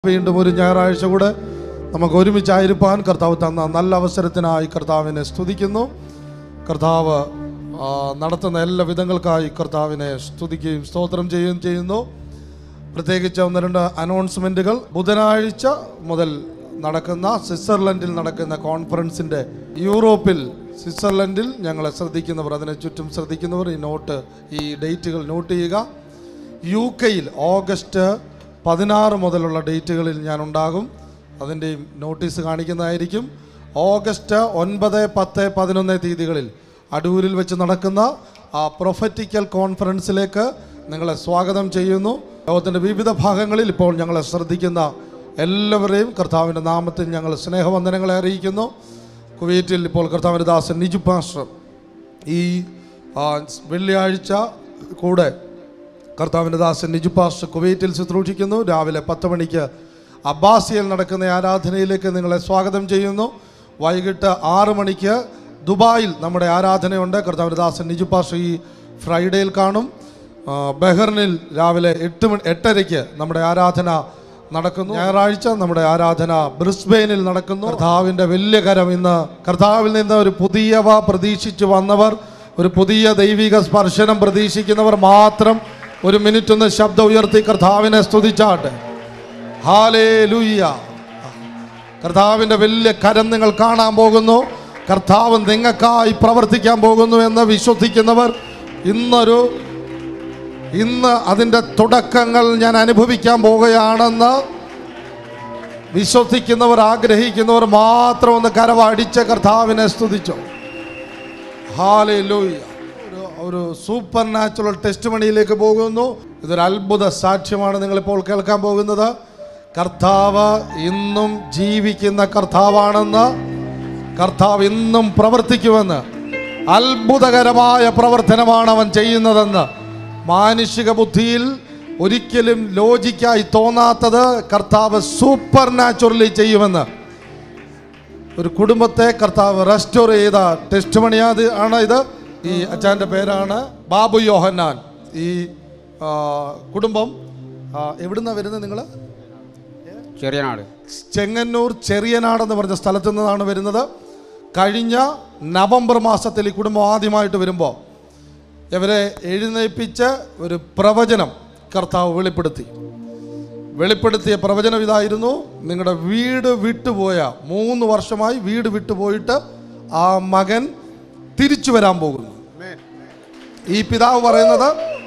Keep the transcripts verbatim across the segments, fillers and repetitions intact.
വീണ്ടും ഒരു ഞായറാഴ്ച കൂടെ നമുക്ക് ഒരുമിച്ചായിരിക്കാൻ കർത്താവ് തന്ന നല്ല അവസരത്തിനായി കർത്താവിനെ സ്തുതിക്കുന്നു. കർത്താവ് നടത്തുന്ന എല്ലാ വിധങ്ങൾക്കായി കർത്താവിനെ സ്തുതിക്കുകയും സ്തോത്രം ചെയ്യുകയും ചെയ്യുന്നു. പ്രത്യേകിച്ച് ഒന്ന് രണ്ട് അനൗൺസ്മെൻറ്റുകൾ. ബുധനാഴ്ച മുതൽ നടക്കുന്ന സ്വിറ്റ്സർലൻഡിൽ നടക്കുന്ന കോൺഫറൻസിൻ്റെ യൂറോപ്പിൽ സ്വിറ്റ്സർലൻഡിൽ ഞങ്ങളെ ശ്രദ്ധിക്കുന്നവർ, അതിനെ ചുറ്റും ശ്രദ്ധിക്കുന്നവർ ഈ നോട്ട് ഈ ഡേറ്റുകൾ നോട്ട് ചെയ്യുക. യു കെയിൽ ഓഗസ്റ്റ് പതിനാറ് മുതലുള്ള ഡേറ്റുകളിൽ ഞാൻ ഉണ്ടാകും. അതിൻ്റെയും നോട്ടീസ് കാണിക്കുന്നതായിരിക്കും. ഓഗസ്റ്റ് ഒൻപത് പത്ത് പതിനൊന്ന് തീയതികളിൽ അടൂരിൽ വെച്ച് നടക്കുന്ന ആ പ്രൊഫറ്റിക്കൽ കോൺഫറൻസിലേക്ക് നിങ്ങളെ സ്വാഗതം ചെയ്യുന്നു. ലോകത്തിൻ്റെ വിവിധ ഭാഗങ്ങളിൽ ഇപ്പോൾ ഞങ്ങളെ ശ്രദ്ധിക്കുന്ന എല്ലാവരെയും കർത്താവിൻ്റെ നാമത്തിൽ ഞങ്ങൾ സ്നേഹവന്ദനങ്ങളെ അറിയിക്കുന്നു. കുവൈറ്റിൽ ഇപ്പോൾ കർത്താവിൻ്റെ ദാസൻ നിജു പാസ്റ്റർ ഈ വെള്ളിയാഴ്ച കൂടെ കർത്താവിൻ്റെ ദാസൻ നിജു പാസ്റ്റർ കുവൈറ്റിൽ ശുശ്രൂഷിക്കുന്നു. രാവിലെ പത്ത് മണിക്ക് അബ്ബാസിയിൽ നടക്കുന്ന ആരാധനയിലേക്ക് നിങ്ങളെ സ്വാഗതം ചെയ്യുന്നു. വൈകിട്ട് ആറ് മണിക്ക് ദുബായിൽ നമ്മുടെ ആരാധനയുണ്ട്. കർത്താവിൻ്റെ ദാസൻ നിജു പാസ്റ്റർ ഈ ഫ്രൈഡേയിൽ കാണും. ബഹ്റിനിൽ രാവിലെ എട്ട് മണി എട്ടരയ്ക്ക് നമ്മുടെ ആരാധന നടക്കുന്നു. ഞായറാഴ്ച നമ്മുടെ ആരാധന ബ്രിസ്ബെയിനിൽ നടക്കുന്നു. കർത്താവിൻ്റെ വലിയ കരം ഇന്ന് കർത്താവിൽ നിന്ന് ഒരു പുതിയവ പ്രതീക്ഷിച്ച് വന്നവർ, ഒരു പുതിയ ദൈവിക സ്പർശനം പ്രതീക്ഷിക്കുന്നവർ മാത്രം ഒരു മിനിറ്റ് ഒന്ന് ശബ്ദം ഉയർത്തി കർത്താവിനെ സ്തുതിച്ചാട്ടെ. ഹല്ലേലൂയ. കർത്താവിൻ്റെ വലിയ കരം നിങ്ങൾ കാണാൻ പോകുന്നു. കർത്താവ് നിങ്ങൾക്കായി പ്രവർത്തിക്കാൻ പോകുന്നു എന്ന് വിശ്വസിക്കുന്നവർ ഇന്നൊരു ഇന്ന് അതിൻ്റെ തുടക്കങ്ങൾ ഞാൻ അനുഭവിക്കാൻ പോവുകയാണെന്ന് വിശ്വസിക്കുന്നവർ, ആഗ്രഹിക്കുന്നവർ മാത്രം ഒന്ന് കരവടിച്ച് കർത്താവിനെ സ്തുതിച്ചു. ഹല്ലേലൂയ. ഒരു സൂപ്പർ നാച്ചുറൽ ടെസ്റ്റ് മണിയിലേക്ക് പോകുന്നു. ഇതൊരു അത്ഭുത സാക്ഷ്യമാണ് നിങ്ങളിപ്പോൾ കേൾക്കാൻ പോകുന്നത്. കർത്താവ് ഇന്നും ജീവിക്കുന്ന കർത്താവാണെന്ന്, കർത്താവ് ഇന്നും പ്രവർത്തിക്കുമെന്ന്, അത്ഭുതകരമായ പ്രവർത്തനമാണ് അവൻ ചെയ്യുന്നതെന്ന്, മാനുഷിക ബുദ്ധിയിൽ ഒരിക്കലും ലോജിക്കായി തോന്നാത്തത് കർത്താവ് സൂപ്പർ നാച്ചുറലി ചെയ്യുമെന്ന് ഒരു കുടുംബത്തെ കർത്താവ് റെസ്റ്റോർ ചെയ്ത ടെസ്റ്റ് മണിയാത് ആണ് ഇത്. ഈ അച്ഛൻ്റെ പേരാണ് ബാബു യോഹന്നാൻ. ഈ കുടുംബം എവിടുന്നാണ് വരുന്നത്? നിങ്ങൾ ചെറിയനാട്, ചെങ്ങന്നൂർ ചെറിയനാടെന്ന് പറഞ്ഞ സ്ഥലത്തു നിന്നാണ് വരുന്നത്. കഴിഞ്ഞ നവംബർ മാസത്തിൽ ഈ കുടുംബം ആദ്യമായിട്ട് വരുമ്പോൾ ഇവരെ എഴുന്നേൽപ്പിച്ച് ഒരു പ്രവചനം കർത്താവ് വെളിപ്പെടുത്തി. വെളിപ്പെടുത്തിയ പ്രവചനം ഇതായിരുന്നു: നിങ്ങളുടെ വീട് വിട്ടുപോയ, മൂന്ന് വർഷമായി വീട് വിട്ടുപോയിട്ട് ആ മകൻ തിരിച്ചു വരാൻ പോകുന്നു. ഈ പിതാവ് പറയുന്നത്,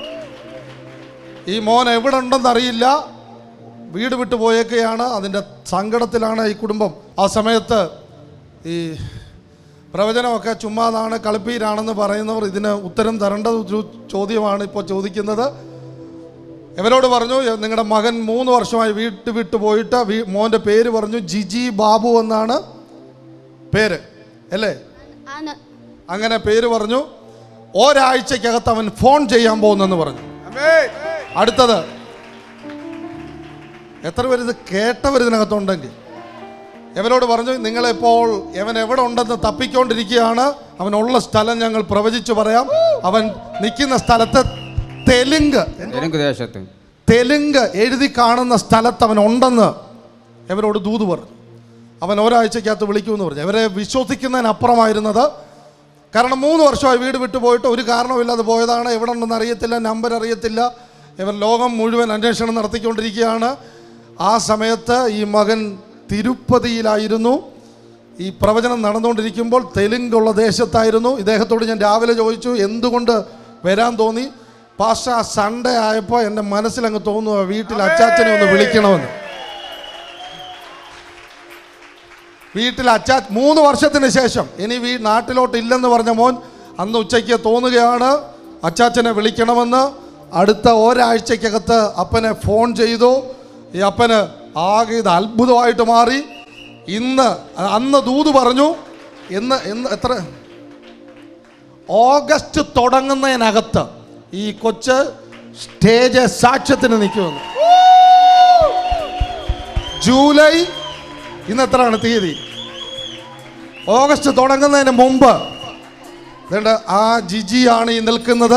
ഈ മോൻ എവിടെ ഉണ്ടെന്നറിയില്ല, വീട് വിട്ടു പോയേക്കുകയാണ്, അതിൻ്റെ സങ്കടത്തിലാണ് ഈ കുടുംബം. ആ സമയത്ത് ഈ പ്രവചനമൊക്കെ ചുമ്മാതാണ്, കളിപ്പീരാണെന്ന് പറയുന്നവർ ഇതിന് ഉത്തരം തരേണ്ട ഒരു ചോദ്യമാണ് ഇപ്പോൾ ചോദിക്കുന്നത്. ഇവരോട് പറഞ്ഞു, നിങ്ങളുടെ മകൻ മൂന്ന് വർഷമായി വീട്ട് വിട്ടു പോയിട്ട് മോൻ്റെ പേര് പറഞ്ഞു ജിജി ബാബു എന്നാണ് പേര്, അല്ലേ? അങ്ങനെ പേര് പറഞ്ഞു. ഒരാഴ്ചക്കകത്ത് അവൻ ഫോൺ ചെയ്യാൻ പോകുന്നെന്ന് പറഞ്ഞു. അടുത്തത് എത്ര പേര് ഇത് കേട്ടവർ ഇതിനകത്തുണ്ടെങ്കിൽ ഇവരോട് പറഞ്ഞു, നിങ്ങളിപ്പോൾ അവൻ എവിടെ ഉണ്ടെന്ന് തപ്പിക്കൊണ്ടിരിക്കുകയാണ്, അവനുള്ള സ്ഥലം ഞങ്ങൾ പ്രവചിച്ചു പറയാം. അവൻ നിൽക്കുന്ന സ്ഥലത്ത് തെലുങ്ക് തെലുങ്ക് ദേശത്ത് തെലുങ്ക് എഴുതി കാണുന്ന സ്ഥലത്ത് അവൻ ഉണ്ടെന്ന് ഇവരോട് ദൂത് പറഞ്ഞു. അവൻ ഒരാഴ്ചക്കകത്ത് വിളിക്കുമെന്ന് പറഞ്ഞു. ഇവരെ വിശ്വസിക്കുന്നതിനപ്പുറമായിരുന്നത്. കാരണം മൂന്ന് വർഷമായി വീട് വിട്ടു പോയിട്ട് ഒരു കാരണമില്ലാതെ പോയതാണ്. എവിടെ ഉണ്ടെന്ന് അറിയത്തില്ല, നമ്പർ അറിയത്തില്ല. ഇവർ ലോകം മുഴുവൻ അന്വേഷണം നടത്തിക്കൊണ്ടിരിക്കുകയാണ്. ആ സമയത്ത് ഈ മകൻ തിരുപ്പതിയിലായിരുന്നു. ഈ പ്രവചനം നടന്നുകൊണ്ടിരിക്കുമ്പോൾ തെലുങ്കുള്ള ദേശത്തായിരുന്നു. ഇദ്ദേഹത്തോട് ഞാൻ രാവിലെ ചോദിച്ചു, എന്തുകൊണ്ട് വരാൻ തോന്നി? പാസ്റ്റർ, ആ സൺഡേ ആയപ്പോൾ എൻ്റെ മനസ്സിലങ്ങ് തോന്നുക വീട്ടിൽ അച്ചാച്ചനെ ഒന്ന് വിളിക്കണമെന്ന്. വീട്ടിൽ അച്ചാ മൂന്ന് വർഷത്തിന് ശേഷം ഇനി വീ നാട്ടിലോട്ട് ഇല്ലെന്ന് പറഞ്ഞ മോൻ അന്ന് ഉച്ചയ്ക്ക് തോന്നുകയാണ് അച്ചാച്ചനെ വിളിക്കണമെന്ന്. അടുത്ത ഒരാഴ്ചക്കകത്ത് അപ്പനെ ഫോൺ ചെയ്തു. ഈ അപ്പന് ആകെ ഇത് അത്ഭുതമായിട്ട് മാറി. ഇന്ന് അന്ന് ദൂത് പറഞ്ഞു, ഇന്ന് ഇന്ന് എത്ര ഓഗസ്റ്റ് തുടങ്ങുന്നതിനകത്ത് ഈ കൊച്ച് സ്റ്റേജ് സാക്ഷ്യത്തിന് നിൽക്കുമെന്ന്. ജൂലൈ ഇന്ന് എത്രയാണ് തീയതി? ഓഗസ്റ്റ് തുടങ്ങുന്നതിന് മുമ്പ് ആ ജിജിയാണ് ഈ നിൽക്കുന്നത്.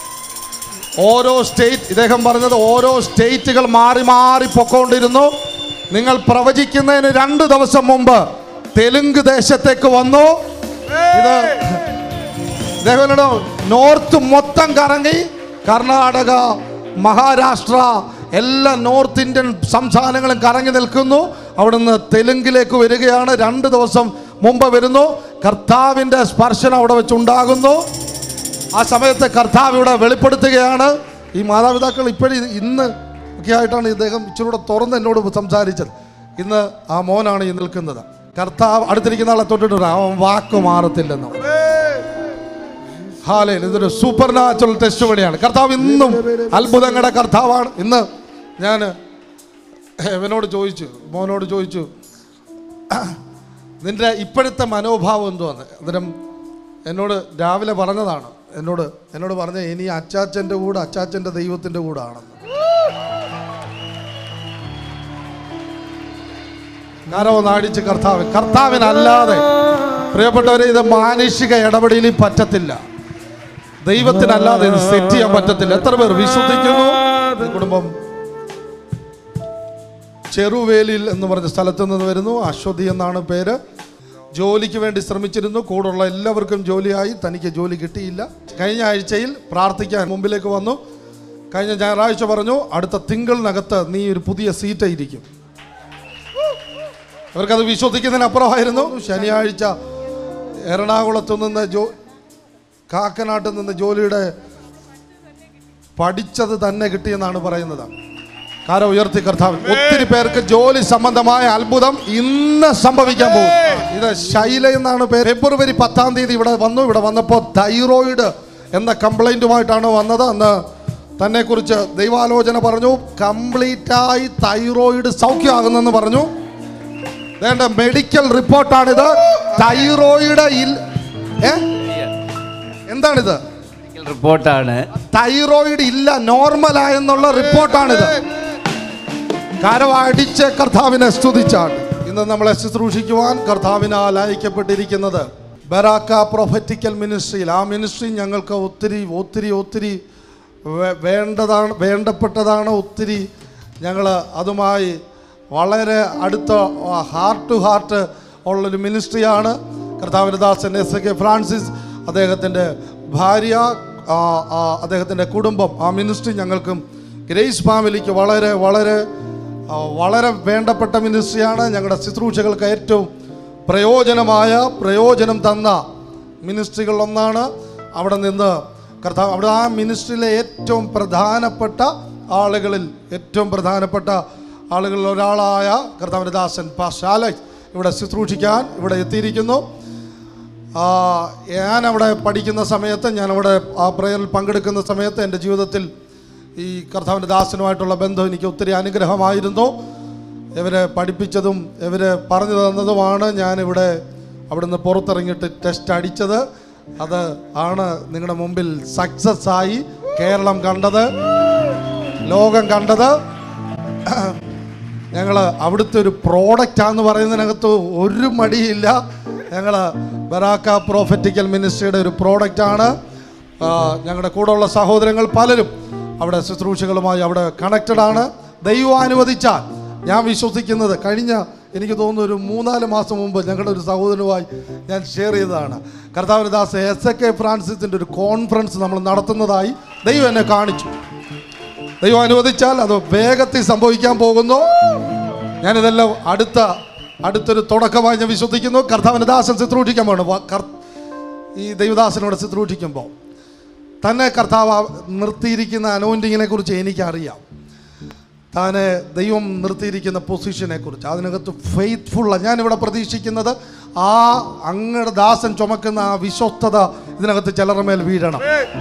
ഓരോ സ്റ്റേറ്റ്, ഇദ്ദേഹം പറഞ്ഞത് ഓരോ സ്റ്റേറ്റുകൾ മാറി മാറി പൊക്കോണ്ടിരുന്നു. നിങ്ങൾ പ്രവചിക്കുന്നതിന് രണ്ട് ദിവസം മുമ്പ് തെലുങ്ക് ദേശത്തേക്ക് വന്നു. ഇത് ദേവനോ നോർത്ത് മൊത്തം കറങ്ങി, കർണാടക, മഹാരാഷ്ട്ര, എല്ലാ നോർത്ത് ഇന്ത്യൻ സംസ്ഥാനങ്ങളും കറങ്ങി നിൽക്കുന്നു. അവിടുന്ന് തെലുങ്കിലേക്ക് വരികയാണ്. രണ്ട് ദിവസം മുമ്പ് വരുന്നു. കർത്താവിൻ്റെ സ്പർശനം അവിടെ വെച്ചുണ്ടാകുന്നു. ആ സമയത്ത് കർത്താവ് ഇവിടെ വെളിപ്പെടുത്തുകയാണ്. ഈ മാതാപിതാക്കൾ ഇപ്പോഴും ഇന്ന് ഒക്കെ ആയിട്ടാണ് ഇദ്ദേഹം ഇച്ചിരി കൂടെ തുറന്ന് എന്നോട് സംസാരിച്ചത്. ഇന്ന് ആ മോനാണ് ഈ നിൽക്കുന്നത്. കർത്താവ് അടുത്തിരിക്കുന്ന ആളെ തൊട്ടിട്ട് അവൻ വാക്ക് മാറത്തില്ലെന്നോ. ഹാലേ, ഇതൊരു സൂപ്പർ നാച്ചുറൽ ടെസ്റ്റിമണിയാണ്. കർത്താവ് ഇന്നും അത്ഭുതങ്ങളുടെ കർത്താവാണ്. ഇന്ന് ഞാൻ ഇവനോട് ചോദിച്ചു, മോനോട് ചോദിച്ചു, നിൻ്റെ ഇപ്പോഴത്തെ മനോഭാവം എന്തുവാന്ന്. അന്നേരം എന്നോട് രാവിലെ പറഞ്ഞതാണ്, എന്നോട് എന്നോട് പറഞ്ഞ ഇനി അച്ചാച്ചൻ്റെ കൂടെ അച്ചാച്ചൻ്റെ ദൈവത്തിൻ്റെ കൂടെ ആണെന്ന്. ഞാനൊന്ന് അടിച്ച് കർത്താവ് കർത്താവിനല്ലാതെ പ്രിയപ്പെട്ടവരെ ഇത് മാനുഷിക ഇടപെടലിൽ പറ്റത്തില്ല. ദൈവത്തിനല്ലാതെ ഇത് സെറ്റ് ചെയ്യാൻ പറ്റത്തില്ല. എത്ര പേർ വിശ്വസിക്കുന്നു? കുടുംബം ചെറുവേലിൽ എന്ന് പറഞ്ഞ സ്ഥലത്ത് നിന്ന് വരുന്നു. അശ്വതി എന്നാണ് പേര്. ജോലിക്ക് വേണ്ടി ശ്രമിച്ചിരുന്നു. കൂടുള്ള എല്ലാവർക്കും ജോലിയായി, തനിക്ക് ജോലി കിട്ടിയില്ല. കഴിഞ്ഞ ആഴ്ചയിൽ പ്രാർത്ഥിക്കാൻ മുമ്പിലേക്ക് വന്നു. കഴിഞ്ഞ ഞായറാഴ്ച പറഞ്ഞു, അടുത്ത തിങ്കളിനകത്ത് നീ ഒരു പുതിയ സീറ്റ് ഇരിക്കും. അവർക്കത് വിശ്വസിക്കുന്നതിനപ്പുറമായിരുന്നു. ശനിയാഴ്ച എറണാകുളത്ത് നിന്ന് ജോ കാക്കനാട്ടിൽ നിന്ന് ജോലിയുടെ പഠിച്ചത് തന്നെ കിട്ടിയെന്നാണ് പറയുന്നത്. കാരം ഉയർത്തി കർത്താവ്. ഒത്തിരി പേർക്ക് ജോലി സംബന്ധമായ അത്ഭുതം ഇന്ന് സംഭവിക്കാൻ പോകും. ഇത് ശൈല എന്നാണ് പേര്. ഫെബ്രുവരി പത്താം തീയതി ഇവിടെ വന്നു. ഇവിടെ വന്നപ്പോൾ തൈറോയിഡ് എന്ന കംപ്ലൈൻറ്റുമായിട്ടാണ് വന്നത്. അന്ന് തന്നെ കുറിച്ച് ദൈവാലോചന പറഞ്ഞു. കംപ്ലീറ്റായി തൈറോയിഡ് സൗഖ്യമാകുന്നെന്ന് പറഞ്ഞു. വേണ്ട മെഡിക്കൽ റിപ്പോർട്ടാണിത്. തൈറോയിഡ് എന്താണിത്? റിപ്പോർട്ടാണ്. തൈറോയിഡ് ഇല്ല, നോർമലായെന്നുള്ള റിപ്പോർട്ടാണിത്. കരവടിച്ച് കർത്താവിനെ സ്തുതിച്ചാണ്. ഇന്ന് നമ്മളെ ശുശ്രൂഷിക്കുവാൻ കർത്താവിനാൽ അയക്കപ്പെട്ടിരിക്കുന്നത് ബറാക്ക പ്രൊഫറ്റിക്കൽ മിനിസ്ട്രിയിൽ. ആ മിനിസ്ട്രി ഞങ്ങൾക്ക് ഒത്തിരി ഒത്തിരി ഒത്തിരി വേണ്ടതാണ്, വേണ്ടപ്പെട്ടതാണ്. ഒത്തിരി ഞങ്ങൾ അതുമായി വളരെ അടുത്ത ഹാർട്ട് ടു ഹാർട്ട് ഉള്ളൊരു മിനിസ്ട്രിയാണ്. കർത്താവിൻ്റെ ദാസൻ എസ് കെ ഫ്രാൻസിസ്, അദ്ദേഹത്തിൻ്റെ ഭാര്യ, അദ്ദേഹത്തിൻ്റെ കുടുംബം, ആ മിനിസ്ട്രി ഞങ്ങൾക്കും ഗ്രേസ് ഫാമിലിക്ക് വളരെ വളരെ വളരെ വേണ്ടപ്പെട്ട മിനിസ്ട്രിയാണ്. ഞങ്ങളുടെ ശുശ്രൂഷകൾക്ക് ഏറ്റവും പ്രയോജനമായ പ്രയോജനം തന്ന മിനിസ്ട്രികളിലൊന്നാണ്. അവിടെ നിന്ന് കർത്താവ് അവിടെ ആ മിനിസ്ട്രിയിലെ ഏറ്റവും പ്രധാനപ്പെട്ട ആളുകളിൽ ഏറ്റവും പ്രധാനപ്പെട്ട ആളുകളിൽ ഒരാളായ കർത്താവിൻ്റെ ദാസൻ പാസ്റ്റർ അലക്സ് ഇവിടെ ശുശ്രൂഷിക്കാൻ ഇവിടെ എത്തിയിരിക്കുന്നു. ഞാൻ അവിടെ പഠിക്കുന്ന സമയത്ത്, ഞാനവിടെ ആ പ്രയറിൽ പങ്കെടുക്കുന്ന സമയത്ത് എൻ്റെ ജീവിതത്തിൽ ഈ കർത്താവിൻ്റെ ദാസനുമായിട്ടുള്ള ബന്ധം എനിക്ക് ഒത്തിരി അനുഗ്രഹമായിരുന്നു. ഇവരെ പഠിപ്പിച്ചതും ഇവർ പറഞ്ഞു തന്നതുമാണ് ഞാനിവിടെ അവിടുന്ന് പുറത്തിറങ്ങിയിട്ട് ടെസ്റ്റ് അടിച്ചത്. അത് ആണ് നിങ്ങളുടെ മുമ്പിൽ സക്സസ് ആയി കേരളം കണ്ടത്, ലോകം കണ്ടത്. ഞങ്ങൾ അവിടുത്തെ ഒരു പ്രോഡക്റ്റാന്ന് പറയുന്നതിനകത്ത് ഒരു മടിയില്ല. ഞങ്ങൾ ബറാക്ക പ്രൊഫറ്റിക്കൽ മിനിസ്ട്രിയുടെ ഒരു പ്രോഡക്റ്റാണ്. ഞങ്ങളുടെ കൂടെയുള്ള സഹോദരങ്ങൾ പലരും അവിടെ ശുശ്രൂഷകളുമായി അവിടെ കണക്റ്റഡാണ്. ദൈവം അനുവദിച്ചാൽ ഞാൻ വിശ്വസിക്കുന്നത് കഴിഞ്ഞ എനിക്ക് തോന്നുന്നു ഒരു മൂന്നാല് മാസം മുമ്പ് ഞങ്ങളുടെ ഒരു സഹോദരനുമായി ഞാൻ ഷെയർ ചെയ്തതാണ്. കർത്താവിൻ്റെ ദാസൻ എസ് കെ ഫ്രാൻസിസിൻ്റെ ഒരു കോൺഫറൻസ് നമ്മൾ നടത്തുന്നതായി ദൈവം എന്നെ കാണിച്ചു. ദൈവം അനുവദിച്ചാൽ അത് വേഗത്തിൽ സംഭവിക്കാൻ പോകുന്നു. ഞാനിതെല്ലാം അടുത്ത അടുത്തൊരു തുടക്കമായി ഞാൻ വിശ്വസിക്കുന്നു. കർത്താവിൻ്റെ ദാസൻ ശുശ്രൂഷിക്കാൻ പോകണം. ഈ ദൈവദാസനോട് ശുശ്രൂഷിക്കുമ്പോൾ തന്നെ കർത്താവ് നിർത്തിയിരിക്കുന്ന അനോയിൻറ്റിങ്ങിനെ കുറിച്ച് എനിക്കറിയാം. താനെ ദൈവം നിർത്തിയിരിക്കുന്ന പൊസിഷനെ കുറിച്ച്, അതിനകത്ത് ഫെയ്ത്ത്ഫുള്ള ഞാനിവിടെ പ്രതീക്ഷിക്കുന്നത് ആ അങ്ങയുടെ ദാസൻ ചുമക്കുന്ന ആ വിശ്വസ്തത ഇതിനകത്ത് ചിലരുടെ മേൽ വീഴണം.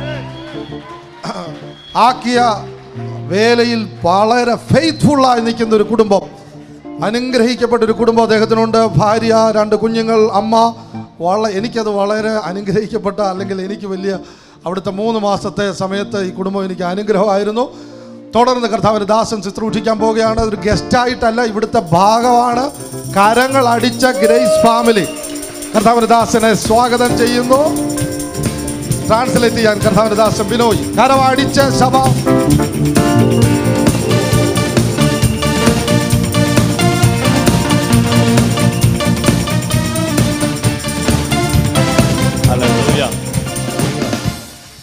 ആക്കിയ വേലയിൽ വളരെ ഫെയ്ത്ത്ഫുള്ളായി നിൽക്കുന്ന ഒരു കുടുംബം, അനുഗ്രഹിക്കപ്പെട്ടൊരു കുടുംബം അദ്ദേഹത്തിനുണ്ട്. ഭാര്യ, രണ്ട് കുഞ്ഞുങ്ങൾ, അമ്മ. വള എനിക്കത് വളരെ അനുഗ്രഹിക്കപ്പെട്ട, അല്ലെങ്കിൽ എനിക്ക് വലിയ അവിടുത്തെ മൂന്ന് മാസത്തെ സമയത്ത് ഈ കുടുംബം എനിക്ക് അനുഗ്രഹമായിരുന്നു. തുടർന്ന് കർത്താവിൻ്റെ ദാസൻ ശുശ്രൂഷിക്കാൻ പോവുകയാണ്. ഒരു ഗസ്റ്റായിട്ടല്ല, ഇവിടുത്തെ ഭാഗമാണ്. കരങ്ങൾ അടിച്ച ഗ്രേസ് ഫാമിലി കർത്താവിൻ്റെ ദാസനെ സ്വാഗതം ചെയ്യുന്നു. ട്രാൻസ്ലേറ്റ് ചെയ്യാൻ കർത്താവിൻ്റെ ദാസൻ ബിനോയ്. കരമടിച്ച സഭ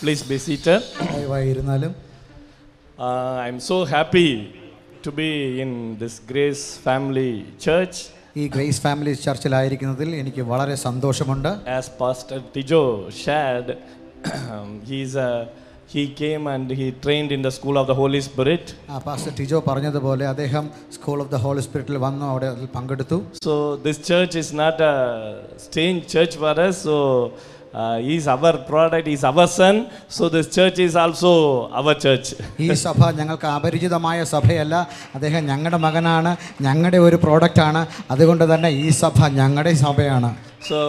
please be seated. ദയവായിരുന്നാലും Uh, I'm so happy to be in this Grace Family Church. ഈ ഗ്രേസ് ഫാമിലി ചർച്ചിലായിരിക്കുന്നതിൽ എനിക്ക് വളരെ സന്തോഷമുണ്ട്. As Pastor Tijo shared, he's a he came and he trained in the School of the Holy Spirit. ആ pastor Tijo പറഞ്ഞതുപോലെ അദ്ദേഹം School of the Holy സ്പിരിറ്റിൽ വന്നു, അവിടെ അതിൽ പങ്കെടുത്തു. So this church is not a strange church for us. So uh, he's our product, he's our son. So this church is also our church. ഈ സഭ ഞങ്ങൾക്ക് അപരിചിതമായ സഭയല്ല, അദ്ദേഹം ഞങ്ങളുടെ മകനാണ്, ഞങ്ങളുടെ ഒരു പ്രോഡക്റ്റ് ആണ്. അതുകൊണ്ട് തന്നെ ഈ സഭ ഞങ്ങളുടെ സഭയാണ്. So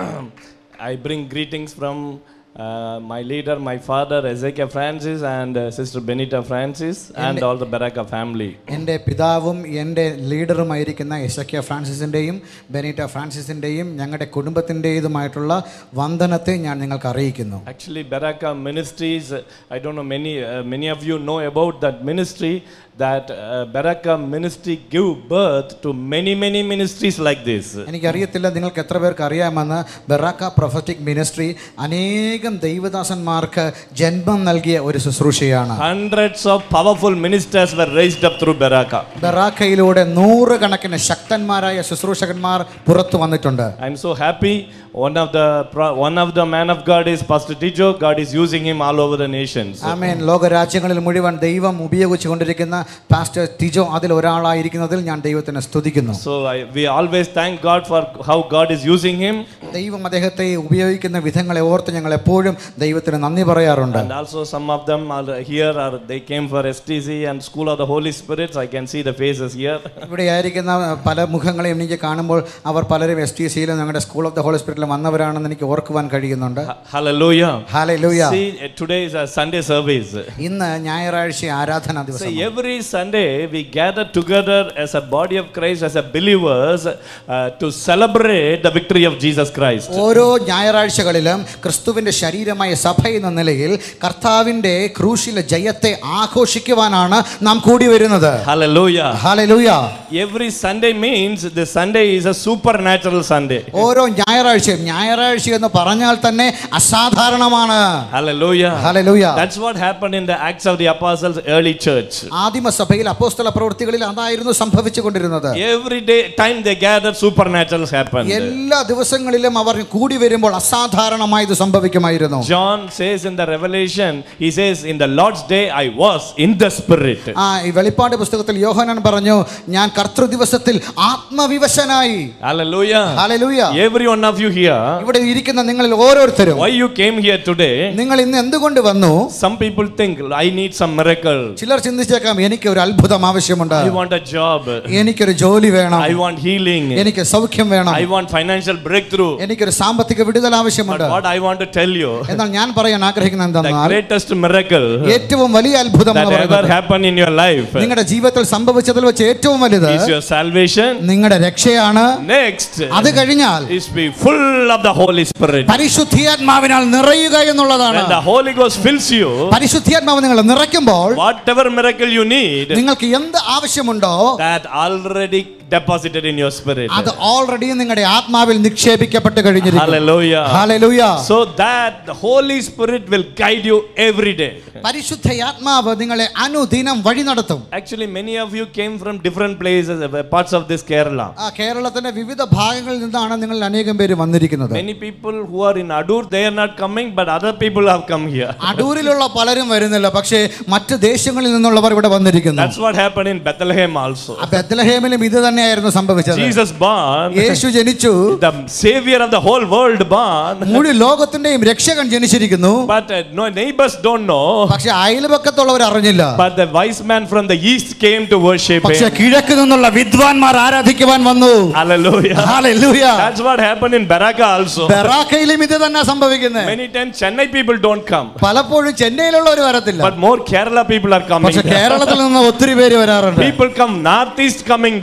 I bring greetings from uh, my leader, my father, Ezekiel Francis, and uh, Sister Benita Francis, and all the Baraka family. എൻ്റെ പിതാവും എൻ്റെ ലീഡറുമായിരിക്കുന്ന എസക്കിയ ഫ്രാൻസിസിൻ്റെയും ബെനീറ്റ ഫ്രാൻസിസിൻ്റെയും ഞങ്ങളുടെ കുടുംബത്തിൻ്റെതുമായിട്ടുള്ള വന്ദനത്തെ ഞാൻ നിങ്ങൾക്ക് അറിയിക്കുന്നു. Actually, Baraka Ministries, I don't know, many uh, many of you know about that ministry. That uh, Baraka ministry give birth to many many ministries like this. എനിക്കറിയത്തില്ല നിങ്ങൾക്ക് എത്ര പേർക്ക് അറിയാമെന്ന്. ബെറാക്ക പ്രൊഫറ്റിക് മിനിസ്ട്രി അനേകം ദൈവദാസന്മാർക്ക് ജന്മം നൽകിയ ഒരു ശുശ്രൂഷയാണ്. Hundreds of powerful ministers were raised up through Baraka. ബെറാക്കയിലൂടെ നൂറുകണക്കിന് ശക്തന്മാരായ ശുശ്രൂഷകന്മാർ പുറത്തു വന്നിട്ടുണ്ട്. I am so happy. One of the one of the man of God is Pastor Tijo. God is using him all over the nations. ആമേൻ. ലോകരാജ്യങ്ങളിൽ മുഴുവൻ ദൈവം ഉപയോഗിച്ചുകൊണ്ടിരിക്കുന്ന pastor Tijo അതിൽ ഒരാളായിരിക്കുന്നതിൽ ഞാൻ ദൈവത്തിനെ സ്തുതിക്കുന്നു. So I, we always thank God for how God is using him. ദൈവം അദ്ദേഹത്തെ ഉപയോഗിക്കുന്ന വിധങ്ങളെ ഓർത്ത് ഞങ്ങൾ എപ്പോഴും ദൈവത്തിന് നന്ദി പറയാറുണ്ട്. And also some of them are here, or they came for S T C and School of the Holy Spirit. I can see the faces here. ഇവിടെ ആയിരിക്കുന്ന പല മുഖങ്ങളെയും എനിക്ക് കാണുമ്പോൾ അവർ പലരും എസ് ടി സിയിലും ഞങ്ങളുടെ സ്കൂൾ ഓഫ് ദ ഹോളി സ്പിരിറ്റിൽ വന്നവരാണെന്ന് എനിക്ക് ഓർക്കുവാൻ കഴിയുന്നുണ്ട്. Hallelujah. Hallelujah. See, today is a Sunday service. ഇന്ന് ഞായറാഴ്ച ആരാധനാ So ദിവസം. every Sunday we gather together as a body of Christ, as a believers, uh, to celebrate the victory of Jesus Christ. ഓരോ ഞായറാഴ്ചകളിലും ക്രിസ്തുവിന്റെ ശരീരമായ സഭ എന്ന നിലയിൽ കർത്താവിന്റെ ക്രൂശിലെ ജയത്തെ ആഘോഷിക്കുവാനാണ് നാം കൂടി വരുന്നത്. Hallelujah. Hallelujah. Every Sunday means the Sunday is a supernatural Sunday. ഓരോ ഞായറാഴ്ചയും ഞായറാഴ്ച എന്ന് പറഞ്ഞാൽ തന്നെ അസാധാരണമാണ്. Hallelujah. Hallelujah. That's what happened in the Acts of the Apostles, early church. ആദിമ സഭയിൽ അപ്പോസ്തല പ്രവൃത്തികളിൽ അതായിരുന്നു സംഭവിച്ചുകൊണ്ടിരുന്നത്. Every day time they gathered, supernaturals happened. എല്ലാ ദിവസങ്ങളിലും അവർ കൂടി വരുമ്പോൾ അസാധാരണമായത് സംഭവിക്കുമായിരുന്നു. John says in the Revelation, he says, in the Lord's day I was in the spirit. ആ ഈ വെളിപ്പാട് പുസ്തകത്തിൽ യോഹന്നാൻ പറഞ്ഞു, ഞാൻ കർത്തൃ ദിവസത്തിൽ ആത്മവിവശനായി. Hallelujah. Hallelujah. Every one of you here, ഇവിടെ ഇരിക്കുന്ന നിങ്ങളിൽ ഓരോരുത്തരും why you came here today? നിങ്ങൾ ഇന്ന് എന്തുകൊണ്ട് വന്നു? Some people think I need some miracle. ചിലർ ചിന്തിച്ചേക്കാം, എനിക്ക് ഒരു അത്ഭുതം ആവശ്യമുണ്ട്, I want a job, എനിക്കൊരു ജോലി വേണം, I want healing, എനിക്ക് സൗഖ്യം വേണം, I want financial breakthrough. എനിക്കൊരു സാമ്പത്തിക വിടുതൽ ആവശ്യമുണ്ട്. But what I want to tell you, എന്നാൽ ഞാൻ പറയാൻ ആഗ്രഹിക്കുന്നത് the എന്തെന്നാൽ greatest miracle ഏറ്റവും വലിയ അത്ഭുതം that ever happened in your life നിങ്ങളുടെ ജീവിതത്തിൽ സംഭവിച്ചതിൽ വെച്ച് ഏറ്റവും വലുത് is your salvation. നിങ്ങളുടെ രക്ഷയാണ്. Next അത് കഴിഞ്ഞാൽ is be full of the Holy Spirit. പരിശുദ്ധാത്മാവിനാൽ നിറയുക എന്നുള്ളതാണ്. When the Holy Ghost fills you, പരിശുദ്ധാത്മാവ് നിങ്ങളെ നിറയ്ക്കുമ്പോൾ whatever miracle you need, നിങ്ങൾക്ക് എന്ത് ആവശ്യമുണ്ടോ that already deposited in your spirit. അത് ഓൾറെഡി നിങ്ങളുടെ ആത്മാവിൽ നിക്ഷേപിക്കപ്പെട്ട് കഴിഞ്ഞിരിക്കുന്നു. Hallelujah. Hallelujah. So that the Holy Spirit will guide you every day. പരിശുദ്ധാത്മാവ് നിങ്ങളെ അനുദിനം വഴി നടത്തും. Actually, many of you came from different places, parts of this Kerala. ആ കേരളത്തിന്റെ വിവിധ ഭാഗങ്ങളിൽ നിന്നാണ് നിങ്ങൾ അനേകം പേര് വന്നിരിക്കുന്നത്. Many people who are in Adur, they are not coming, but other people have come here. അടൂരിലുള്ള പലരും വരുന്നില്ല, പക്ഷേ മറ്റ് ദേശങ്ങളിൽ നിന്നുള്ളവർ ഇവിടെ വന്നിരിക്കുന്നു. That's what happened in Bethlehem also. ബെത്ലഹേമിലും ഇത് തന്നെയായിരുന്നു സംഭവിച്ചത്. Jesus born, യേശു ജനിച്ചു, the savior of the whole world born, മുഴു ലോകത്തിന്റെയും രക്ഷകൻ ജനിച്ചിരിക്കുന്നു. but uh, no neighbors don't know. പക്ഷേ അയൽപക്കത്തുള്ളവർ അറിഞ്ഞില്ല. But the wise man from the east came to worship പക്ഷേ him. കിഴക്ക് നിന്നുള്ള വിദ്വാൻമാർ ആരാധിക്കുവാൻ വന്നു. Hallelujah. Hallelujah. That's what happened in Baraka also. ബറാക്കയിലും ഇത് തന്നെ സംഭവിക്കുന്നത്. Many times Chennai people don't come, പലപ്പോഴും ചെന്നൈയിലുള്ളവർ വരത്തില്ല, but more Kerala people are coming. പക്ഷേ കേരളത്തിൽ നിന്ന് ഒത്തിരി പേര് വരാറുണ്ട്. People come northeast coming there. ആ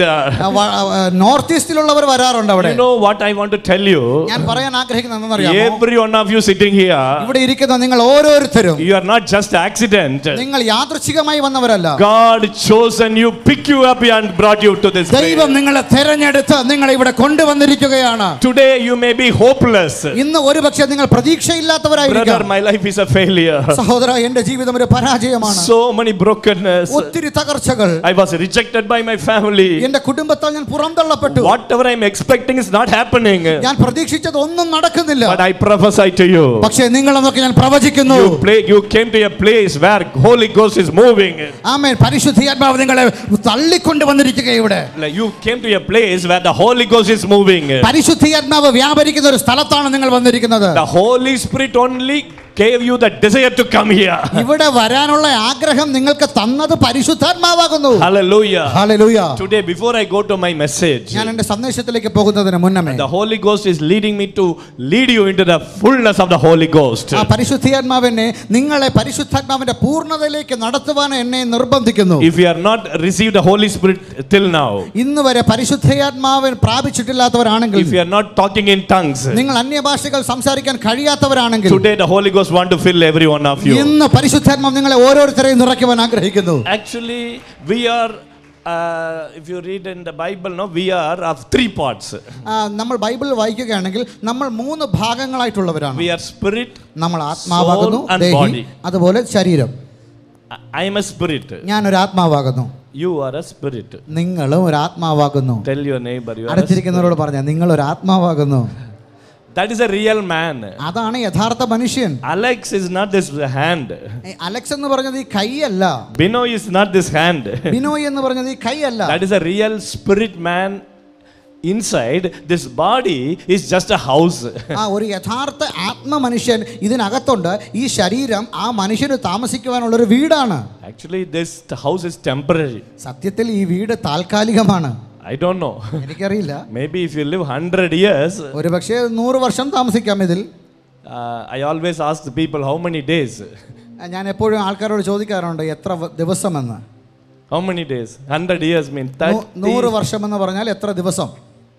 നോർത്ത് ഈസ്റ്റിലുള്ളവർ വരാറുണ്ട് അവിടെ. You know what I want to tell you? ഞാൻ പറയാൻ ആഗ്രഹിക്കുന്നത് എന്താണെന്നറിയാമോ? Every one of you sitting here, ഇവിടെ ഇരിക്കുന്ന നിങ്ങൾ ഓരോരുത്തരും, you are not just accident. നിങ്ങൾ യാദൃച്ഛികമായി വന്നവരല്ല. God chosen you, pick you up and brought you to this place. ദൈവം നിങ്ങളെ തിരഞ്ഞെടുത്ത് നിങ്ങളെ ഇവിടെ കൊണ്ടുവന്നിരിക്കുകയാണ്. Today you may be hopeless. ഇന്ന് ഒരുപക്ഷേ നിങ്ങൾ പ്രതീക്ഷയില്ലാത്തവരായിരിക്കാം. Brother, my life is a failure. സഹോദരാ, എൻ്റെ ജീവിതം ഒരു പരാജയമാണ്. So many brokenness. ഒത്തിരി തകർച്ചകൾ. I was rejected by my family. എൻ്റെ കുടുംബത്താൽ ഞാൻ പുറന്തള്ളപ്പെട്ടു. Whatever I am expecting is not happening. ഞാൻ പ്രതീക്ഷിച്ചത് ഒന്നും നടക്കുന്നില്ല. But I prophesy to you. പക്ഷേ നിങ്ങളെന്നൊക്കെ ഞാൻ പ്രവചിക്കുന്നു. You play, you came to a place where Holy Ghost is moving. ആമേൻ. പരിശുദ്ധാത്മാവ് നിങ്ങളെ തള്ളിക്കൊണ്ട് വന്നിരിക്കുകയാണ് ഇവിടെ. You came to a place where the Holy Ghost is moving. പരിശുദ്ധാത്മാവ് വ്യാപരിക്കുന്ന ഒരു സ്ഥലത്താണ് നിങ്ങൾ വന്നിരിക്കുന്നത്. The Holy Spirit only gave you the desire to come here. ഇവിടെ വരാനുള്ള ആഗ്രഹം നിങ്ങൾക്ക് തന്നത് പരിശുദ്ധാത്മാവാകുന്നു. Hallelujah. Hallelujah. Today, before I go to my message, ഞാൻ എൻ്റെ സന്ദേശത്തിലേക്ക് പോകുന്നതിന് മുന്നമേ the Holy Ghost is leading me to lead you into the fullness of the Holy Ghost. ആ പരിശുദ്ധാത്മാവിനെ നിങ്ങളെ പരിശുദ്ധാത്മാവിന്റെ പൂർണ്ണതയിലേക്ക് നടത്തുവാൻ എന്നെ നിർബന്ധിക്കുന്നു. If you are not received the Holy Spirit till now, ഇന്ന് വരെ പരിശുദ്ധാത്മാവിനെ പ്രാപിച്ചിട്ടില്ലാത്തവരാണെങ്കിൽ, if you are not talking in tongues, നിങ്ങൾ അന്യഭാഷകൾ സംസാരിക്കാൻ കഴിയാത്തവരാണെങ്കിൽ, today the Holy Ghost want to fill every one of you. ഇന്ന് പരിശുദ്ധാത്മാവ് നിങ്ങളെ ഓരോരുത്തരെയും നിറയ്ക്കുവാൻ ആഗ്രഹിക്കുന്നു. Actually, we are uh, if you read in the Bible, no, we are of three parts. നമ്മൾ Bible വായിക്കുകയാണെങ്കിൽ നമ്മൾ മൂന്ന് ഭാഗങ്ങളായിട്ടുള്ളവരാണ്. We are spirit, നമ്മൾ ആത്മാവാകുന്നു, soul and ദേഹി, body. അതുപോലെ ശരീരം. I am a spirit. ഞാൻ ഒരു ആത്മാവാകുന്നു. You are a spirit. നിങ്ങളും ഒരു ആത്മാവാകുന്നു. Tell your neighbor you are. അടുത്തിരിക്കുന്നവരോട് പറഞ്ഞ നിങ്ങൾ ഒരു ആത്മാവാകുന്നു. That is a real man. അതാണ് യഥാർത്ഥ മനുഷ്യൻ. Alex is not this hand. Alex എന്ന് പറഞ്ഞത് ഈ കൈയല്ല. Binoy is not this hand. Binoy എന്ന് പറഞ്ഞത് ഈ കൈയല്ല. That is a real spirit man. Inside this body is just a house. ആ ഒരു യഥാർത്ഥ ആത്മ മനുഷ്യൻ ഇതിനകത്തുണ്ട്. ഈ ശരീരം ആ മനുഷ്യന് താമസിക്കുവാനുള്ള ഒരു വീടാണ്. Actually, this house is temporary. സത്യത്തിൽ ഈ വീട് താൽക്കാലികമാണ്. I don't know. എനിക്കറിയില്ല. Maybe if you live one hundred years. ഒരു പക്ഷേ നൂറ് വർഷം താമസിക്കാം ഇതിൽ. I always ask the people how many days. ഞാൻ എപ്പോഴും ആൾക്കാരോട് ചോദിക്കാറുണ്ട് എത്ര ദിവസമെന്ന്. How many days? one hundred years mean thirty. നൂറ് വർഷം എന്ന് പറഞ്ഞാൽ എത്ര ദിവസം?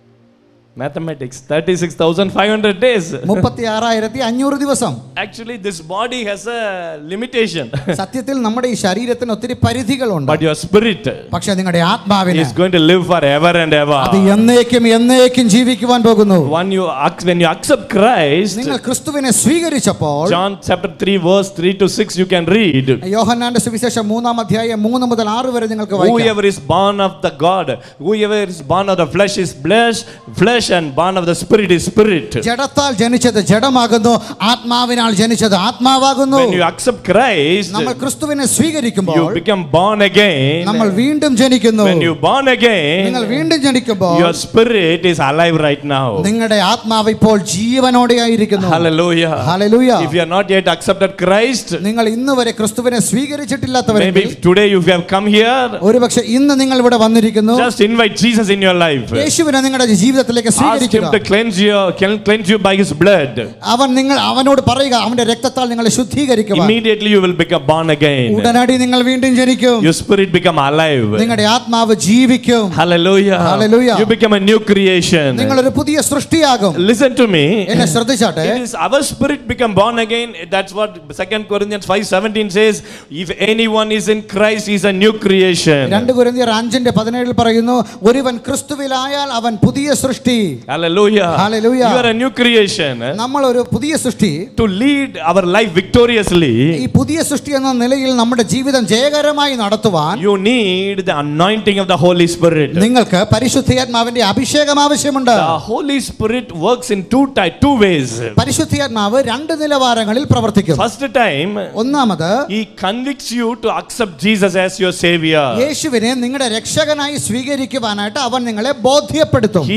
Mathematics, thirty-six thousand five hundred days. മുപ്പത്തി ആറായിരത്തി അഞ്ഞൂറ് ദിവസം. Actually, this body has a limitation. സത്യത്തിൽ നമ്മുടെ ഈ ശരീരത്തിന് ഒത്തിരി പരിധികളുണ്ട്. But your spirit, പക്ഷേ നിങ്ങളുടെ ആത്മാവിന് is going to live forever and ever. അത് എന്നേക്കും എന്നേക്കും ജീവിക്കുവാൻ പോകുന്നു. When you when you accept Christ, നിങ്ങൾ ക്രിസ്തുവിനെ സ്വീകരിച്ചപ്പോൾ, John chapter three verse three to six you can read. യോഹന്നാന്റെ സുവിശേഷം മൂന്നാം അധ്യായം മൂന്ന് മുതൽ ആറ് വരെ നിങ്ങൾക്ക് വായിക്കാം. Whoever is born of the God, whoever is born of the flesh is flesh, flesh and born of the spirit is spirit. ജഡത്താൽ ജനിച്ചത് ജഡമാകുന്നു, ആത്മാവിനാൽ ജനിച്ചത് ആത്മാവാകുന്നു. When you accept Christ, നമ്മൾ ക്രിസ്തുവിനെ സ്വീകരിക്കുമ്പോൾ you become born again. നമ്മൾ വീണ്ടും ജനിക്കുന്നു. When you born again, നിങ്ങൾ വീണ്ടും ജനിക്കുമ്പോൾ your spirit is alive right now. നിങ്ങളുടെ ആത്മാവ് ഇപ്പോൾ ജീവനോടെയായിരിക്കുന്നു. Hallelujah. Hallelujah. If you are not yet accepted Christ, നിങ്ങൾ ഇന്ന് വരെ ക്രിസ്തുവിനെ സ്വീകരിച്ചിട്ടില്ലാത്തവരെങ്കിൽ, maybe today you have come here, ഒരുപക്ഷേ ഇന്ന് നിങ്ങൾ ഇവിടെ വന്നിരിക്കുന്നു, just invite Jesus in your life. യേശുവിനെ നിങ്ങളുടെ ജീവിതത്തിലേക്ക് Ask സ്വീകരിക്കുക. him to cleanse you, can cleanse you by his blood. അവൻ നിങ്ങൾ അവനോട് പറയുക അവന്റെ രക്തത്താൽ നിങ്ങളെ ശുദ്ധീകരിക്കുക. Immediately you will become born again. ഉടനടി നിങ്ങൾ വീണ്ടും ജനിക്കും. Your spirit become alive. നിങ്ങളുടെ ആത്മാവ് ജീവിക്കും. Hallelujah. Hallelujah. You become a new creation. നിങ്ങൾ ഒരു പുതിയ സൃഷ്ടിയാകും. Listen to me. എന്നെ ശ്രദ്ധിച്ചാട്ടെ. It is our spirit become born again. That's what Second Corinthians five seventeen says. If anyone is in Christ, he is a new creation. രണ്ട് കൊരിന്ത്യർ അഞ്ചിന്റെ പതിനേഴിൽ പറയുന്നു, ഒരുവൻ ക്രിസ്തുവിലായാൽ അവൻ പുതിയ സൃഷ്ടി. Hallelujah. Hallelujah. You are a new creation. നമ്മൾ ഒരു പുതിയ സൃഷ്ടി. To lead our life victoriously, ഈ പുതിയ സൃഷ്ടി എന്ന നിലയിൽ നമ്മുടെ ജീവിതം ജയകരമായി നടത്തുവാൻ you need the anointing of the Holy Spirit. നിങ്ങൾക്ക് പരിശുദ്ധാത്മാവിന്റെ അഭിഷേകം ആവശ്യമുണ്ട്. The Holy Spirit works in two type two ways. പരിശുദ്ധാത്മാവ് രണ്ട് നിലവാരങ്ങളിൽ പ്രവർത്തിക്കും. First time, ഒന്നാമത്, he convicts you to accept Jesus as your savior. യേശുവിനെ നിങ്ങളുടെ രക്ഷകനായി സ്വീകരിക്കുവാനായിട്ട് അവൻ നിങ്ങളെ ബോധ്യപ്പെടുത്തും. He only brought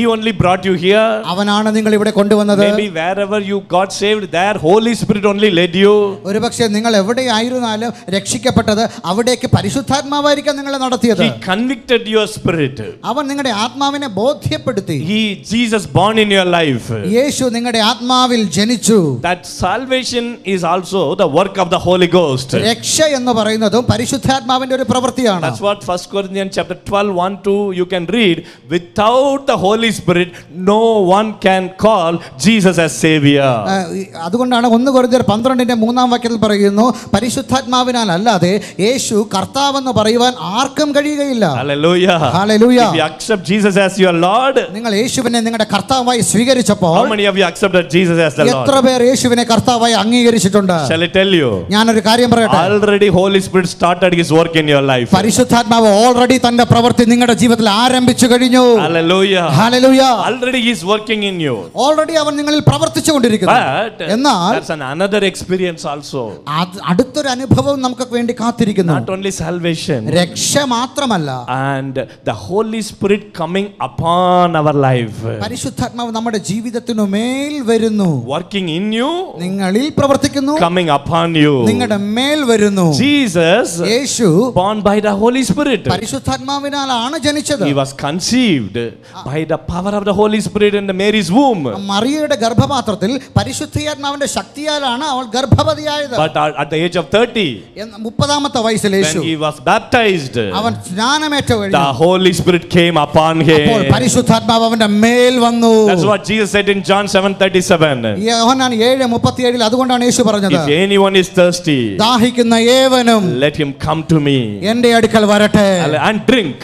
brought you here. അവനാണ് നിങ്ങൾ ഇവിടെ കൊണ്ടുവന്നത്. Maybe wherever you got saved, there Holy Spirit only led you. ഒരുപക്ഷേ നിങ്ങൾ എവിടെയായിരുന്നാലും രക്ഷിക്കപ്പെട്ടത് അവിടേക്ക് പരിശുദ്ധാത്മാവായിരിക്കും നിങ്ങളെ നടത്തിയത്. He convicted your spirit. അവൻ നിങ്ങളുടെ ആത്മാവിനെ ബോധ്യപ്പെടുത്തി. He Jesus born in your life. യേശു നിങ്ങളുടെ ആത്മാവിൽ ജനിച്ചു. That salvation is also the work of the Holy Ghost. രക്ഷ എന്ന് പറയുന്നതും പരിശുദ്ധാത്മാവിന്റെ ഒരു പ്രവൃത്തിയാണ്. That's what First Corinthians chapter twelve one two you can read. Without the Holy Spirit no one can call Jesus as Savior. അതുകൊണ്ടാണ് ഒന്ന് കൊരിന്ത്യർ പന്ത്രണ്ടിന്റെ മൂന്നാം വാക്യത്തിൽ പറയുന്നു, പരിശുദ്ധാത്മാവിനാൽ അല്ലാതെ യേശു കർത്താവെന്ന് പറയുവാൻ ആർക്കും കഴിയുകയില്ല. Hallelujah. Hallelujah. If you accept Jesus as your Lord, നിങ്ങൾ യേശുവിനെ നിങ്ങളുടെ കർത്താവായി സ്വീകരിച്ചപ്പോൾ how many of you accepted Jesus as the Lord? എത്ര പേർ യേശുവിനെ കർത്താവായി അംഗീകരിച്ചിട്ടുണ്ട്? Shall I tell you? ഞാനൊരു കാര്യം പറയട്ടെ. Already Holy Spirit started his work in your life. പരിശുദ്ധാത്മാവ് ഓൾറെഡി തന്റെ പ്രവൃത്തി നിങ്ങളുടെ ജീവിതത്തിൽ ആരംഭിച്ചു കഴിഞ്ഞു. Hallelujah. Hallelujah. Already he is working in you. Already അവൻ നിങ്ങളിൽ പ്രവർത്തിച്ചുകൊണ്ടിരിക്കുന്നു. But എന്നാൽ that's an another experience also. അടുത്തൊരു അനുഭവം നമുക്ക് വേണ്ടി കാത്തിരിക്കുന്നു. Not only salvation, രക്ഷ മാത്രമല്ല, and the Holy Spirit coming upon our life, പരിശുദ്ധാത്മാവ് നമ്മുടെ ജീവിതത്തിനു മേൽ വരുന്നു, working in you, നിങ്ങളിൽ പ്രവർത്തിക്കുന്നു, coming upon you. നിങ്ങളുടെ മേൽ വരുന്നു. Jesus, Yeshu born by the Holy Spirit, പരിശുദ്ധാത്മാവിനാലാണ് ജനിച്ചത്. he was conceived by the power of the Holy Spirit in Mary's womb. മറിയയുടെ ഗർഭപാത്രത്തിൽ പരിശുദ്ധാത്മാവിന്റെ ശക്തിയാലാണ് അവൾ ഗർഭവതിയായത്. But at the age of thirty, മുപ്പതാമത്തെ വയസ്സിൽ യേശു when he was baptized, അവൻ സ്നാനമേറ്റ the Holy Spirit came upon him. അപ്പോൾ പരിശുദ്ധാത്മാവ് അവന്റെ മേൽ വന്നു. That's what Jesus said in John seven thirty-seven. യോഹന്നാൻ ഏഴ് മുപ്പത്തിയേഴ് അതുകൊണ്ടാണ് യേശു പറഞ്ഞത്, if anyone is thirsty, ദാഹിക്കുന്ന ഏവനും let him come to me എന്റെ അടുക്കൽ വരട്ടെ and drink.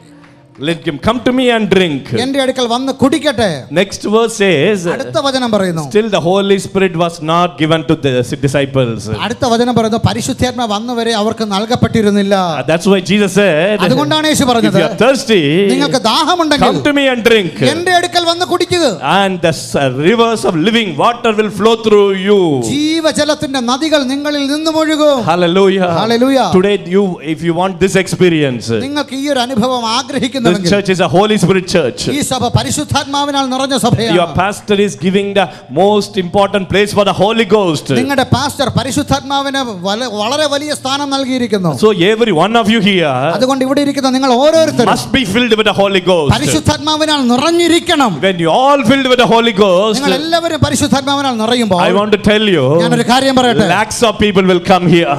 Let him come to me and drink. എന്റെ അടുക്കൽ വന്ന് കുടിക്കട്ടെ. Next verse says, അടുത്ത വചനം പറയുന്നു, still the Holy Spirit was not given to the disciples. അടുത്ത വചനം പറയുന്നു, പരിശുദ്ധാത്മാവ് വന്നവരെ അവർക്ക് നൽകപ്പെട്ടിരുന്നില്ല. That's why Jesus said, അതുകൊണ്ടാണ് യേശു if പറഞ്ഞത്, you are thirsty, നിങ്ങൾക്ക് ദാഹമുണ്ടെങ്കിൽ come to me and drink. എന്റെ അടുക്കൽ വന്ന് കുടിക്കുക. And the rivers of living water will flow through you. ജീവജലത്തിന്റെ നദികൾ നിങ്ങളിൽ നിന്നും ഒഴുകും. Hallelujah. Hallelujah. Today you, if you want this experience, നിങ്ങൾക്ക് ഈ ഒരു അനുഭവം ആഗ്രഹിക്കുന്നു, this church is a Holy Spirit church. ഈ സഭ പരിശുദ്ധാത്മാവിനാൽ നിറഞ്ഞ സഭയാണ്. Your pastor is giving the most important place for the Holy Ghost. നിങ്ങളുടെ പാസ്റ്റർ പരിശുദ്ധാത്മാവിന് വളരെ വലിയ സ്ഥാനം നൽകിയിരിക്കുന്നു. So every one of you here അതുകൊണ്ട് ഇവിടെ ഇരിക്കുന്ന നിങ്ങൾ ഓരോരുത്തരും must be filled with the Holy Ghost. പരിശുദ്ധാത്മാവിനാൽ നിറഞ്ഞിരിക്കണം. When you all filled with the Holy Ghost, നിങ്ങൾ എല്ലാവരും പരിശുദ്ധാത്മാവിനാൽ നിറയുമ്പോൾ, I want to tell you, ഞാനൊരു കാര്യം പറയട്ടെ, lakhs of people will come here.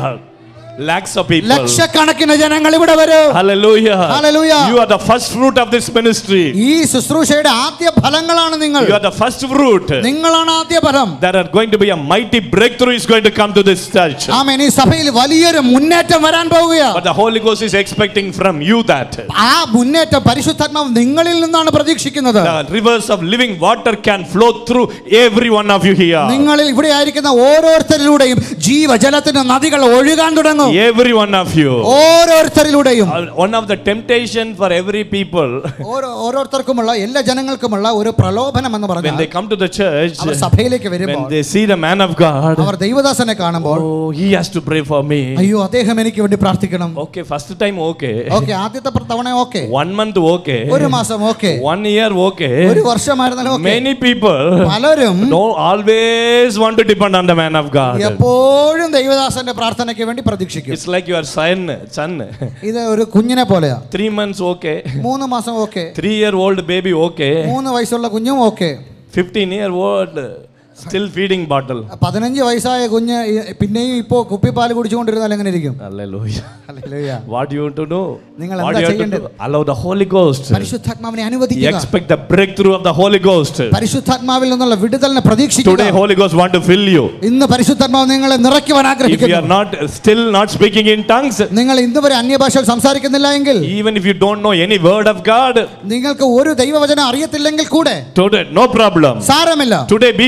Lakhs of people. ലക്ഷക്കണക്കിന് ജനങ്ങൾ ഇവിടെ വരും. Hallelujah. Hallelujah. You are the first fruit of this ministry. ഈ ശുശ്രൂഷയുടെ ആദ്യ ഫലങ്ങളാണ് നിങ്ങൾ. You are the first fruit. നിങ്ങളാണ് ആദ്യ ഫലം. There are going to be a mighty breakthrough is going to come to this church. ആമേൻ. ഈ സഭയിൽ വലിയൊരു മുന്നേറ്റം വരാൻ പോവുകയാണ്. But the Holy Ghost is expecting from you that. ആ മുന്നേറ്റം പരിശുദ്ധാത്മാവ് നിങ്ങളിൽ നിന്നാണ് പ്രതീക്ഷിക്കുന്നത്. The rivers of living water can flow through every one of you here. നിങ്ങളിൽ ഇവിടെ ആയിരിക്കുന്ന ഓരോരുത്തരിലൂടെയും ജീവജലത്തിന്റെ നദികൾ ഒഴുകാൻ തുടങ്ങും. Every one of you. ഓരോരുത്തരിലൂടെയും. One of the temptation for every people, ഓരോരുത്തർക്കുമുള്ള എല്ലാ ജനങ്ങൾക്കുമുള്ള ഒരു പ്രലോഭനം എന്ന് പറഞ്ഞാൽ, when they come to the church, അവർ സഭയിലേക്ക് വരുമ്പോൾ, when they see the man of God, അവർ ദൈവദാസനെ കാണുമ്പോൾ, oh, he has to pray for me. അയ്യോ അദ്ദേഹം എനിക്ക് വേണ്ടി പ്രാർത്ഥിക്കണം. Okay, first time okay. Okay, ആദ്യത്തെ തവണ ഓക്കേ. One month okay. ഒരു മാസം ഓക്കേ. One year okay. ഒരു വർഷമായിരുന്നാലും ഓക്കേ. Many people പലരും no always want to depend on the man of God. എപ്പോഴും ദൈവദാസന്റെ പ്രാർത്ഥനയ്ക്ക് വേണ്ടി പ്രതീക്ഷിക്കും. It's like your son, son. ഇത് ഒരു കുഞ്ഞിനെ പോലെയാ. Three months okay. മൂന്ന് മാസം okay. Three year old baby okay. മൂന്ന് വയസ്സുള്ള കുഞ്ഞും okay. Fifteen year old still feeding bottle. പതിനഞ്ച് വയസ്സായ കുഞ്ഞ് പിന്നെയും ഇപ്പോ കുപ്പിപ്പാൽ കുടിച്ചുകൊണ്ടിരുന്നാൽ എങ്ങനെ ഇരിക്കും? Hallelujah. Hallelujah. What do you want to do? നിങ്ങൾ What എന്താ do you have to ചെയ്യേണ്ടത്? do? Allow the Holy Ghost. പരിശുദ്ധാത്മാവിനെ You അനുവദിക്കുക. expect the breakthrough of the Holy Ghost. പരിശുദ്ധാത്മാവിൽ നിന്നുള്ള വിടുതലിനെ പ്രതീക്ഷിക്കുക. Today Holy Ghost want to fill you. ഇന്ന് പരിശുദ്ധാത്മാവ് നിങ്ങളെ നിറയ്ക്കുവാൻ If you ആഗ്രഹിക്കുന്നു. are not still not speaking in tongues, നിങ്ങൾ ഇന്നുവരെ അന്യഭാഷകൾ സംസാരിക്കുന്നില്ല എങ്കിൽ, even if you don't know any word of God, നിങ്ങൾക്ക് ഒരു ദൈവവചനം അറിയത്തില്ലെങ്കിൽ കൂടെ today no problem. സാരമില്ല. Today be filled.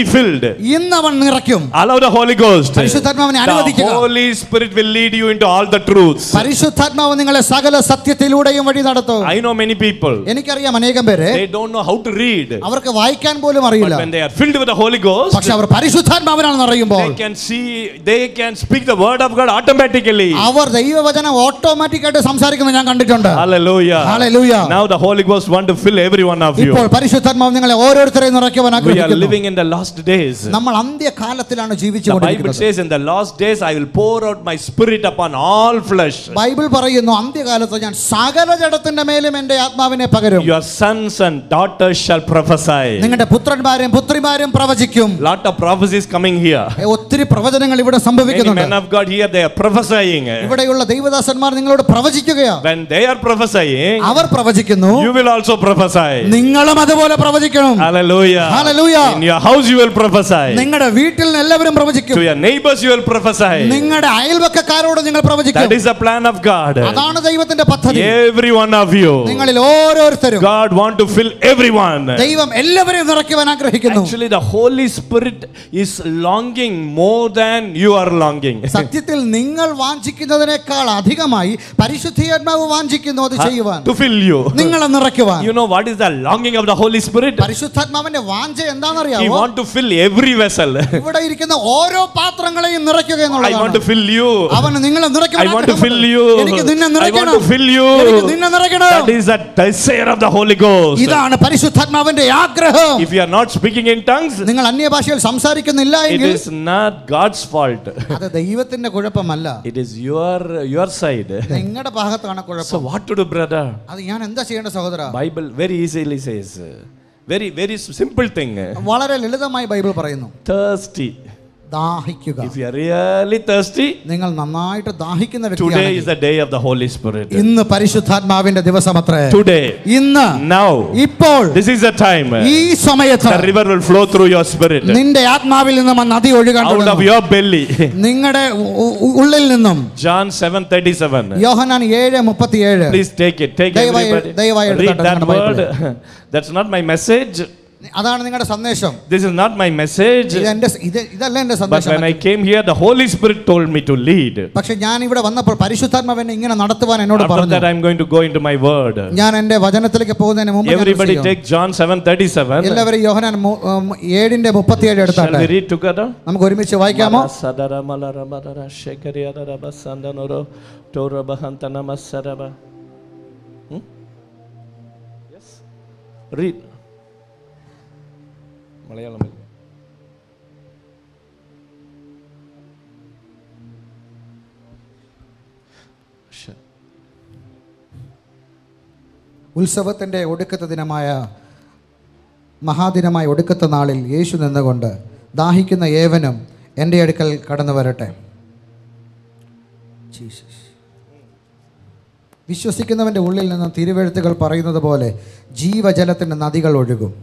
filled. ഇന്ന് അവൻ നിറയ്ക്കും. Allow the Holy Ghost. പരിശുദ്ധാത്മാവിനെ The അനുവദിക്കുക. Holy Spirit will lead you into all the truths. പരിശുദ്ധാത്മാവ് നിങ്ങളെ സകല സത്യത്തിലൂടെയും വഴി നടത്തും. I know many people. എനിക്കറിയാം അനേകം പേരെ They don't know how to read. അവർക്ക് വായിക്കാൻ പോലും അറിയില്ല. But when they are filled with the Holy Ghost, പക്ഷെ അവർ പരിശുദ്ധാത്മാവിനാൽ നിറയുമ്പോൾ they can see, they can speak the word of God automatically. അവർ ദൈവവചനം ഓട്ടോമാറ്റിക് ആയിട്ട് സംസാരിക്കുന്നത് ഞാൻ കണ്ടിട്ടുണ്ട്. Hallelujah. Hallelujah. Now the Holy Ghost want to fill every one of you. ഇപ്പോൾ പരിശുദ്ധാത്മാവ് നിങ്ങളെ ഓരോരുത്തരെയും നിറയ്ക്കുവാൻ We are ആഗ്രഹിക്കുന്നു. living in the last days. നമ്മൾ അന്ത്യകാലത്തിലാണ് The Bible ജീവിച്ചുകൊണ്ടിരിക്കുന്നത്. says in the last days I will pour out my spirit upon all flesh. Bible പറയുന്നു അന്ത്യകാലത്ത് ഞാൻ സകല ജഡത്തിന്റെ മേലും എന്റെ ആത്മാവിനെ പകരും. Your sons and daughters shall prophesy. നിങ്ങളുടെ പുത്രന്മാരും പുത്രിമാരും പ്രവചിക്കും. Lot of prophecies coming here. ഒത്തിരി പ്രവചനങ്ങൾ ഇവിടെ Many സംഭവിക്കുന്നുണ്ട്. men of God here, they are prophesying. ഇവിടെയുള്ള ദൈവദാസന്മാർ നിങ്ങളോട് പ്രവചിക്കുകയാണ്. When they are prophesying, അവർ പ്രവചിക്കുന്നു, you will also prophesy. നിങ്ങളും അതുപോലെ പ്രവചിക്കണം. Hallelujah. Hallelujah. In your house you will prophesy. നിങ്ങളുടെ വീട്ടിൽ എല്ലാവരും പ്രവചിക്കും. To your neighbors you will prophesy. നിങ്ങളുടെ അയൽവക്കക്കാരോട് നിങ്ങൾ പ്രവചിക്കും. That is the plan of God. അതാണ് ദൈവത്തിന്റെ പദ്ധതി. Every one of you, നിങ്ങളിൽ ഓരോരുത്തരും God want to fill everyone. ദൈവം എല്ലാവരെയും നിറയ്ക്കുവാൻ ആഗ്രഹിക്കുന്നു. Actually the Holy Spirit is longing more than you are longing. സത്യത്തിൽ നിങ്ങൾ വാഞ്ചിക്കുന്നതിനേക്കാൾ അധികമായി പരിശുദ്ധാത്മാവ് വാഞ്ചിക്കുന്നു അത് ചെയ്യുവാൻ, To fill you. നിങ്ങളെ നിറയ്ക്കുവാൻ. You know what is the longing of the Holy Spirit? പരിശുദ്ധാത്മാവിന്റെ വാഞ്ച He എന്താണെന്നറിയാമോ? want to fill every vessel. ഇവിടെ ഇരിക്കുന്ന ഓരോ പാത്രങ്ങളെയും നിറയ്ക്കുക I want to എന്നുള്ളതാണ്. fill you. അവൻ നിങ്ങളെ നിറയ്ക്കുവാൻ I want to fill you. എനിക്ക് നിന്നെ I want നിറയ്ക്കണം. to fill you. എനിക്ക് നിന്നെ നിറയ്ക്കണം. That is the desire of the Holy Ghost. ഇതാണ് പരിശുദ്ധാത്മാവിന്റെ ആഗ്രഹം. If you are not speaking in tongues, നിങ്ങൾ അന്യഭാഷയിൽ സംസാരിക്കുന്നില്ല it എങ്കിൽ is not God's fault. അത് ദൈവത്തിന്റെ കുഴപ്പമല്ല, It is your your side. നിങ്ങളുടെ ഭാഗത്താണ് So കുഴപ്പം. what to do, brother? അത് ഞാൻ എന്താ ചെയ്യേണ്ട സഹോദര? Bible very easily says, very very simple thing. വളരെ ലളിതമായി ബൈബിൾ പറയുന്നു, Thirsty. ദാഹിക്കുക. If you are really thirsty, നിങ്ങൾ നന്നായിട്ട് ദാഹിക്കുന്ന today is വ്യക്തിയാണ്. the day of the Holy Spirit. ഇന്ന് പരിശുദ്ധാത്മാവിന്റെ ദിവസമത്രേ. Today, ഇന്ന്, now, ഇപ്പോൾ, this is the time. ഈ സമയത്ത് The river will flow through your spirit, നിന്റെ ആത്മാവിൽ നിന്നും ആ നദി ഒഴുകാൻ out of തുടങ്ങും. your belly. നിങ്ങളുടെ ഉ- ഉ- ഉള്ളിൽ നിന്നും. John seven thirty-seven. യോഹന്നാൻ ഏഴ് മുപ്പത്തിയേഴ്. Please take it. Take ദയവായി- everybody. ദയവായി Read എടുത്തോട്ടെ that നിങ്ങളുടെ word. That's not my message. അതാണ് നിങ്ങളുടെ സന്ദേശം. This is not my message. ഇത് എന്റെ ഇത് ഇതല്ല എന്റെ But സന്ദേശം. when I came here, the Holy Spirit told me to lead. പക്ഷെ ഞാൻ ഇവിടെ വന്നപ്പോൾ പരിശുദ്ധാത്മാവ് എന്നെ ഇങ്ങനെ നടത്തുവാൻ എന്നോട് After പറഞ്ഞു. that, I'm going to go into my word. ഞാൻ എന്റെ വചനത്തിലേക്ക് പോകുന്നതിന് മുമ്പ് ഞാൻ ഇത് Everybody ചെയ്യും. take John seven thirty-seven. എല്ലാവരും യോഹന്നാൻ മു- ഉം, ഏഴിന്റെ മുപ്പത്തിയേഴ് Shall എടുത്താട്ടെ. we read together? നമുക്ക് ഒരുമിച്ച് വായിക്കാമോ? Sadara malara madara shekariya raba sandanoro tora bahantana masaraba. Hmm? Yes. Read. Malayalam. Sure. ഉത്സവത്തിന്റെ ഒടുക്കത്തെ ദിനമായ മഹാദിനമായ ഒടുക്കത്തെ നാളിൽ യേശു നിന്നുകൊണ്ട് ദാഹിക്കുന്ന ഏവനും എൻ്റെ അടുക്കൽ കടന്നു വരട്ടെ. ജീസസ്. വിശ്വസിക്കുന്നവൻ്റെ ഉള്ളിൽ നിന്ന് തിരുവെഴുത്തുകൾ പറയുന്നത് പോലെ ജീവജലത്തിൻ്റെ നദികൾ ഒഴുകും.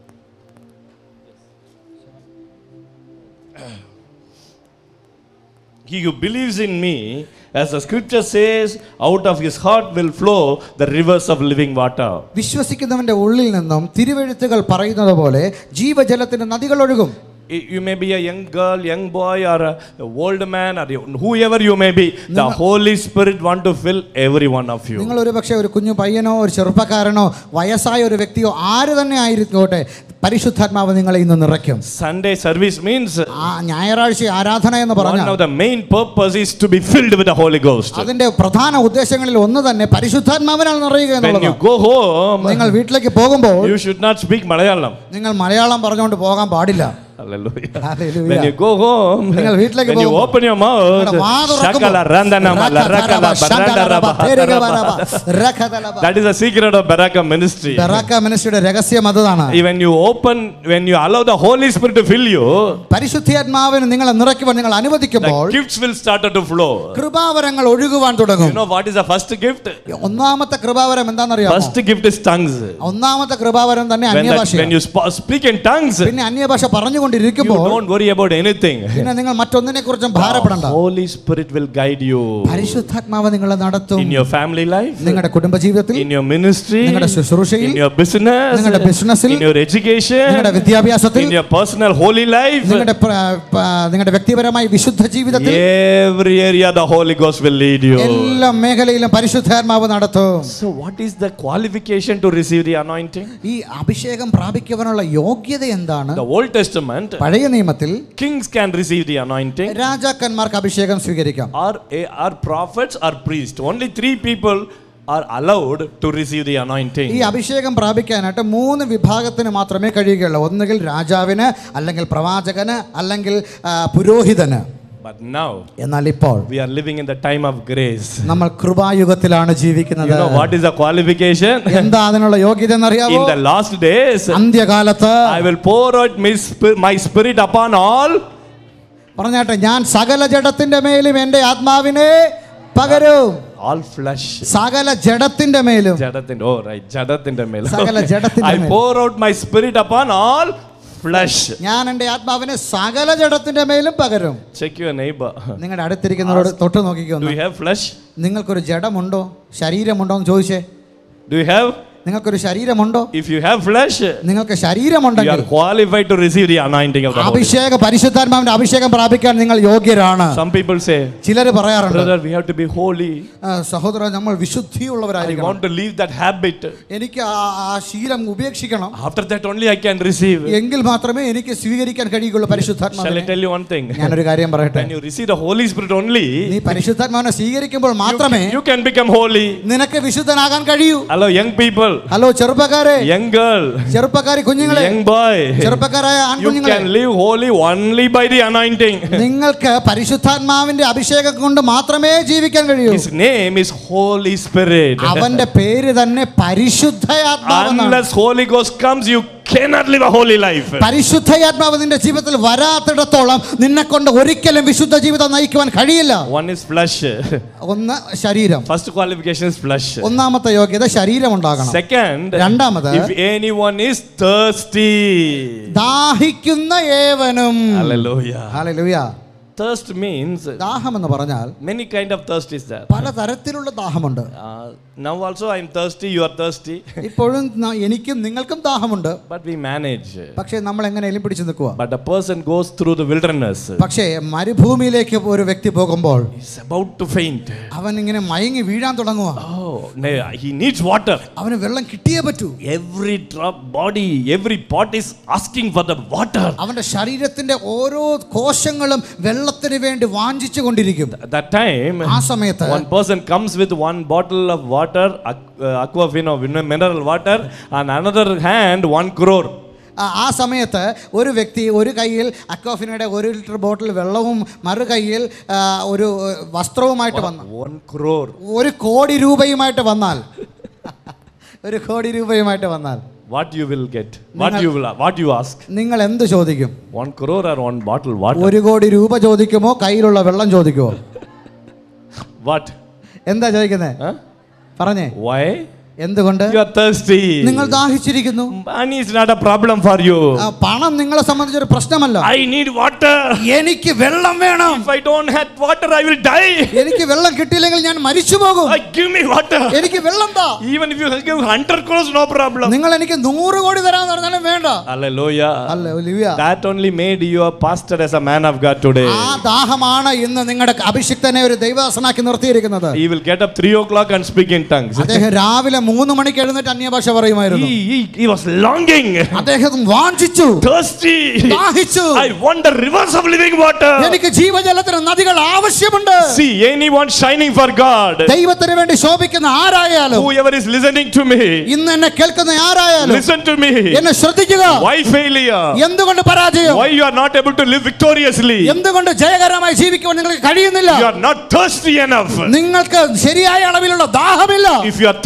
He who believes in me, as the scripture says, out of his heart will flow the rivers of living water. വിശ്വസിക്കുന്നവൻ്റെ ഉള്ളിൽ നിന്നും തിരുവെഴുത്തുകൾ പറയുന്നത് പോലെ ജീവജലത്തിൻ്റെ നദികൾ ഒഴുകും. You may be a young girl, young boy, or a old man, or whoever you may be. The Holy Spirit want to fill every one of you. നിങ്ങൾ ഒരു പക്ഷേ ഒരു കുഞ്ഞു പയ്യനോ ഒരു ചെറുപ്പക്കാരനോ വയസ്സായ ഒരു വ്യക്തിയോ ആര് തന്നെ ആയിരിക്കോട്ടെ, പരിശുദ്ധാത്മാവ് നിങ്ങളെ ഇന്ന് നിറയ്ക്കും. Sunday service means ആ ഞായറാഴ്ച ആരാധന എന്ന് one പറഞ്ഞാൽ of the main purpose is to be filled with the Holy Ghost. അതിന്റെ പ്രധാന ഉദ്ദേശങ്ങളിൽ ഒന്ന് തന്നെ പരിശുദ്ധാത്മാവിനാൽ നിറയുക When you എന്നുള്ളതാണ്. go home, നിങ്ങൾ വീട്ടിലേക്ക് പോകുമ്പോൾ you should not speak Malayalam. നിങ്ങൾ മലയാളം പറഞ്ഞുകൊണ്ട് പോകാൻ പാടില്ല. Hallelujah. Hallelujah. When you go home, നിങ്ങൾ വീട്ടിലേക്ക് when you പോകുമ്പോൾ open your mouth, നിങ്ങളുടെ വാ തുറക്കുമ്പോൾ shakala randanama la rakala barandaraba രഖതലബ. that is the secret of Baraka ministry. ബറാക്ക മിനിസ്ട്രിയുടെ രഹസ്യം അതാണ്. When you open, when you allow the Holy Spirit to fill you, പരിശുദ്ധാത്മാവിനെ നിങ്ങളെ നിറയ്ക്കുവാൻ നിങ്ങൾ അനുവദിക്കുമ്പോൾ the gifts will start to flow. കൃപാവരങ്ങൾ ഒഴുകുവാൻ തുടങ്ങും. You know what is the first gift? ഒന്നാമത്തെ കൃപാവരം എന്താണെന്നറിയാമോ? First gift is tongues. ഒന്നാമത്തെ കൃപാവരം തന്നെ When, that, അന്യഭാഷ. when you sp- speak in tongues, പിന്നെ അന്യഭാഷ പറഞ്ഞു ചിന്തിച്ചുകൊണ്ടിരിക്കുമ്പോൾ don't worry about anything. പിന്നെ നിങ്ങൾ മറ്റൊന്നിനെ കുറിച്ചും ഭാരപ്പെടണ്ട. Holy Spirit will guide you. പരിശുദ്ധാത്മാവ് നിങ്ങളെ നടത്തും. In your family life, നിങ്ങളുടെ കുടുംബജീവിതത്തിൽ, in your ministry, നിങ്ങളുടെ ശുശ്രൂഷയിൽ, in your business, നിങ്ങളുടെ ബിസിനസ്സിൽ, in your education, നിങ്ങളുടെ വിദ്യാഭ്യാസത്തിൽ, in your personal holy life, നിങ്ങളുടെ നിങ്ങളുടെ വ്യക്തിപരമായ വിശുദ്ധ ജീവിതത്തിൽ, every area the Holy Ghost will lead you. എല്ലാ മേഖലയിലും പരിശുദ്ധാത്മാവ് നടത്തും. So what is the qualification to receive the anointing? ഈ അഭിഷേകം പ്രാപിക്കുവാനുള്ള യോഗ്യത എന്താണ്? The Old Testament, പഴയ നിയമത്തിൽ kings can receive the anointing. രാജാക്കന്മാർക്ക് അഭിഷേകം സ്വീകരിക്കാം. Or are prophets or priests. Only three people are allowed to receive the anointing. ഈ അഭിഷേകം പ്രാപിക്കാനായിട്ട് മൂന്ന് വിഭാഗത്തിന് മാത്രമേ കഴിയുകയുള്ളൂ. ഒന്നുകിൽ രാജാവിന്, അല്ലെങ്കിൽ പ്രവാചകന്, അല്ലെങ്കിൽ പുരോഹിതന്. But now, എന്നാൽ ഇപ്പോൾ we are living in the time of grace. നമ്മൾ കൃപായുഗത്തിലാണ് ജീവിക്കുന്നത്. You know what is the qualification? എന്താ അതിനുള്ള യോഗ്യത എന്നറിയാമോ? In the last days, അന്ത്യകാലത്ത് I will pour out my spirit upon all. പറഞ്ഞാട്ടെ, ഞാൻ സകല ജഡത്തിന്റെ മേലും എന്റെ ആത്മാവിനെ പകരും. All flesh. സകല ജഡത്തിന്റെ മേലും. ജഡത്തിന്റെ, oh right, ജഡത്തിന്റെ മേലും. സകല ജഡത്തിന്റെ I മേലും. pour out my spirit upon all flesh. ഞാൻ എന്റെ ആത്മാവിനെ സകല ജഡത്തിന്റെ മേലും പകരും. Check your neighbor. നിങ്ങളുടെ അടുത്തിരിക്കുന്നവരോട് തൊട്ട് നോക്കിക്കോ. Do you have flesh? നിങ്ങൾക്കൊരു ജഡമുണ്ടോ, ശരീരമുണ്ടോ എന്ന് ചോദിച്ചേ. Do you have? നിങ്ങൾക്കൊരു ശരീരമുണ്ടോ? If you have flesh, നിങ്ങൾക്ക് you ശരീരമുണ്ടെങ്കിൽ are qualified to receive the anointing of the Holy Spirit. അഭിഷേക പരിശുദ്ധാത്മാവിന്റെ അഭിഷേകം പ്രാപിക്കാൻ നിങ്ങൾ യോഗ്യരാണ്. Some people say, ചിലർ പറയാറുണ്ട്, brother, we have to be holy. സഹോദര, നമ്മൾ I വിശുദ്ധിയുള്ളവരായിരിക്കണം. want to leave that habit. എനിക്ക് ആ ശീലം ഉപേക്ഷിക്കണം. After that only I can receive. എങ്കിൽ മാത്രമേ എനിക്ക് സ്വീകരിക്കാൻ കഴിയുള്ളൂ Shall I പരിശുദ്ധാത്മാവിനെ. tell you one thing? ഞാനൊരു കാര്യം പറയട്ടെ. When you receive the Holy Spirit only, നീ പരിശുദ്ധാത്മാവിനെ സ്വീകരിക്കുമ്പോൾ മാത്രമേ you can become holy. നിനക്ക് വിശുദ്ധനാകാൻ കഴിയൂ. Hello, young people. ഹലോ ചെറുപ്പക്കാരെ, Young girl. ചെറുപ്പക്കാരി കുഞ്ഞുങ്ങളെ, Young boy. ചെറുപ്പക്കാരായ You ആൺകുഞ്ഞുങ്ങളെ, can live holy only by the anointing. നിങ്ങൾക്ക് പരിശുദ്ധാത്മാവിന്റെ അഭിഷേകം കൊണ്ട് മാത്രമേ ജീവിക്കാൻ കഴിയൂ. His name is Holy Spirit. അവന്റെ പേര് തന്നെ പരിശുദ്ധയാത്മാവെന്നാണ്. Unless Holy Ghost comes, you cannot live a holy life. പരിശുദ്ധയാത്മാവ് നിന്റെ ജീവിതത്തിൽ വരാത്തിടത്തോളം നിന്നെ കൊണ്ട് ഒരിക്കലും വിശുദ്ധ ജീവിതം നയിക്കുവാൻ കഴിയില്ല. One is flesh. ഒന്ന് ശരീരം. First qualification is flesh. ഒന്നാമത്തെ യോഗ്യത ശരീരം ഉണ്ടാകണം. Second, രണ്ടാമത്, if anyone is thirsty. ദാഹിക്കുന്ന ഏവനും. Hallelujah. ഹല്ലേലൂയ. Thirst means ദാഹം എന്ന് പറഞ്ഞാൽ many kind of thirst is there. പല തരത്തിലുള്ള ദാഹമുണ്ട്. Uh, now also I am thirsty, you are thirsty. ഇപ്പോഴും ന- എനിക്കും നിങ്ങൾക്കും ദാഹമുണ്ട്. But we manage. പക്ഷേ നമ്മൾ എങ്ങനെയും പിടിച്ചു നിൽക്കുക. But a person goes through the wilderness. പക്ഷേ മരുഭൂമിയിലേക്ക് ഒരു വ്യക്തി പോകുമ്പോൾ He's about to faint. അവൻ ഇങ്ങനെ മയങ്ങി വീഴാൻ തുടങ്ങുക. Oh, no, he needs water. അവന് വെള്ളം കിട്ടിയേ പറ്റൂ. Every drop body, every part is asking for the water. അവന്റെ ശരീരത്തിന്റെ ഓരോ കോശങ്ങളും വെള്ളത്തിന് വേണ്ടി വാഞ്ചിച്ചു കൊണ്ടിരിക്കും. At that time, ആ സമയത്ത് one person comes with one bottle of water, uh, aquafina, mineral water, and another hand one crore. ആ സമയത്ത് ഒരു വ്യക്തി ഒരു കയ്യിൽ അക്വാഫിനയുടെ ഒരു ലിറ്റർ ബോട്ടിൽ വെള്ളവും മറു കയ്യിൽ ഒരു വസ്ത്രവുമായിട്ട് വന്നു one crore. ഒരു കോടി രൂപയുമായിട്ട് വന്നാൽ ഒരു കോടി രൂപയുമായിട്ട് വന്നാൽ What you will get? What you will? What you ask? നിങ്ങൾ എന്ത് ചോദിക്കും? One crore or one bottle water? ഒരു കോടി രൂപ ചോദിക്കുമോ, കയ്യിലുള്ള വെള്ളം ചോദിക്കുമോ? What? എന്താ ചോദിക്കുന്നത്? പറഞ്ഞേ. Why? എന്തുകൊണ്ട്? You are thirsty. നിങ്ങൾ ദാഹിച്ചിരിക്കുന്നു. Money is not a problem for you. പണം നിങ്ങളെ സംബന്ധിച്ചൊരു പ്രശ്നമല്ല. I need water. എനിക്ക് വെള്ളം വേണം. If I don't have water, I will die. എനിക്ക് വെള്ളം കിട്ടിയില്ലെങ്കിൽ ഞാൻ മരിച്ചു പോകും. I give me water. എനിക്ക് വെള്ളം താ. Even if you give hundred crores, no problem. നിങ്ങൾ എനിക്ക് നൂറ് കോടി തരാൻ പറഞ്ഞാലും വേണ്ട. Hallelujah. Hallelujah. That only made you a pastor as a man of God today. ആ ദാഹമാണ് ഇന്ന് നിങ്ങളുടെ അഭിഷിക്തനെ ഒരു ദൈവദാസനാക്കി നിർത്തിയിരിക്കുന്നത്. He will get up three o'clock and speak in tongues. അദ്ദേഹം രാവിലെ മൂന്ന് മണിക്ക് എഴുന്നേറ്റ് അന്യഭാഷ പറയുമായിരുന്നു. He, he, he was longing. അദ്ദേഹം വാഞ്ചിച്ചു, thirsty. ദാഹിച്ചു. I want the rivers of living water. എനിക്ക് ജീവജലത്തിന് നദികൾ ആവശ്യമുണ്ട്. See, anyone shining for God, ദൈവത്തിന് വേണ്ടി ശോഭിക്കുന്ന ആരായാലും, whoever is listening to me, ഇന്ന് എന്നെ കേൾക്കുന്ന ആരായാലും, listen to me. എന്നെ ശ്രദ്ധിക്കുക. Why failure? എന്തുകൊണ്ട് പരാജയം? Why you are not able to live victoriously? എന്തുകൊണ്ട് ജയകരമായി ജീവിക്കുവാൻ നിങ്ങൾക്ക് കഴിയുന്നില്ല? You are not thirsty enough. നിങ്ങൾക്ക് ശരിയായ അളവിലുള്ള ദാഹമില്ല. If you are thirsty,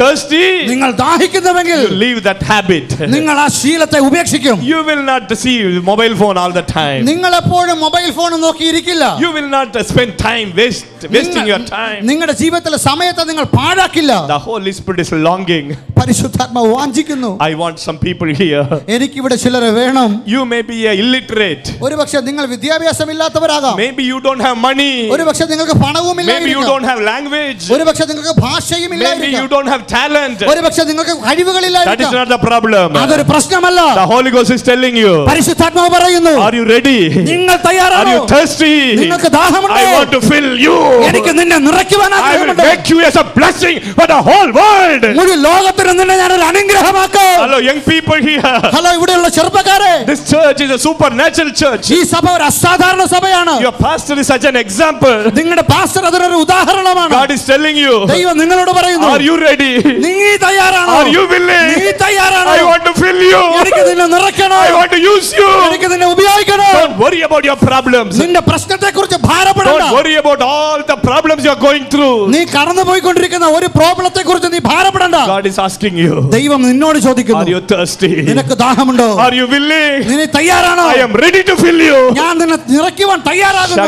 നിങ്ങൾ ദാഹിക്കുന്നുവെങ്കിൽ you leave that habit. നിങ്ങൾ ആ ശീലത്തെ ഉപേക്ഷിക്കും. You will not see mobile phone all the time. നിങ്ങൾ എപ്പോഴും മൊബൈൽ ഫോൺ നോക്കിയിരിക്കില്ല. You will not spend time waste wasting your time. നിങ്ങളുടെ ജീവിതത്തിലെ സമയത്തെ നിങ്ങൾ പാഴാക്കില്ല. The Holy Spirit is longing. പരിശുദ്ധാത്മാവ് വാഞ്ചിക്കുന്നു. I want some people here. എനിക്കിവിടെ ചിലരെ വേണം. You may be a illiterate. ഒരുപക്ഷേ നിങ്ങൾ വിദ്യാഭ്യാസമില്ലാത്തവരാകാം. Maybe you don't have money. ഒരുപക്ഷേ നിങ്ങൾക്ക് പണവുമില്ല. Maybe you don't have language. ഒരുപക്ഷേ നിങ്ങൾക്ക് ഭാഷയുമില്ല. Maybe you don't have talent. ഒരുപക്ഷേ നിങ്ങൾക്ക് കഴിവുകളില്ല. That is not the problem. അതൊരു പ്രശ്നമല്ല. The Holy Ghost is telling you. പരിശുദ്ധാത്മാവ് പറയുന്നു. Are you ready? നിങ്ങൾ തയ്യാറാണോ? Are you thirsty? നിങ്ങൾക്ക് ദാഹമുണ്ടോ? I want to fill you. എനിക്ക് നിന്നെ നിറയ്ക്കുവാൻ ആഗ്രഹമുണ്ട്. I will make you as a blessing for the whole world. മുഴു ലോകത്തിന് നിന്നെ ഞാൻ ഒരു അനുഗ്രഹമാക്കാം. Hello young people here. Hello ഇവിടെയുള്ള ചെറുപ്പക്കാരെ. This church is a supernatural church. ഈ സഭ ഒരു അസാധാരണ സഭയാണ്. Your pastor is such an example. നിങ്ങളുടെ പാസ്റ്റർ അതിനൊരു ഉദാഹരണമാണ്. God is telling you. ദൈവം നിങ്ങളോട് പറയുന്നു. Are you ready? നീ തയ്യാറാണോ? Are you willing? നീ തയ്യാറാണോ? I want to fill you. എനിക്ക് നിന്നെ നിറയ്ക്കണം. I want to use you. എനിക്ക് നിന്നെ ഉപയോഗിക്കണം. Don't worry about your problems. നിന്റെ പ്രശ്നത്തെക്കുറിച്ച് ഭാരപ്പെടണ്ട. Don't worry about all the problems you are going through. നീ കടന്നുപോയിക്കൊണ്ടിരിക്കുന്ന ഒരു പ്രോബ്ലത്തെക്കുറിച്ച് നീ ഭാരപ്പെടണ്ട. God is asking you. ദൈവം നിന്നോട് ചോദിക്കുന്നു. Are you thirsty? നിനക്ക് ദാഹമുണ്ടോ? Are you willing? നീ തയ്യാറാണോ? I am ready to fill you. ഞാൻ നിന്നെ നിറയ്ക്കുവാൻ തയ്യാറാകുന്നു.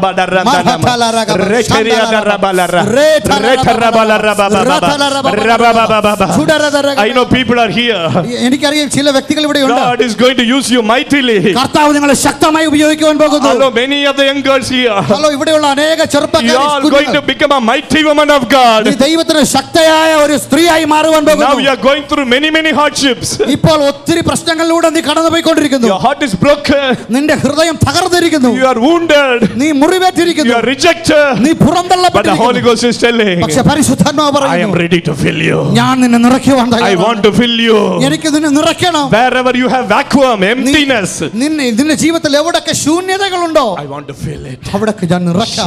I know people are here. എനിക്കറിയാം ചില വ്യക്തികൾ ഇവിടെയുണ്ട്. God is going to use you mightily. കർത്താവ് നിങ്ങളെ ശക്തമായി ഉപയോഗിക്കുവാൻ പോകുന്നു. Hello, many of the young girls here. Hello ഇവിടെയുള്ള അനേക ചെറുപ്പക്കാർ You are going to become a mighty woman of God. നീ ദൈവത്തിന് ശക്തയായ ഒരു സ്ത്രീയായി മാറുവാൻ പോകുന്നു. Now you are going through many many hardships. ഇപ്പോൾ ഒത്തിരി പ്രശ്നങ്ങളിലൂടെ നീ കടന്നുപോയിക്കൊണ്ടിരിക്കുന്നു. Your heart is broken. നിന്റെ ഹൃദയം തകർന്നിരിക്കുന്നു. You are wounded. നീ മുറിവേറ്റിരിക്കുന്നു. You are rejected. നീ പുറന്തള്ളപ്പെട്ടിരിക്കുന്നു. But the Holy Ghost is telling, പക്ഷേ പരിശുദ്ധാത്മാവ് പറയുന്നു, I am ready to fill you. ഞാൻ നിന്നെ നിറയ്ക്കുവാൻ I തയ്യാറാണ്. want to fill you. എനിക്ക് നിന്നെ നിറയ്ക്കണം. Wherever you have vacuum, emptiness, നിന്നെ നിന്റെ ജീവിതത്തിൽ എവിടെയൊക്കെ ശൂന്യതകളുണ്ടോ I want to fill it. അവിടെയൊക്കെ ഞാൻ നിറയ്ക്കാം.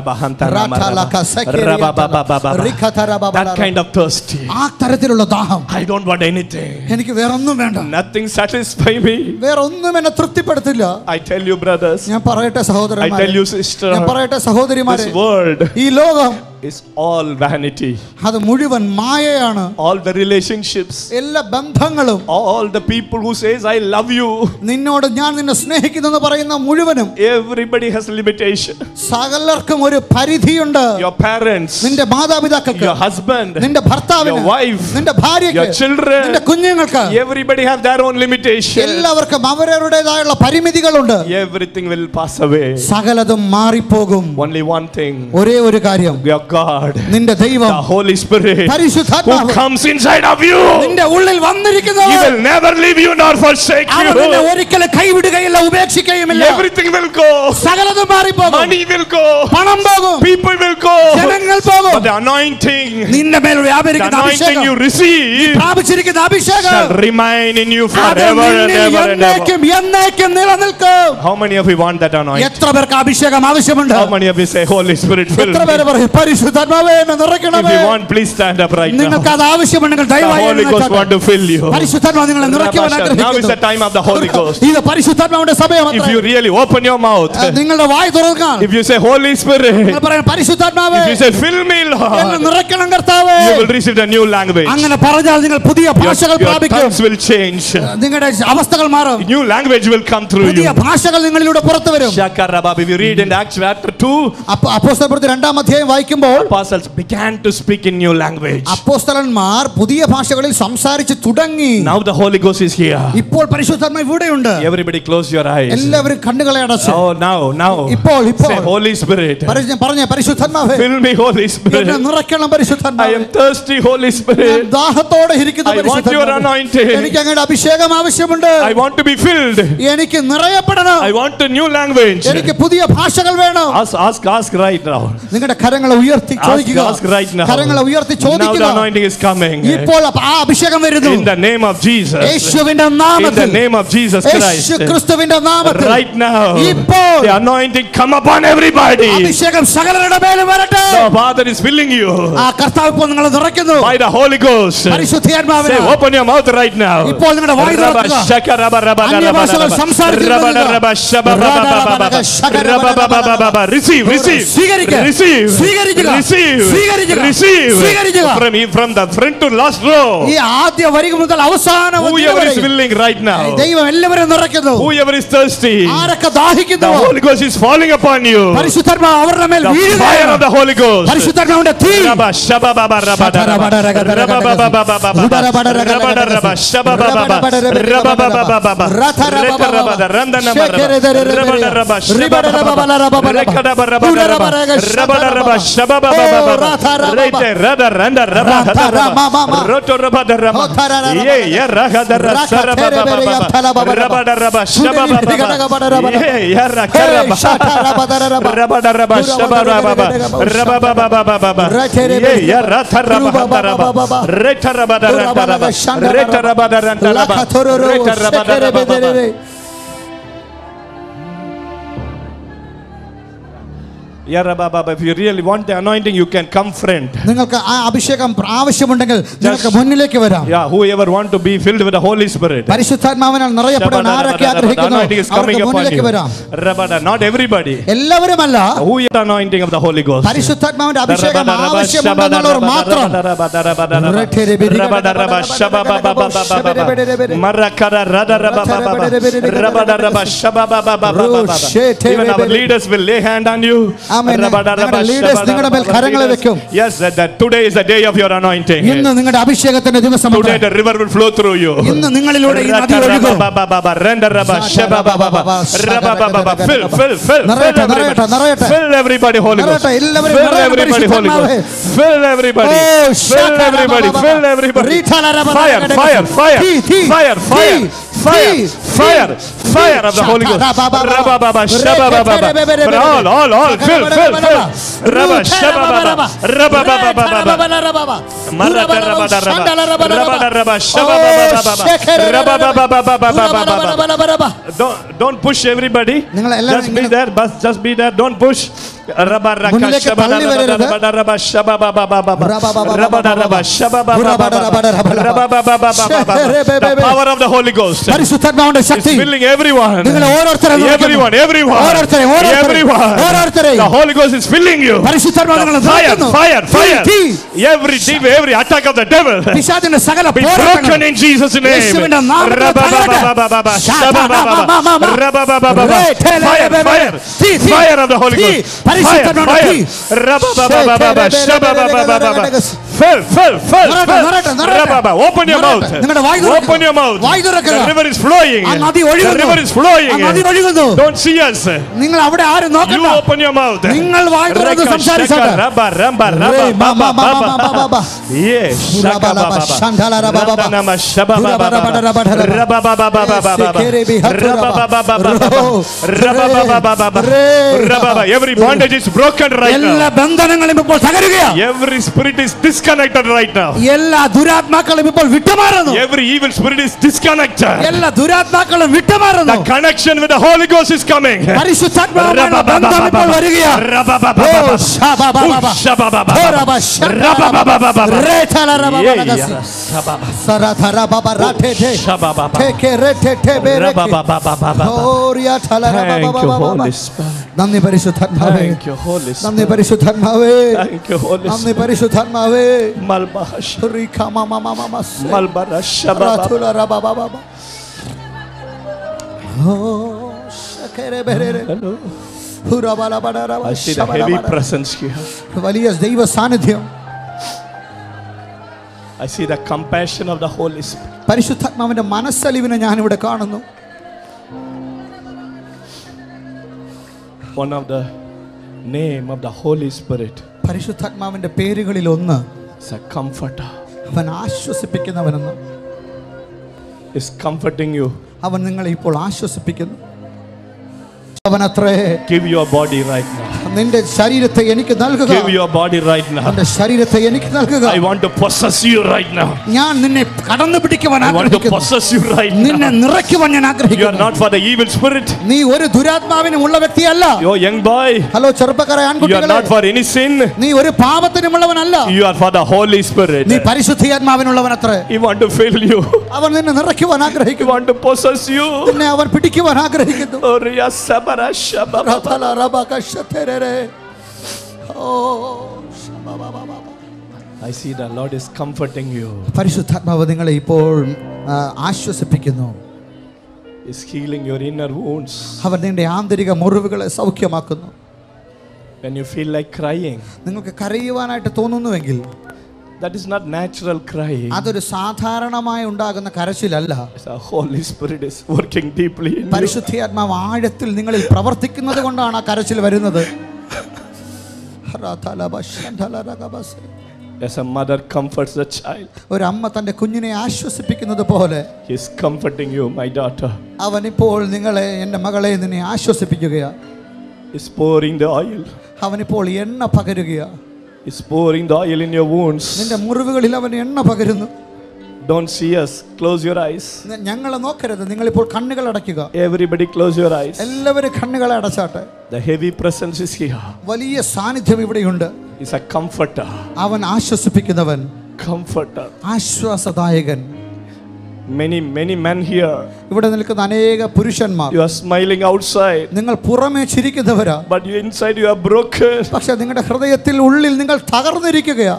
That kind of thirsty. ആ തരത്തിലുള്ള ദാഹം. I don't want anything. എനിക്ക് വേറെ ഒന്നും വേണ്ട. Nothing satisfy me. വേറെ ഒന്നും എന്നെ തൃപ്തിപ്പെടുത്തില്ല. I tell you brothers. ഞാൻ പറയട്ടെ സഹോദരന്മാരെ. I tell you sister. ഞാൻ പറയട്ടെ സഹോദരിമാരെ. This world. ഈ ലോകം is all vanity. അത് മുഴുവൻ മായയാണ്. All the relationships. എല്ലാ ബന്ധങ്ങളും. All the people who says I love you. നിന്നോട് ഞാൻ നിന്നെ സ്നേഹിക്കുന്നു എന്ന് പറയുന്ന മുഴുവനും. Everybody has limitation. സകലർക്കും ഒരു പരിധിയുണ്ട്. Your parents. നിന്റെ മാതാപിതാക്കൾക്ക്. Your husband. നിന്റെ ഭർത്താവിന്. Your wife. നിന്റെ ഭാര്യയ്ക്ക്. Your children. നിന്റെ കുഞ്ഞുങ്ങൾക്ക്. Everybody have their own limitation. എല്ലാവർക്കും അവരവരുടേതായുള്ള പരിമിതികളുണ്ട്. Everything will pass away. സകലതും മാറിപ്പോകും. Only one thing. ഒരേ ഒരു കാര്യം. Your God. നിന്റെ ദൈവം. The Holy Spirit. പരിശുദ്ധാത്മാവ്. Who comes inside of you. നിന്റെ ഉള്ളിൽ വന്നിരിക്കുന്നു. He will never leave you nor forsake you. അവൻ നിന്നെ ഒരിക്കലും കൈവിടുകയില്ല ഉപേക്ഷിക്കുകയുമില്ല. Everything will go. സകലതും മാറിപ്പോകും. Money will go. പണം പോകും. People will go. ജനങ്ങൾ പോകും. But the anointing. നിന്റെ മേൽ വ്യാപരിക്കുന്ന അഭിഷേകം. The anointing you receive. പ്രാപിച്ചിരിക്കുന്ന അഭിഷേകം. Shall remain in you forever and ever and ever. എന്നേക്കും നിലനിൽക്കും. How many of you want that anointing? എത്ര പേർക്ക് അഭിഷേകം ആവശ്യമുണ്ട്? How many of you say Holy Spirit fill me? എത്ര പേര് പറയും പരിശുദ്ധാത്മാവേ എന്നെ നിറയ്ക്കണമേ? If you want, please stand up right now. നിങ്ങൾക്ക് അത് ആവശ്യമുണ്ടെങ്കിൽ The ദയവായി Holy Ghost want to fill you. പരിശുദ്ധാത്മാവ് നിങ്ങളെ നിറയ്ക്കുവാൻ ആഗ്രഹിക്കുന്നു. Now is the time of the Holy Ghost. ഇത് പരിശുദ്ധാത്മാവിന്റെ സമയമാണ്. If you really open your mouth. നിങ്ങളുടെ വായ തുറക്കുക. If you say Holy Spirit. നിങ്ങൾ പറയണം പരിശുദ്ധാത്മാവേ. If you say fill me Lord. എന്നെ നിറയ്ക്കണം കർത്താവേ. You will receive a new language. അങ്ങനെ പറഞ്ഞാൽ നിങ്ങൾ പുതിയ ഭാഷകൾ പ്രാപിക്കും. Your tongues will change. നിങ്ങളുടെ അവസ്ഥകൾ മാറും. New language will come through you. പുതിയ ഭാഷകൾ നിങ്ങളിലൂടെ പുറത്തു വരും. If you read in Acts chapter two. അപ്പോസ്തലപ്രവൃത്തി രണ്ടാം അധ്യായം വായിക്കുമ്പോൾ apostles began to speak in new language. അപ്പോസ്തലന്മാർ പുതിയ ഭാഷകളിൽ സംസാരിച്ചു തുടങ്ങി. Now the Holy Ghost is here. ഇപ്പോൾ പരിശുദ്ധാത്മാവ് ഇവിടെയുണ്ട്. Everybody close your eyes. എല്ലാവരും കണ്ണുകളെ അടച്ച്. Oh now now. ഇപ്പോൾ ഇപ്പോൾ say Holy Spirit. പറഞ്ഞേ പരിശുദ്ധാത്മാവേ. Fill me Holy Spirit. എന്നെ നിറയ്ക്കണം പരിശുദ്ധാത്മാവേ. I am thirsty Holy Spirit. ദാഹത്തോടെ ഇരിക്കുന്നു പരിശുദ്ധാത്മാവേ. I want your anointing. എനിക്ക് അങ്ങയുടെ അഭിഷേകം ആവശ്യമുണ്ട്. I want to be filled. എനിക്ക് നിറയപ്പെടണം. I want a new language. എനിക്ക് പുതിയ ഭാഷകൾ വേണം. Ask ask ask right now. നിങ്ങളുടെ കരങ്ങളെ ഉയർത്തി ചോദിക്കുക. Ask right now. കരങ്ങളെ ഉയർത്തി ചോദിക്കുക. Now the anointing is coming. ഇപ്പോൾ ആ അഭിഷേകം വരുന്നു. In the name of Jesus. യേശുവിന്റെ നാമത്തിൽ. In the name of Jesus Christ. യേശു ക്രിസ്തുവിന്റെ നാമത്തിൽ. Right now. ഇപ്പോൾ the anointing come upon everybody. അഭിഷേകം സകലരുടെ മേലും വരട്ടെ. The Father is filling you. ആ കർത്താവ് ഇപ്പോൾ നിങ്ങളെ നിറയ്ക്കുന്നു. By the Holy Ghost. പരിശുദ്ധാത്മാവിനാൽ. Say open your mouth right now. ഇപ്പോൾ നിങ്ങളുടെ വായ തുറക്കുക. അന്യഭാഷകൾ സംസാരിക്കുക. Receive receive. സ്വീകരിക്കുക. Receive. സ്വീകരിക്കുക. receive, സ്വീകരിക്കുക, receive സ്വീകരിക്കുക. from from the front to last row. ഈ ആദ്യ വരിക മുതൽ അവസാന Whoever is willing right now, ദൈവം എല്ലാവരെയും നിറയ്ക്കുന്നു. whoever is thirsty, ആരൊക്കെ the ദാഹിക്കുന്നു, Holy Ghost is falling upon you. പരിശുദ്ധാത്മാവ് അവരുടെ മേൽ The fire വീഴുകയാണ്. of the Holy Ghost. പരിശുദ്ധാത്മാവിന്റെ തീ. Rabba shabba baba rabba rabba rabba baba baba rabba rabba shabba baba rabba baba baba rata rabba rabba randa nama rabba rabba shabba baba rekada rabba rabba rabba rabba shabba baba baba rete rada randa rabba roto rabba rabba ye ye raga rabba rabba baba rabba rabba shabba baba ye ye raga rabba rabba rabba shabba baba rabba baba baba ye ye rata rabba rabba reta rabba randa rabba reta rabba randa rabba reta rabba rabba. Yeah, Rabba, if you really want the anointing, you can come friend. നിങ്ങൾക്ക് ആ അഭിഷേകം ആവശ്യമുണ്ടെങ്കിൽ നിങ്ങൾക്ക് മുന്നിലേക്ക് വരാം. Yeah, whoever want to be filled with the Holy Spirit. പരിശുദ്ധാത്മാവിനാൽ നിറയപ്പെടാൻ ആരൊക്കെ ആഗ്രഹിക്കുന്നു അവർക്ക് മുന്നിലേക്ക് വരാം. Rabba, not everybody. എല്ലാവരുമല്ല. Who is the anointing of the Holy Ghost? പരിശുദ്ധാത്മാവിന്റെ അഭിഷേകം ആവശ്യമുണ്ടെന്നുള്ളവർ മാത്രം. Even our leaders will lay hand on you. Leaders നിങ്ങളുടെ മേൽ കരങ്ങൾ വെക്കും. Yes, that today is the day of your anointing. ഇന്ന് നിങ്ങളുടെ അഭിഷേകത്തിന്റെ ദിവസമാണ്. Today the river will flow through you. ഇന്ന് നിങ്ങളിലൂടെ ഈ നദി ഒഴുകും. Fill, fill, fill, നിറയട്ടെ, നിറയട്ടെ, നിറയട്ടെ. fill everybody, Holy Ghost. Fill everybody, Holy Ghost. Fill everybody. Fill everybody. Fill everybody. Fire, fire, fire, fire, fire, fire, fire, fire of the Holy Ghost. Rabba baba, shabba baba, all, all, all, fill, fill, fill. Rabba, shabba baba, rabba baba baba, marata rabba rabba, rabba rabba, shabba baba, rabba baba baba baba. Don't, don't push everybody. Just be there, just be there. Don't push. Rabba rabba, shabba rabba rabba, shabba baba baba, rabba rabba, shabba baba baba, rabba baba baba. The power of the Holy Ghost is filling everyone. Everyone, everyone, everyone. The Holy Ghost is filling you. Fire, fire, fire. Every demon, every attack of the devil be broken in Jesus' name. Fire, fire, fire of the Holy Ghost. Fire, fire. Fill, fill, fill, fill. Open your mouth. Open your mouth. The river is flowing. The river is flowing. Don't see us. You open your mouth. Yes. Every bondage is broken right now. Every spirit is disconnected right now. Every evil spirit is disconnected. The connection with the Holy Ghost is coming. നന്ദി പരിശുദ്ധാത്മാവേ, നന്ദി പരിശുദ്ധാത്മാവേ, നന്ദി പരിശുദ്ധാത്മാവേ. I see the heavy presence here. വലിയ ദൈവ സാന്നിധ്യം. I see the compassion of the Holy Spirit. പരിശുദ്ധാത്മാവിന്റെ മനസ്സലിവിനെ ഞാൻ ഇവിടെ കാണുന്നു. One of the name of the Holy Spirit പരിശുദ്ധാത്മാവിന്റെ പേരുകളിൽ ഒന്ന് is a comforter. അവൻ ആശ്വസിപ്പിക്കുന്നവനെന്ന്. Is comforting you. അവൻ നിങ്ങളെ ഇപ്പോൾ ആശ്വസിപ്പിക്കുന്നു. അവൻ അത്രേ. Give your body right now. നിന്റെ ശരീരത്തെ എനിക്ക് നൽകുക. Give your body right now. നിന്റെ ശരീരത്തെ എനിക്ക് നൽകുക. I want to possess you right now. ഞാൻ നിന്നെ കടന്നു പിടിക്കുവാൻ ആഗ്രഹിക്കുന്നു. I want to possess you right now. നിന്നെ നിറയ്ക്കുവാൻ ഞാൻ ആഗ്രഹിക്കുന്നു. You are not for the evil spirit. നീ ഒരു ദുരാത്മാവിനും ഉള്ള വ്യക്തിയല്ല. You young boy. ഹലോ ചെറുപ്പക്കാരെ ആൺകുട്ടികളെ. You are not for any sin. നീ ഒരു പാപത്തിനുമുള്ളവനല്ല. You are for the Holy Spirit. നീ പരിശുദ്ധാത്മാവിനുള്ളവൻ അത്രേ. He want to fill you. അവൻ നിന്നെ നിറയ്ക്കുവാൻ ആഗ്രഹിക്കുന്നു. He want to possess you. നിന്നെ അവൻ പിടിക്കുവാൻ ആഗ്രഹിക്കുന്നു. Oriya sabara shaba. Oh, I see the Lord is comforting you. പരിശുദ്ധാത്മാവ് നിങ്ങളെ ഇപ്പോൾ ആ, ആശ്വസിപ്പിക്കുന്നു. Is healing your inner wounds. അവൻ നിങ്ങളുടെ ആന്തരിക മുറിവുകളെ സൗഖ്യമാക്കുന്നു. When you feel like crying, നിങ്ങൾക്ക് കരയുവാനായിട്ട് തോന്നുന്നുവെങ്കിൽ that is not natural crying. അതൊരു സാധാരണമായി ഉണ്ടാകുന്ന കരച്ചിലല്ല. The Holy Spirit is working deeply in you. പരിശുദ്ധാത്മാവ് ആഴത്തിൽ നിങ്ങളിൽ പ്രവർത്തിക്കുന്നത് കൊണ്ടാണ് ആ കരച്ചിൽ വരുന്നത്. As a mother comforts the child, ഒരു അമ്മ തന്റെ കുഞ്ഞിനെ ആശ്വസിപ്പിക്കുന്നത് പോലെ He is comforting you, my daughter. അവൻ ഇപ്പോൾ നിങ്ങളെ, എൻ്റെ മകളെ, നിന്നെ ആശ്വസിപ്പിക്കുകയാണ്. He is pouring the oil. അവനിപ്പോൾ എണ്ണ പകരുകയാ. He is pouring the oil in your wounds. നിന്റെ മുറിവുകളിൽ അവൻ എണ്ണ പകരുന്നു. Don't see us. Close your eyes. ഞങ്ങളെ നോക്കരുത്. നിങ്ങളിപ്പോൾ കണ്ണുകൾ അടയ്ക്കുക. Everybody close your eyes. എല്ലാവരും കണ്ണുകളെ അടച്ചാട്ടെ. The heavy presence is here. വലിയ സാന്നിധ്യം ഇവിടെയുണ്ട്. He's a comforter. അവൻ ആശ്വസിപ്പിക്കുന്നവൻ, Comforter. ആശ്വാസദായകൻ. Many, many men here. ഇവിടെ നിൽക്കുന്ന അനേക പുരുഷന്മാർ, You are smiling outside, നിങ്ങൾ പുറമേ ചിരിക്കുന്നവരാ, but you inside you are broken. പക്ഷെ നിങ്ങളുടെ ഹൃദയത്തിൽ ഉള്ളിൽ നിങ്ങൾ തകർന്നിരിക്കുകയാ.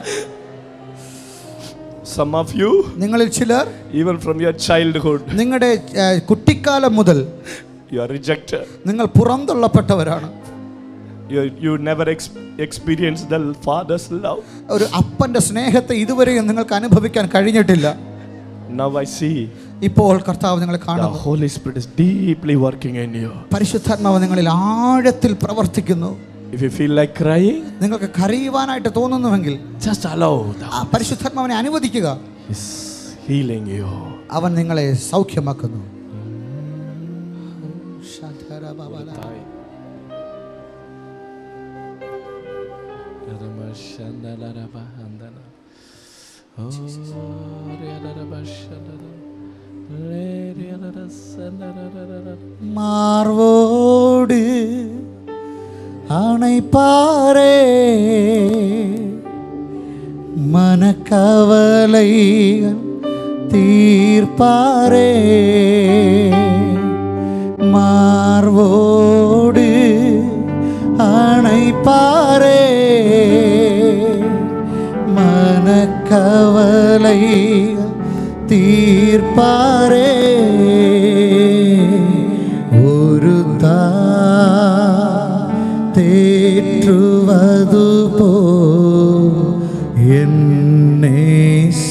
Some of you, നിങ്ങളിൽ ചിലർ even from your childhood, നിങ്ങളുടെ ഏഹ്, കുട്ടിക്കാലം മുതൽ you are rejected. നിങ്ങൾ പുറന്തള്ളപ്പെട്ടവരാണ്. You, you never ex- experienced the Father's love. ഒരു അപ്പന്റെ സ്നേഹത്തെ ഇതുവരെയും നിങ്ങൾക്ക് അനുഭവിക്കാൻ കഴിഞ്ഞിട്ടില്ല. Now I see ഇപ്പോൾ കർത്താവ് നിങ്ങളെ the കാണുന്നു. Holy Spirit is deeply working in you. പരിശുദ്ധാത്മാവ് നിങ്ങളിൽ ആഴത്തിൽ പ്രവർത്തിക്കുന്നു. If you feel like crying, നിങ്ങൾക്ക് കരയുവാനായിട്ട് തോന്നുന്നുവെങ്കിൽ just allow the ആ പരിശുദ്ധാത്മാവിനെ അനുവദിക്കുക. He's healing you. അവൻ നിങ്ങളെ സൗഖ്യമാക്കുന്നു. മാർവോട് அணைப்பாரே மனக்கவலைகள் தீர்ப்பாரே மார்வோடு அணைப்பாரே மனக்கவலைகள் தீர்ப்பாரே ஒரு தா തേറ്റുവതു പോ എന്നേശ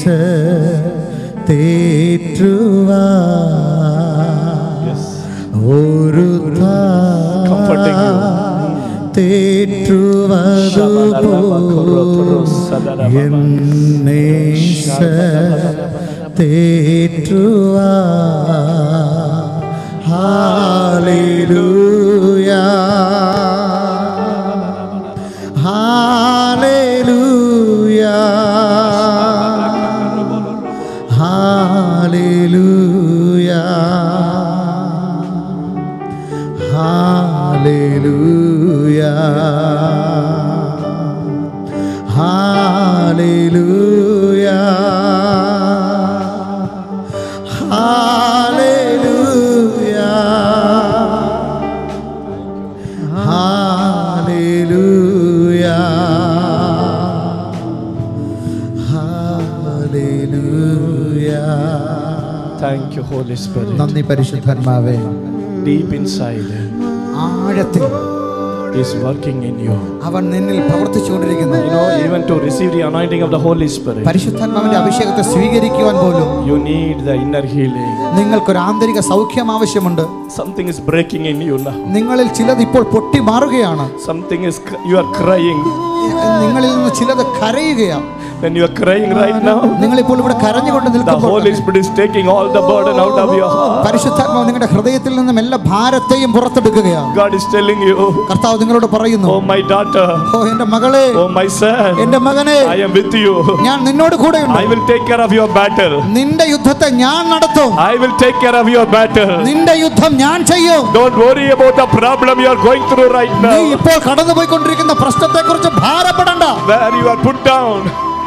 തേറ്റുവാ ഒരു തേറ്റുവതു പോ എന്നേശ തേറ്റുവാ ഹല്ലേലൂയാ Hallelujah, Hallelujah, Hallelujah, Hallelujah, Hallelujah, Hallelujah. Thank you, Holy Spirit. നന്ദി പരിശുദ്ധാത്മാവേ. Deep inside, ആഴത്തിൽ He is working in you. അവൻ നിന്നിൽ പ്രവർത്തിച്ചുകൊണ്ടിരിക്കുന്നു. You know, even to receive the anointing of the Holy Spirit, പരിശുദ്ധാത്മാവിന്റെ അഭിഷേകത്തെ സ്വീകരിക്കുവാൻ പോലും you need the inner healing. നിങ്ങൾക്കൊരു ആന്തരിക സൗഖ്യം ആവശ്യമുണ്ട്. Something is breaking in you now. നിങ്ങളിൽ ചിലത് ഇപ്പോൾ പൊട്ടി മാറുകയാണ്. Something is, you are crying. നിങ്ങളിൽ നിന്ന് ചിലത് കരയുകയാണ്. When you are crying right now, നിങ്ങളിപ്പോൾ ഇവിടെ കരഞ്ഞുകൊണ്ട് the നിൽക്കുമ്പോൾ Holy Spirit is taking all the burden out of your heart. പരിശുദ്ധാത്മാവ് നിങ്ങളുടെ ഹൃദയത്തിൽ നിന്നും എല്ലാ ഭാരത്തെയും പുറത്തെടുക്കുകയാണ്. God is telling you, കർത്താവ് നിങ്ങളോട് പറയുന്നു, oh my daughter, ഓ എന്റെ മകളെ, oh my son, എന്റെ മകനെ, I am with you. ഞാൻ നിന്നോട് കൂടെയുണ്ട്. I will take care of your battle. നിന്റെ യുദ്ധത്തെ ഞാൻ നടത്തും. I will take care of your battle. നിന്റെ യുദ്ധം ഞാൻ ചെയ്യും. Don't worry about the problem you are going through right നീ now. ഇപ്പോൾ കടന്നുപോയിക്കൊണ്ടിരിക്കുന്ന പ്രശ്നത്തെക്കുറിച്ച് ഭാരപ്പെടണ്ട. Where you are put down,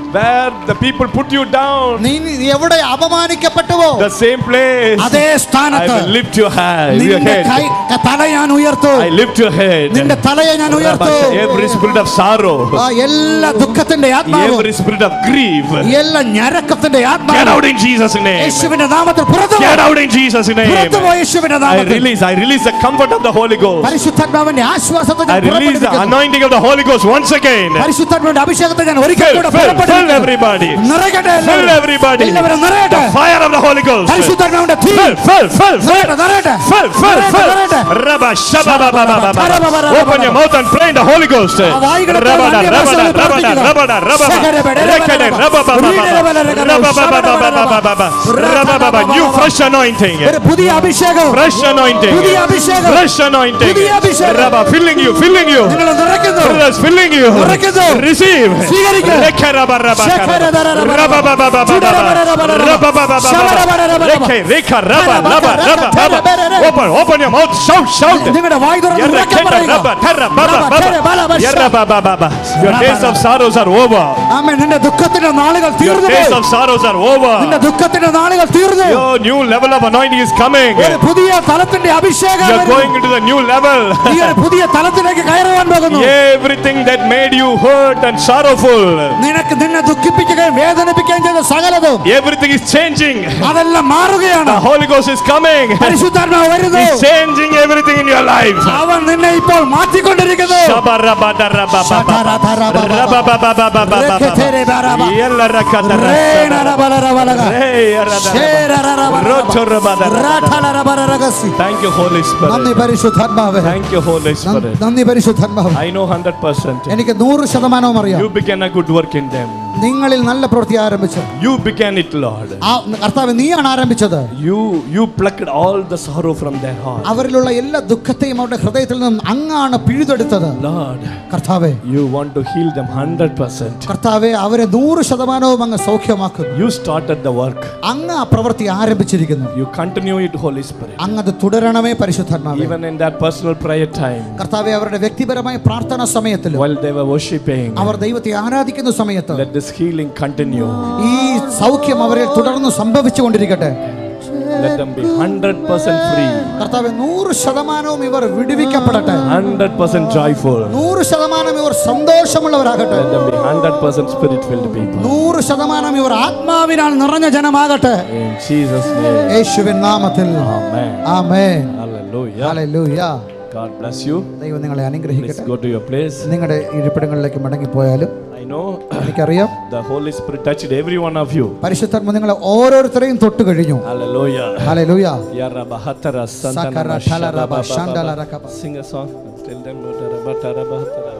Where the people put you down, നീ എവിടെ അപമാനിക്കപ്പെട്ടുവോ, the same place, അതേ സ്ഥാനത്ത് I will lift your head, your നിന്റെ head. കൈ തല ഞാൻ ഉയർത്തും. I lift your head. നിന്റെ തലയെ ഞാൻ ഉയർത്തും. Every spirit of sorrow, എല്ലാ ദുഃഖത്തിന്റെ ആത്മാവ്, every spirit of grief, എല്ലാ ഞരക്കത്തിന്റെ ആത്മാവ്, get out in Jesus' name. യേശുവിന്റെ നാമത്തിൽ പുറത്തു Get out in Jesus' name. പുറത്തു പോ യേശുവിന്റെ I നാമത്തിൽ. release, I release the comfort of the Holy Ghost. പരിശുദ്ധാത്മാവിന്റെ ആശ്വാസത്തെ I ഞാൻ release the പുറപ്പെടുവിക്കുന്നു. anointing of the Holy Ghost once again. പരിശുദ്ധാത്മാവിന്റെ അഭിഷേകത്തെ ഞാൻ ഒരിക്കൽ Fill, കൂടെ fill, fill പുറപ്പെടുവിക്കുന്നു. everybody. നിറയട്ടെ Fill എല്ലാവരും. everybody. എല്ലാവരും നിറയട്ടെ. The fire of the Holy Ghost. പരിശുദ്ധാത്മാവിന്റെ തീ Fill, fill, fill, fill. നിറയട്ടെ, നിറയട്ടെ. Fill, fill, fill. നിറയട്ടെ. Rabba, shabba, ba, ba, ba, ba, ba. Open your mouth and pray in the Holy Ghost. വായികളെ Rabada, തുറന്ന് rabada, അന്യഭാഷകളിൽ rabada, പ്രാർത്ഥിക്കുക. rabada, rabada. ശകരബെടെ, Rekede, rabba, ba, ba, ba, ba. Rabba, ba, ba, ba, ba, ba, ba, ba, ba. Rabba, ba, ba. New fresh anointing. ഒരു പുതിയ അഭിഷേകം, Fresh anointing. പുതിയ അഭിഷേകം, Fresh anointing. പുതിയ അഭിഷേകം. Rabba, filling you, filling you. നിങ്ങളെ നിറയ്ക്കുന്നു. Fill us, filling you. നിറയ്ക്കുന്നു. Receive. സ്വീകരിക്കുക. Reke, rabba, rabba, ശകര, ദര, rabba, rabba, ba, ba, ba, ba, ba, ba. Rabba, ba, ba, ba, ba, ba. Reke, reka, rabba, rabba, rabba, rabba. Open, open your mouth. Shout, shout. നിങ്ങളുടെ വായ് തുറന്ന് Yerra, ഉറക്കെ keta, പറയുക. rabba, terra, baba, rabba, baba. terra, bala, basha. Yerra, ba, ba, ba, ba. Your days of sorrows are over. ആമേൻ. നിന്റെ ദുഃഖത്തിന്റെ നാളുകൾ Your തീർന്നു days പോയി. of sorrows are over. നിന്റെ ദുഃഖത്തിന്റെ നാളുകൾ തീർന്നു. Your new level of anointing is coming. ഒരു പുതിയ തലത്തിന്റെ അഭിഷേകം You are വരുന്നു. going into the new level. നീ ഒരു പുതിയ തലത്തിലേക്ക് കയറുവാൻ പോകുന്നു. Everything that made you hurt and sorrowful, നിനക്ക് നിന്നെ ദുഃഖിപ്പിക്കുകയും വേദനിപ്പിക്കുകയും ചെയ്ത സകലതും everything is changing. അതെല്ലാം മാറുകയാണ്. The Holy Ghost is coming. പരിശുദ്ധാത്മാവ് വരുന്നു. He's changing everything in your life. അവൻ നിന്നെ ഇപ്പോൾ മാറ്റിക്കൊണ്ടിരിക്കുന്നു. Thank you, Holy നന്ദി Spirit. പരിശുദ്ധാത്മാവേ. Thank you, Holy Spirit. നന്ദി പരിശുദ്ധാത്മാവേ. I know one hundred percent. എനിക്ക് നൂറ് ശതമാനവും അറിയാം. You began a good work in them. നിങ്ങളിൽ നല്ല പ്രവൃത്തി ആരംഭിച്ചു. You began it, Lord. ആ കർത്താവേ, നീയാണ് ആരംഭിച്ചത്. You you plucked all the sorrow from their heart. അവരിലുള്ള എല്ലാ ദുഃഖത്തെയും അവരുടെ ഹൃദയത്തിൽ നിന്നും അങ്ങാണ് പിഴുതെടുത്തത്. Lord, കർത്താവേ, you want to heal them one hundred percent. കർത്താവേ, അവരെ നൂറ് ശതമാനവും അങ്ങ് സൗഖ്യമാക്കുന്നു. You started the work. അങ്ങ് ആ പ്രവൃത്തി ആരംഭിച്ചിരിക്കുന്നു. You continue it, Holy Spirit. അങ്ങ് അത് തുടരണമേ പരിശുദ്ധാത്മാവേ. Even in that personal prayer time, കർത്താവേ, അവരുടെ വ്യക്തിപരമായ പ്രാർത്ഥനാ സമയത്തിൽ while they were worshiping, അവർ ദൈവത്തെ ആരാധിക്കുന്ന സമയത്ത് let this healing continue. ഈ സൗഖ്യം അവരെ തുടർന്ന് സംഭവിച്ചു കൊണ്ടിരിക്കട്ടെ. Let them be one hundred percent free, കർത്താവേ, നൂറ് ശതമാനവും ഇവർ വിടുവിക്കപ്പെടട്ടെ. one hundred percent joyful. നൂറ് ശതമാനം ഇവർ സന്തോഷമുള്ളവരാകട്ടെ. Let them be one hundred percent spirit-filled people. നൂറ് ശതമാനം ഇവർ ആത്മാവിനാൽ നിറഞ്ഞ ജനമാകട്ടെ. In Jesus' name. യേശുവിൻ നാമത്തിൽ Amen. ആമേൻ. Hallelujah. ഹല്ലേലൂയ. God bless you. ദൈവം നിങ്ങളെ Please അനുഗ്രഹിക്കട്ടെ. go to your place. നിങ്ങളുടെ ഇരിപ്പിടങ്ങളിലേക്ക് മടങ്ങിപ്പോയാലും I know എനിക്കറിയാം the Holy Spirit touched every one of you. പരിശുദ്ധാത്മ നിങ്ങളെ ഓരോരുത്തരെയും തൊട്ട് കഴിഞ്ഞു. Hallelujah. ഹല്ലേലൂയ. Yarabahatara Santana Sakara Talaraba Shandala Rakaba. Sing a song. Tell them Yarabahatara.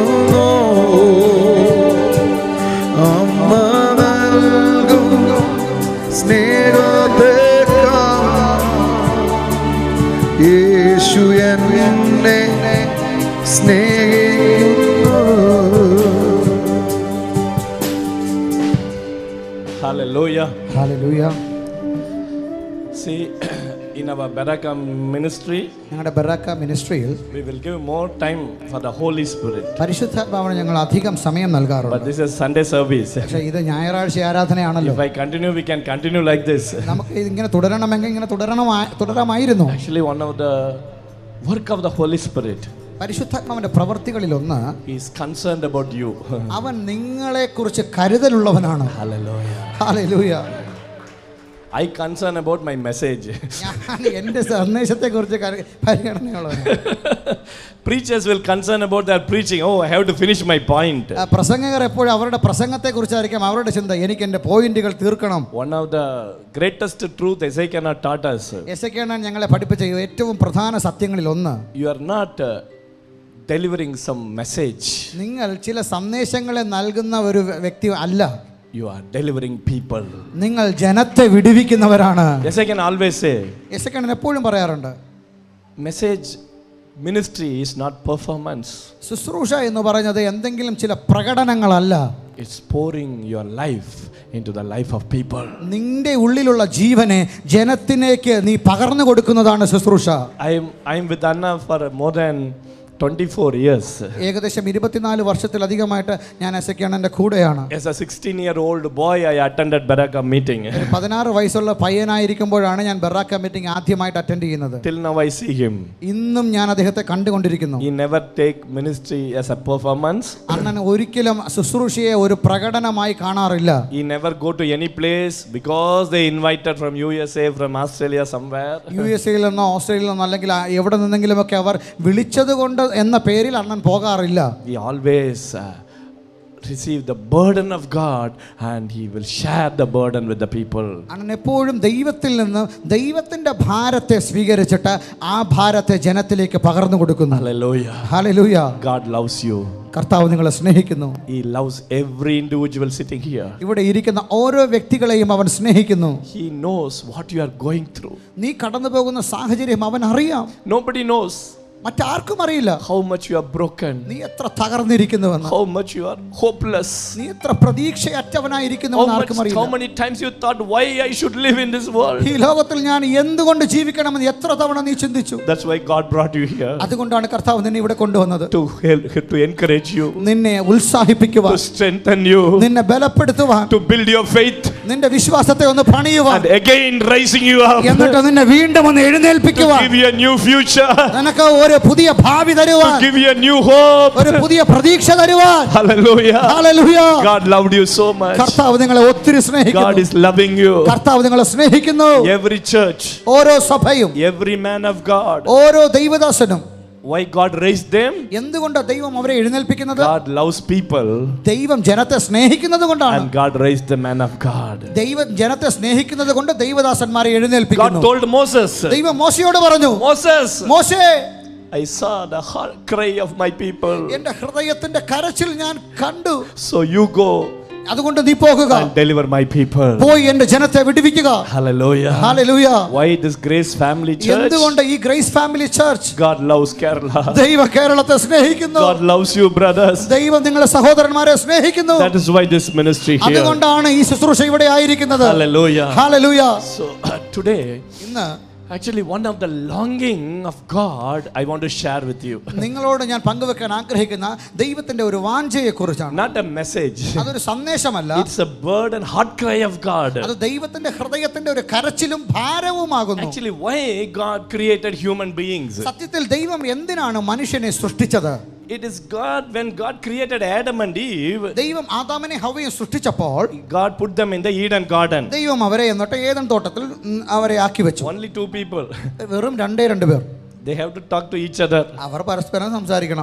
സ്നേഹിക്കുന്നു അമ്മ നൽകും എന്നെ സ്നേഹിക്കുന്നു. Hallelujah. ഹല്ലേലൂയ. See, in our Baraka ministry, ഞങ്ങളുടെ ബറാക്ക മിനിസ്ട്രിയിൽ we will give more time for the Holy Spirit. പരിശുദ്ധാത്മാവിന് ഞങ്ങൾ അധികം സമയം But നൽകാറുണ്ട്. this is Sunday service. പക്ഷേ ഇത് ഞായറാഴ്ച ആരാധനയാണല്ലോ. If I continue, we can continue like this. നമുക്ക് ഇതിങ്ങനെ തുടരണമെങ്കിൽ ഇങ്ങനെ തുടരണമാ തുടരാമായിരുന്നു. Actually, one of the work of the Holy Spirit, പരിശുദ്ധാത്മാവിന്റെ പ്രവർത്തികളിൽ ഒന്ന്, he is concerned about you. അവൻ നിങ്ങളെ കുറിച്ച് കരുതലുള്ളവനാണ്. Hallelujah. ഹല്ലേലൂയ. I concern about my message. ഞാൻ എൻ്റെ സന്ദേശത്തെ കുറിച്ച് പരിഗണനയുള്ളവനാണ്. Preachers will concern about their preaching. Oh, I have to finish my point. പ്രസംഗകർ എപ്പോഴും അവരുടെ പ്രസംഗത്തെ കുറിച്ചായിരിക്കും അവരുടെ ചിന്ത, എനിക്ക് എൻ്റെ പോയിന്റുകൾ തീർക്കണം. One of the greatest truth Ezekiel taught us. എസെക്കിയാൽ ഞങ്ങളെ പഠിപ്പിച്ച ഏറ്റവും പ്രധാന സത്യങ്ങളിൽ ഒന്ന്, You are not uh, delivering some message. നിങ്ങൾ ചില സന്ദേശങ്ങളെ നൽകുന്ന ഒരു വ്യക്തി അല്ല, You are delivering people. നിങ്ങൾ ജനത്തെ വിടുവിക്കുന്നവരാണ്. Ezekiel always say, എസെക്കിയാൽ എപ്പോഴും പറയാറുണ്ട്, message ministry is not performance. ശുശ്രൂഷ എന്ന് പറയുന്നത് എന്തെങ്കിലും ചില പ്രകടനങ്ങളല്ല, It's pouring your life into the life of people. നിന്റെ ഉള്ളിലുള്ള ജീവനെ ജനത്തിലേക്ക് നീ പകർന്നു കൊടുക്കുന്നതാണ് ശുശ്രൂഷ. I am I am with Anna for more than twenty-four years. ഏകദേശം ഇരുപത്തിനാല് വർഷത്തിലധികമായിട്ട് ഞാൻ എസെക്കിയാന്റെ കൂടെയാണ്. As a sixteen year old boy, I attended Baraka meeting. പതിനാറ് വയസ്സുള്ള പയ്യനായിരിക്കുമ്പോഴാണ് ഞാൻ ബറാക്ക മീറ്റിംഗ് ആദ്യമായിട്ട് അറ്റൻഡ് ചെയ്യുന്നത്. Till now I see him. ഇന്നും ഞാൻ അദ്ദേഹത്തെ കണ്ടുകൊണ്ടിരിക്കുന്നു. He never take ministry as a performance. അണ്ണൻ ഒരിക്കലും ശുശ്രൂഷയെ ഒരു പ്രകടനമായി കാണാറില്ല. He never go to any place because they invited from U S A, from Australia, somewhere. യു എസ് എയിൽ നിന്നോ ഓസ്ട്രേലിയയിൽ നിന്നോ അല്ലെങ്കിൽ എവിടെ നിന്നെങ്കിലും ഒക്കെ അവർ വിളിച്ചത് കൊണ്ട് എന്ന പേരിൽ അണ്ണൻ പോകാറില്ല. He always uh, receive the burden of God and he will share the burden with the people. അണ്ണൻ എപ്പോഴും ദൈവത്തിൽ നിന്ന് ദൈവത്തിന്റെ ഭാരത്തെ സ്വീകരിച്ചിട്ട് ആ ഭാരത്തെ ജനത്തിലേക്ക് പകർന്നു കൊടുക്കുന്നു. Hallelujah. ഹല്ലേലൂയ. God loves you. കർത്താവ് നിങ്ങളെ സ്നേഹിക്കുന്നു. He loves every individual sitting here. ഇവിടെ ഇരിക്കുന്ന ഓരോ വ്യക്തികളെയും അവൻ സ്നേഹിക്കുന്നു. He knows what you are going through. നീ കടന്നു പോകുന്ന സാഹചര്യം അവൻ അറിയാം. Nobody knows മറ്റാർക്കും അറിയില്ല how much you are broken, നീ എത്ര തകർന്നിരിക്കുന്നുവെന്ന്, how much you are hopeless, നീ എത്ര പ്രതീക്ഷയറ്റവനായിരിക്കുന്നുവെന്ന് ആർക്കും how അറിയില്ല. many times you thought why I should live in this world. ഈ ലോകത്തിൽ ഞാൻ എന്തുകൊണ്ട് ജീവിക്കണമെന്ന് എത്ര തവണ നീ ചിന്തിച്ചു. That's why God brought you here, അതുകൊണ്ടാണ് കർത്താവ് നിന്നെ ഇവിടെ കൊണ്ടുവന്നത്. to help, to encourage you, നിന്നെ ഉത്സാഹിപ്പിക്കുവാൻ, to strengthen you, നിന്നെ ബലപ്പെടുത്തുവാൻ, to build your faith, നിന്റെ വിശ്വാസത്തെ ഒന്ന് പണിയുവാൻ, and again raising you up, എന്നിട്ട് നിന്നെ വീണ്ടും ഒന്ന് to എഴുന്നേൽപ്പിക്കുവാൻ, give you a new future, നിനക്ക് ഒരു പുതിയ ഭാവി to തരുവാൻ, give you a new hope. ഒരു പുതിയ പ്രതീക്ഷ തരുവാൻ. Hallelujah. ഹല്ലേലൂയ. God loved you so much. കർത്താവ് നിങ്ങളെ ഒത്തിരി God സ്നേഹിക്കുന്നു. is loving you. കർത്താവ് നിങ്ങളെ സ്നേഹിക്കുന്നു. Every church, ഓരോ സഭയും, every man of God. ഓരോ ദൈവദാസനും. Why God raised them? എന്തുകൊണ്ട് ദൈവം അവരെ എഴുന്നേൽപ്പിക്കുന്നത്? God loves people, ദൈവം ജനത്തെ സ്നേഹിക്കുന്നത് കൊണ്ടാണ്. and God raised the man of God. ദൈവം ജനത്തെ സ്നേഹിക്കുന്നത് കൊണ്ട് ദൈവദാസന്മാരെ God എഴുന്നേൽപ്പിക്കുന്നു. told Moses, ദൈവം മോശയോട് പറഞ്ഞു, Moses, മോശേ, I saw the heart cry of my people, എന്റെ ഹൃദയത്തിന്റെ കരച്ചിൽ ഞാൻ കണ്ടു. so you go അതുകൊണ്ട് നീ പോകുക, and deliver my people. പോയി എന്റെ ജനത്തെ വിടുവിക്കുക. Hallelujah. ഹല്ലേലൂയ. Why this Grace Family Church? എന്തുകൊണ്ട് ഈ Grace Family Church? God loves Kerala. ദൈവം കേരളത്തെ സ്നേഹിക്കുന്നു. God loves you, brothers. ദൈവം നിങ്ങളെ സഹോദരന്മാരെ സ്നേഹിക്കുന്നു. That is why this ministry here. അതുകൊണ്ടാണ് ഈ ശുശ്രൂഷ ഇവിടെ ആയിരിക്കുന്നത്. Hallelujah. ഹല്ലേലൂയ. So uh, today, ഇന്ന് actually one of the longing of God I want to share with you. നിങ്ങളോട് ഞാൻ പങ്കുവെക്കാൻ ആഗ്രഹിക്കുന്ന ദൈവത്തിന്റെ ഒരു വാഞ്ചയെ കുറിച്ചാണ്. Not a message. അതൊരു സന്ദേശമല്ല. It's a burden, heart cry of God. അത് ദൈവത്തിന്റെ ഹൃദയത്തിന്റെ ഒരു കരച്ചിലും ഭാരവുമാകുന്നു. Actually, why God created human beings? സത്യത്തിൽ ദൈവം എന്തിനാണ് മനുഷ്യനെ സൃഷ്ടിച്ചത്? It is God, when God created Adam and Eve, ദൈവം ആദാമിനെ ഹവ്വയെ സൃഷ്ടിച്ചപ്പോൾ God put them in the Eden garden. ദൈവം അവരെ എന്നിട്ട് ഏദൻ തോട്ടത്തിൽ അവരെ ആക്കി വെച്ചു. Only two people. വെറും രണ്ടേ രണ്ട് പേർ. They have to talk to each other. അവർ പരസ്പരം സംസാരിക്കണം.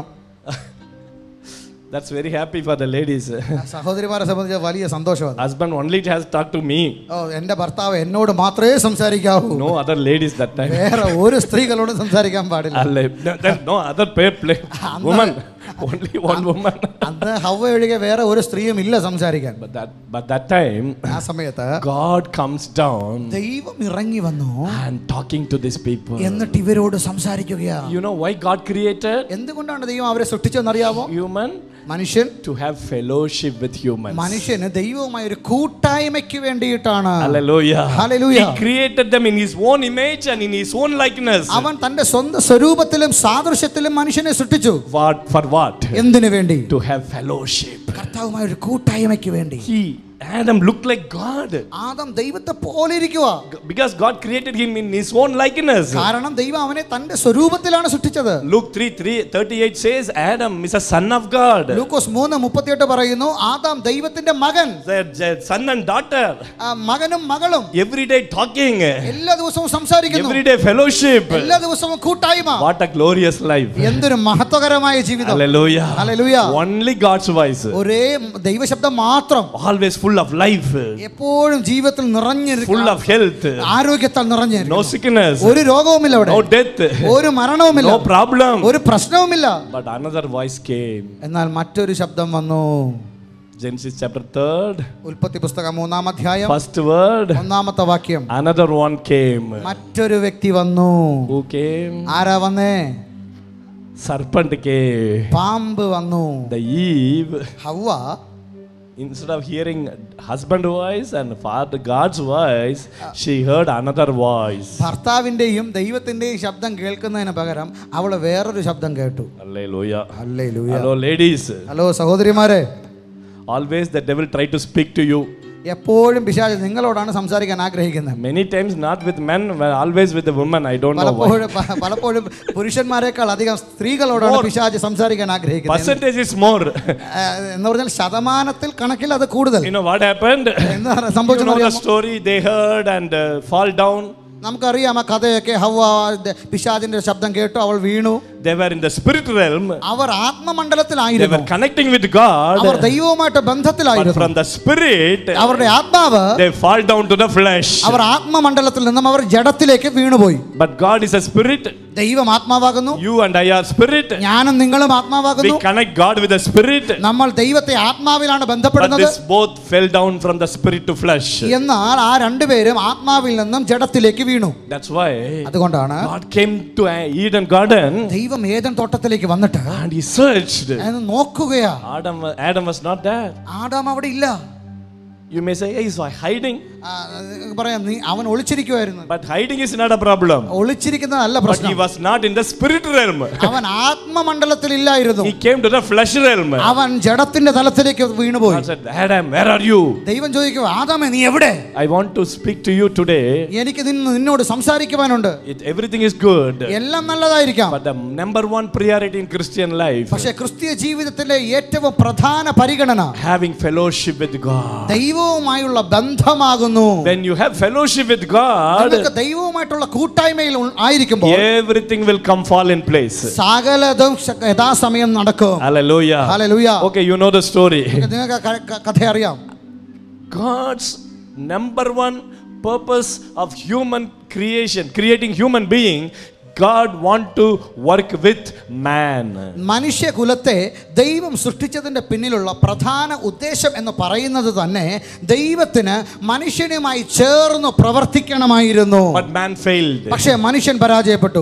That's very happy for the ladies. സഹോദരിമാരെ സംബന്ധിച്ച് വലിയ സന്തോഷമാണ്. Husband only has talked to me. ഓ, എന്റെ ഭർത്താവ് എന്നോട് മാത്രമേ സംസാരിക്കാവൂ. No other ladies that time. വേറെ ഒരു സ്ത്രീകളോട് സംസാരിക്കാൻ പാടില്ല. No other pair play. Woman. Only one woman. അന്ന് ഹവ്വ ഒഴികെ വേറെ ഒരു സ്ത്രീയും ഇല്ല സംസാരിക്കാൻ. But that, but that time, ആ സമയത്ത് God comes down ദൈവം ഇറങ്ങി വന്നു and talking to these people. എന്നിട്ട് ഇവരോട് സംസാരിക്കുകയാ. You know why God created എന്തുകൊണ്ടാണ് ദൈവം അവരെ സൃഷ്ടിച്ചെന്നറിയാമോ? human? മനുഷ്യൻ To have fellowship with humans. മനുഷ്യന് ദൈവവുമായി ഒരു കൂട്ടായ്മയ്ക്ക് വേണ്ടിയിട്ടാണ്. Hallelujah. Hallelujah. He created them in his own image and in his own likeness. അവൻ തന്റെ സ്വന്തം സ്വരൂപത്തിലും സാദൃശ്യത്തിലും മനുഷ്യനെ സൃഷ്ടിച്ചു. What for what? എന്തിനു വേണ്ടി? To have fellowship. കർത്താവുമായി ഒരു കൂട്ടായ്മയ്ക്ക് വേണ്ടി. He Adam looked like God. Adam ദൈവത്തെ പോലെ ഇരിക്കുക. Because God created him in his own likeness. കാരണം ദൈവം അവനെ തന്റെ സ്വരൂപത്തിലാണ് സൃഷ്ടിച്ചത്. Luke three thirty-eight says Adam is a son of God. ലൂക്കോസ് മൂന്ന് മുപ്പത്തിയെട്ട് പറയുന്നു ആദാം ദൈവത്തിന്റെ മകൻ. The son and daughter. മകനും മകളും. Every day talking. എല്ലാ ദിവസവും സംസാരിക്കുന്നു. Every day fellowship. എല്ലാ ദിവസവും കൂട്ടായ്മ. What a glorious life. എന്തൊരു മഹത്വകരമായ ജീവിതം. Hallelujah. Hallelujah. Only God's voice. ഒരേ ദൈവശബ്ദം മാത്രം. Always full of life. എപ്പോഴും ജീവിതത്തിൽ നിറഞ്ഞിരിക്കുന്നു. Full of health. ആരോഗ്യത്താൽ നിറഞ്ഞിരിക്കുന്നു. No sickness. ഒരു രോഗവുമില്ല അവിടെ. No death. ഒരു മരണവുമില്ല. No problem. ഒരു പ്രശ്നവുമില്ല. But another voice came. എന്നാൽ മറ്റൊരു ശബ്ദം വന്നു. Genesis chapter three. ഉൽപ്പത്തി പുസ്തകം മൂന്നാം അധ്യായം. First word. ഒന്നാമത്തെ വാക്യം. Another one came. മറ്റൊരു വ്യക്തി വന്നു. Who came? ആരാ വന്നേ? Serpent came. പാമ്പ് വന്നു. The Eve. ഹവ്വ Instead of hearing husband voice and father God's voice, she heard another voice. ഭർത്താവിന്റെയും ദൈവത്തിന്റെയും ശബ്ദം കേൾക്കുന്നതിന് പകരം അവൾ വേറൊരു ശബ്ദം കേട്ടു. Hallelujah. Hallelujah. Hello ladies. Hello സഹോദരിമാരെ. Always the devil try to speak to you. എപ്പോഴും പിശാച് നിങ്ങളോടാണ് സംസാരിക്കാൻ ആഗ്രഹിക്കുന്നത്. Many times not with men, but always with the women. I don't know why. പലപ്പോഴും പലപ്പോഴും പുരുഷന്മാരെക്കാൾ അധികം സ്ത്രീകളോടാണ് പിശാച് സംസാരിക്കാൻ ആഗ്രഹിക്കുന്നത്. Percentage is more. എന്ന് പറഞ്ഞാൽ ശതമാനത്തിൽ കണക്കിൽ അത് കൂടുതൽ. You know what happened? എന്താ സംഭവിച്ചത്? You know the story they heard and uh, fall down. നമുക്കറിയാം ആ കഥയൊക്കെ. ഹവ്വ പിശാചിന്റെ ശബ്ദം കേട്ടു, അവൾ വീണു. They were in the spirit realm. Our ആത്മമണ്ഡലത്തിലായിരുന്നു. They were connecting with God. അവർ ദൈവവുമായിട്ട് ബന്ധത്തിലായിരുന്നു. But from the spirit, അവരുടെ ആത്മാവ് they fall down to the flesh. അവർ ആത്മമണ്ഡലത്തിൽ നിന്നും അവർ ജഡത്തിലേക്ക് വീണുപോയി. But God is a spirit. ദൈവം ആത്മാവാകുന്നു. You and I are spirit. ഞാനും നിങ്ങളും ആത്മാവാകുന്നു. We connect God with the spirit. നമ്മൾ ദൈവത്തെ ആത്മാവിലാണ് ബന്ധപ്പെടുന്നത്. But this both fell down from the spirit to flesh. എന്നാൽ ആ രണ്ടുപേരും ആത്മാവിൽ നിന്നും ജഡത്തിലേക്ക് വീണു. That's why അതുകൊണ്ടാണ് God came to Eden garden. ദൈവം ഏദൻ തോട്ടത്തിലേക്ക് വന്നിട്ട് and he searched. നോക്കുകയാ. Adam Adam was not there. ആദാം അവിടെ ഇല്ല. You may say, hey, he's hiding. പറയാം, നീ അവൻ ഒളിച്ചിരിക്കുവായിരുന്നു. But hiding is not a problem. ഒളിച്ചിരിക്കുന്നതല്ല But പ്രശ്നം. he was not in the spirit realm. അവൻ ആത്മമണ്ഡലത്തിൽ ഇല്ലായിരുന്നു. He came to the flesh realm. അവൻ ജഡത്തിന്റെ തലത്തിലേക്ക് വീണുപോയി. God said, Adam, where are you? ദൈവം ചോദിക്കുക, ആദാമേ നീ എവിടെ? I want to speak to you today. എനിക്ക് നിന്നോട് സംസാരിക്കുവാനുണ്ട്. It, everything is good. എല്ലാം നല്ലതായിരിക്കാം. But the number one priority in Christian life, പക്ഷേ ക്രിസ്തീയ ജീവിതത്തിലെ ഏറ്റവും പ്രധാന പരിഗണന having fellowship with God. ദൈവവുമായുള്ള ബന്ധമാകുന്നു. When you have fellowship with God, നിങ്ങൾക്ക് ദൈവവുമായിട്ടുള്ള കൂട്ടായ്മയിൽ ആയിരിക്കുമ്പോൾ everything will come fall in place. സകലതും യഥാസമയം നടക്കും. Hallelujah. Hallelujah. Okay, you know the story. നിങ്ങൾക്ക് കഥ അറിയാം. God's number one purpose of human creation, creating human being, God want to work with man. മനുഷ്യകുലത്തെ ദൈവം സൃഷ്ടിച്ചതിന്റെ പിന്നിലുള്ള പ്രധാന ഉദ്ദേശം എന്ന് പറയുന്നത് തന്നെ ദൈവത്തിന് മനുഷ്യനുമായി ചേർന്ന് പ്രവർത്തിക്കണമായിരുന്നു. But man failed. പക്ഷേ മനുഷ്യൻ പരാജയപ്പെട്ടു.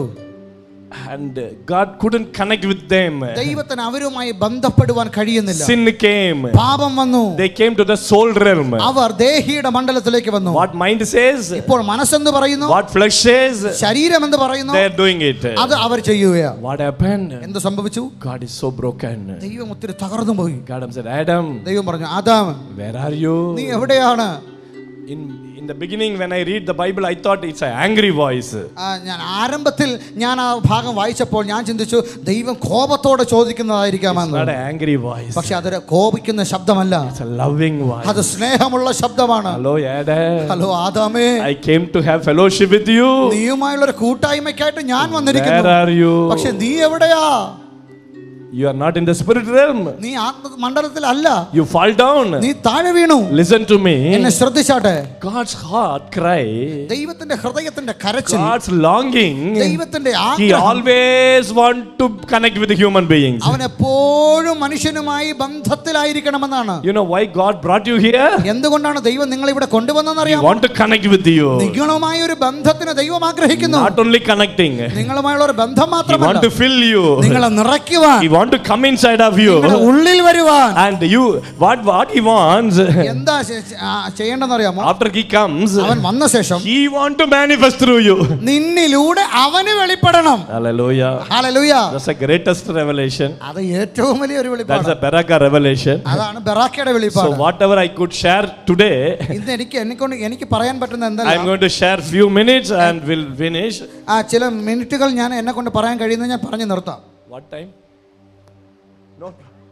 And God couldn't connect with them. ദൈവത്തിന് അവരുമായി ബന്ധപ്പെടുവാൻ കഴിയുന്നില്ല. Sin came. പാപം വന്നു. They came to the soul realm. അവർ ദേഹിയുടെ മണ്ഡലത്തിലേക്ക് വന്നു. What mind says? ഇപ്പോൾ മനസ്സെന്ന് പറയുന്നു. What flesh says? ശരീരം എന്ന് പറയുന്നു. They are doing it. അത് അവർ ചെയ്യുകയാണ്. What happened? എന്ത് സംഭവിച്ചു? God is so broken. ദൈവം ഒത്തിരി തകർന്നു പോയി. God said, Adam, ദൈവം പറഞ്ഞു, ആദാം, where are you? നീ എവിടെയാണ്? In in the beginning when I read the Bible, I thought it's an angry voice. ഞാൻ ആരംഭത്തിൽ ഞാൻ ആ ഭാഗം വായിച്ചപ്പോൾ ഞാൻ ചിന്തിച്ചു ദൈവം കോപത്തോടെ ചോദിക്കുന്നതായിരിക്കാമെന്ന്. It's not an angry voice. പക്ഷെ അതൊരു കോപിക്കുന്ന ശബ്ദമല്ല. It's a loving voice. അത് സ്നേഹമുള്ള ശബ്ദമാണ്. Hello Adam. ഹലോ ആദാമേ, I came to have fellowship with you. നീയുമായുള്ള ഒരു കൂട്ടായ്മയ്ക്കായിട്ട് ഞാൻ വന്നിരിക്കുന്നു. Where are you? പക്ഷെ നീ എവിടെയാ? You are not in the spirit realm. നീ ആത്മ മണ്ഡലത്തിലല്ല. You fall down. നീ താഴെ വീണു. Listen to me. എന്നെ ശ്രദ്ധിച്ചാട്ടെ. God's heart cry. ദൈവത്തിന്റെ ഹൃദയത്തിന്റെ കരച്ചിൽ. God's longing. ദൈവത്തിന്റെ He ആഗ്രഹം. always want to connect with the human beings. അവൻ എപ്പോഴും മനുഷ്യനുമായി ബന്ധത്തിലായിരിക്കണമെന്നാണ്. You know why God brought you here? എന്തുകൊണ്ടാണ് ദൈവം നിങ്ങളെ ഇവിടെ കൊണ്ടുവന്നതെന്ന് He അറിയാമോ? want to connect with you. നിങ്ങളുമായി ഒരു ബന്ധത്തിന് ദൈവം ആഗ്രഹിക്കുന്നു. Not only connecting. നിങ്ങളുമായുള്ള ഒരു ബന്ധം He മാത്രമല്ല. want to fill you. നിങ്ങളെ നിറയ്ക്കുവാൻ. He want to come inside of you. നിങ്ങളുടെ ഉള്ളിൽ വരുവാൻ. And you what what he wants. എന്താ ചെയ്യേണ്ടതെന്ന് അറിയാമോ? After he comes, അവൻ വന്ന ശേഷം he want to manifest through you. നിന്നിലൂടെ അവന് വെളിപ്പെടണം. Hallelujah. Hallelujah. That's the greatest revelation. അത് ഏറ്റവും വലിയ ഒരു That's വെളിപ്പാടാണ്. the Beraka revelation. അതാണ് ബെറാക്കയുടെ So വെളിപ്പാട്. whatever I could share today, ഇന്ന് എനിക്ക് എന്നെക്കൊണ്ട് എനിക്ക് പറയാൻ പറ്റുന്ന I'm എന്തല്ല, going to share few minutes and we'll finish. ആ ചില മിനിറ്റുകൾ ഞാൻ എന്നെ കൊണ്ട് പറയാൻ കഴിയുന്നത് ഞാൻ പറഞ്ഞു നിർത്താം. What time? No.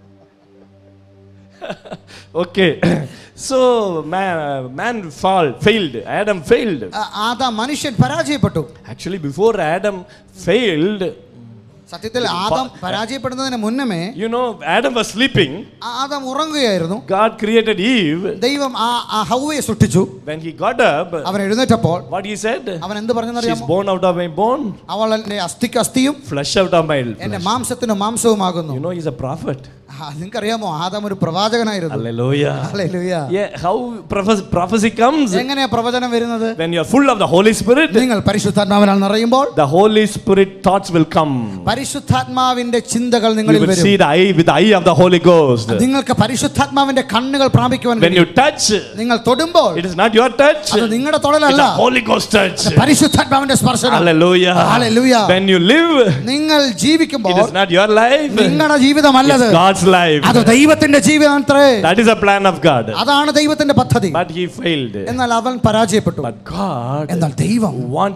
Okay. So man, man fall failed. Adam failed. ആദാം മനുഷ്യൻ പരാജയപ്പെട്ടു. Actually, before Adam failed, സത്യത്തിൽ ആദാം പരാജയപ്പെടുന്നതിന് മുന്നമേ, you know, Adam was sleeping. ആദാം ഉറങ്ങുകയായിരുന്നു. God created Eve. ദൈവം ആ ഹവ്വയെ സൃഷ്ടിച്ചു. When he got up, അവൻ എഴുന്നേറ്റപ്പോൾ what he said? അവൻ എന്ത് പറഞ്ഞെന്നറിയാമോ? She's bone out of my bone, അവൾ എന്റെ അസ്ഥിക്ക് അസ്ഥിയും flesh out of my എന്റെ flesh. മാംസത്തിന് മാംസവുമാകുന്നു. You know, he's a prophet. നിങ്ങൾക്കറിയാമോ ആദാം ഒരു പ്രവാചകനായിരുന്നു. Hallelujah. ഹല്ലേലൂയ. Yeah, how prophes- prophecy comes? എങ്ങനെയാ പ്രവചനം വരുന്നത്? When you are full of the Holy Spirit, നിങ്ങൾ പരിശുദ്ധാത്മാവിനാൽ നിറയുമ്പോൾ the Holy Spirit thoughts will come. പരിശുദ്ധാത്മാവിന്റെ ചിന്തകൾ You നിങ്ങളിൽ will വരും. see the eye with the eye of the Holy Ghost. നിങ്ങൾക്ക് പരിശുദ്ധാത്മാവിന്റെ കണ്ണുകൾ പ്രാപിക്കുവാൻ When you കഴിയും. touch, നിങ്ങൾ തൊടുമ്പോൾ it is not your touch, അത് നിങ്ങളുടെ it's തൊടലല്ല, the Holy Ghost touch. പരിശുദ്ധാത്മാവിന്റെ സ്പർശനം. Hallelujah. Hallelujah. When you live, നിങ്ങൾ ജീവിക്കുമ്പോൾ it is not your life, നിങ്ങളുടെ ജീവിതമല്ലത്, it's God's life. അത് ദൈവത്തിന്റെ ജീവിതമത്രേ. That is a plan of God. അതാണ് ദൈവത്തിന്റെ പദ്ധതി. But he failed. എന്നാൽ അവൻ പരാജയപ്പെട്ടു. But God എന്നാൽ ദൈവം want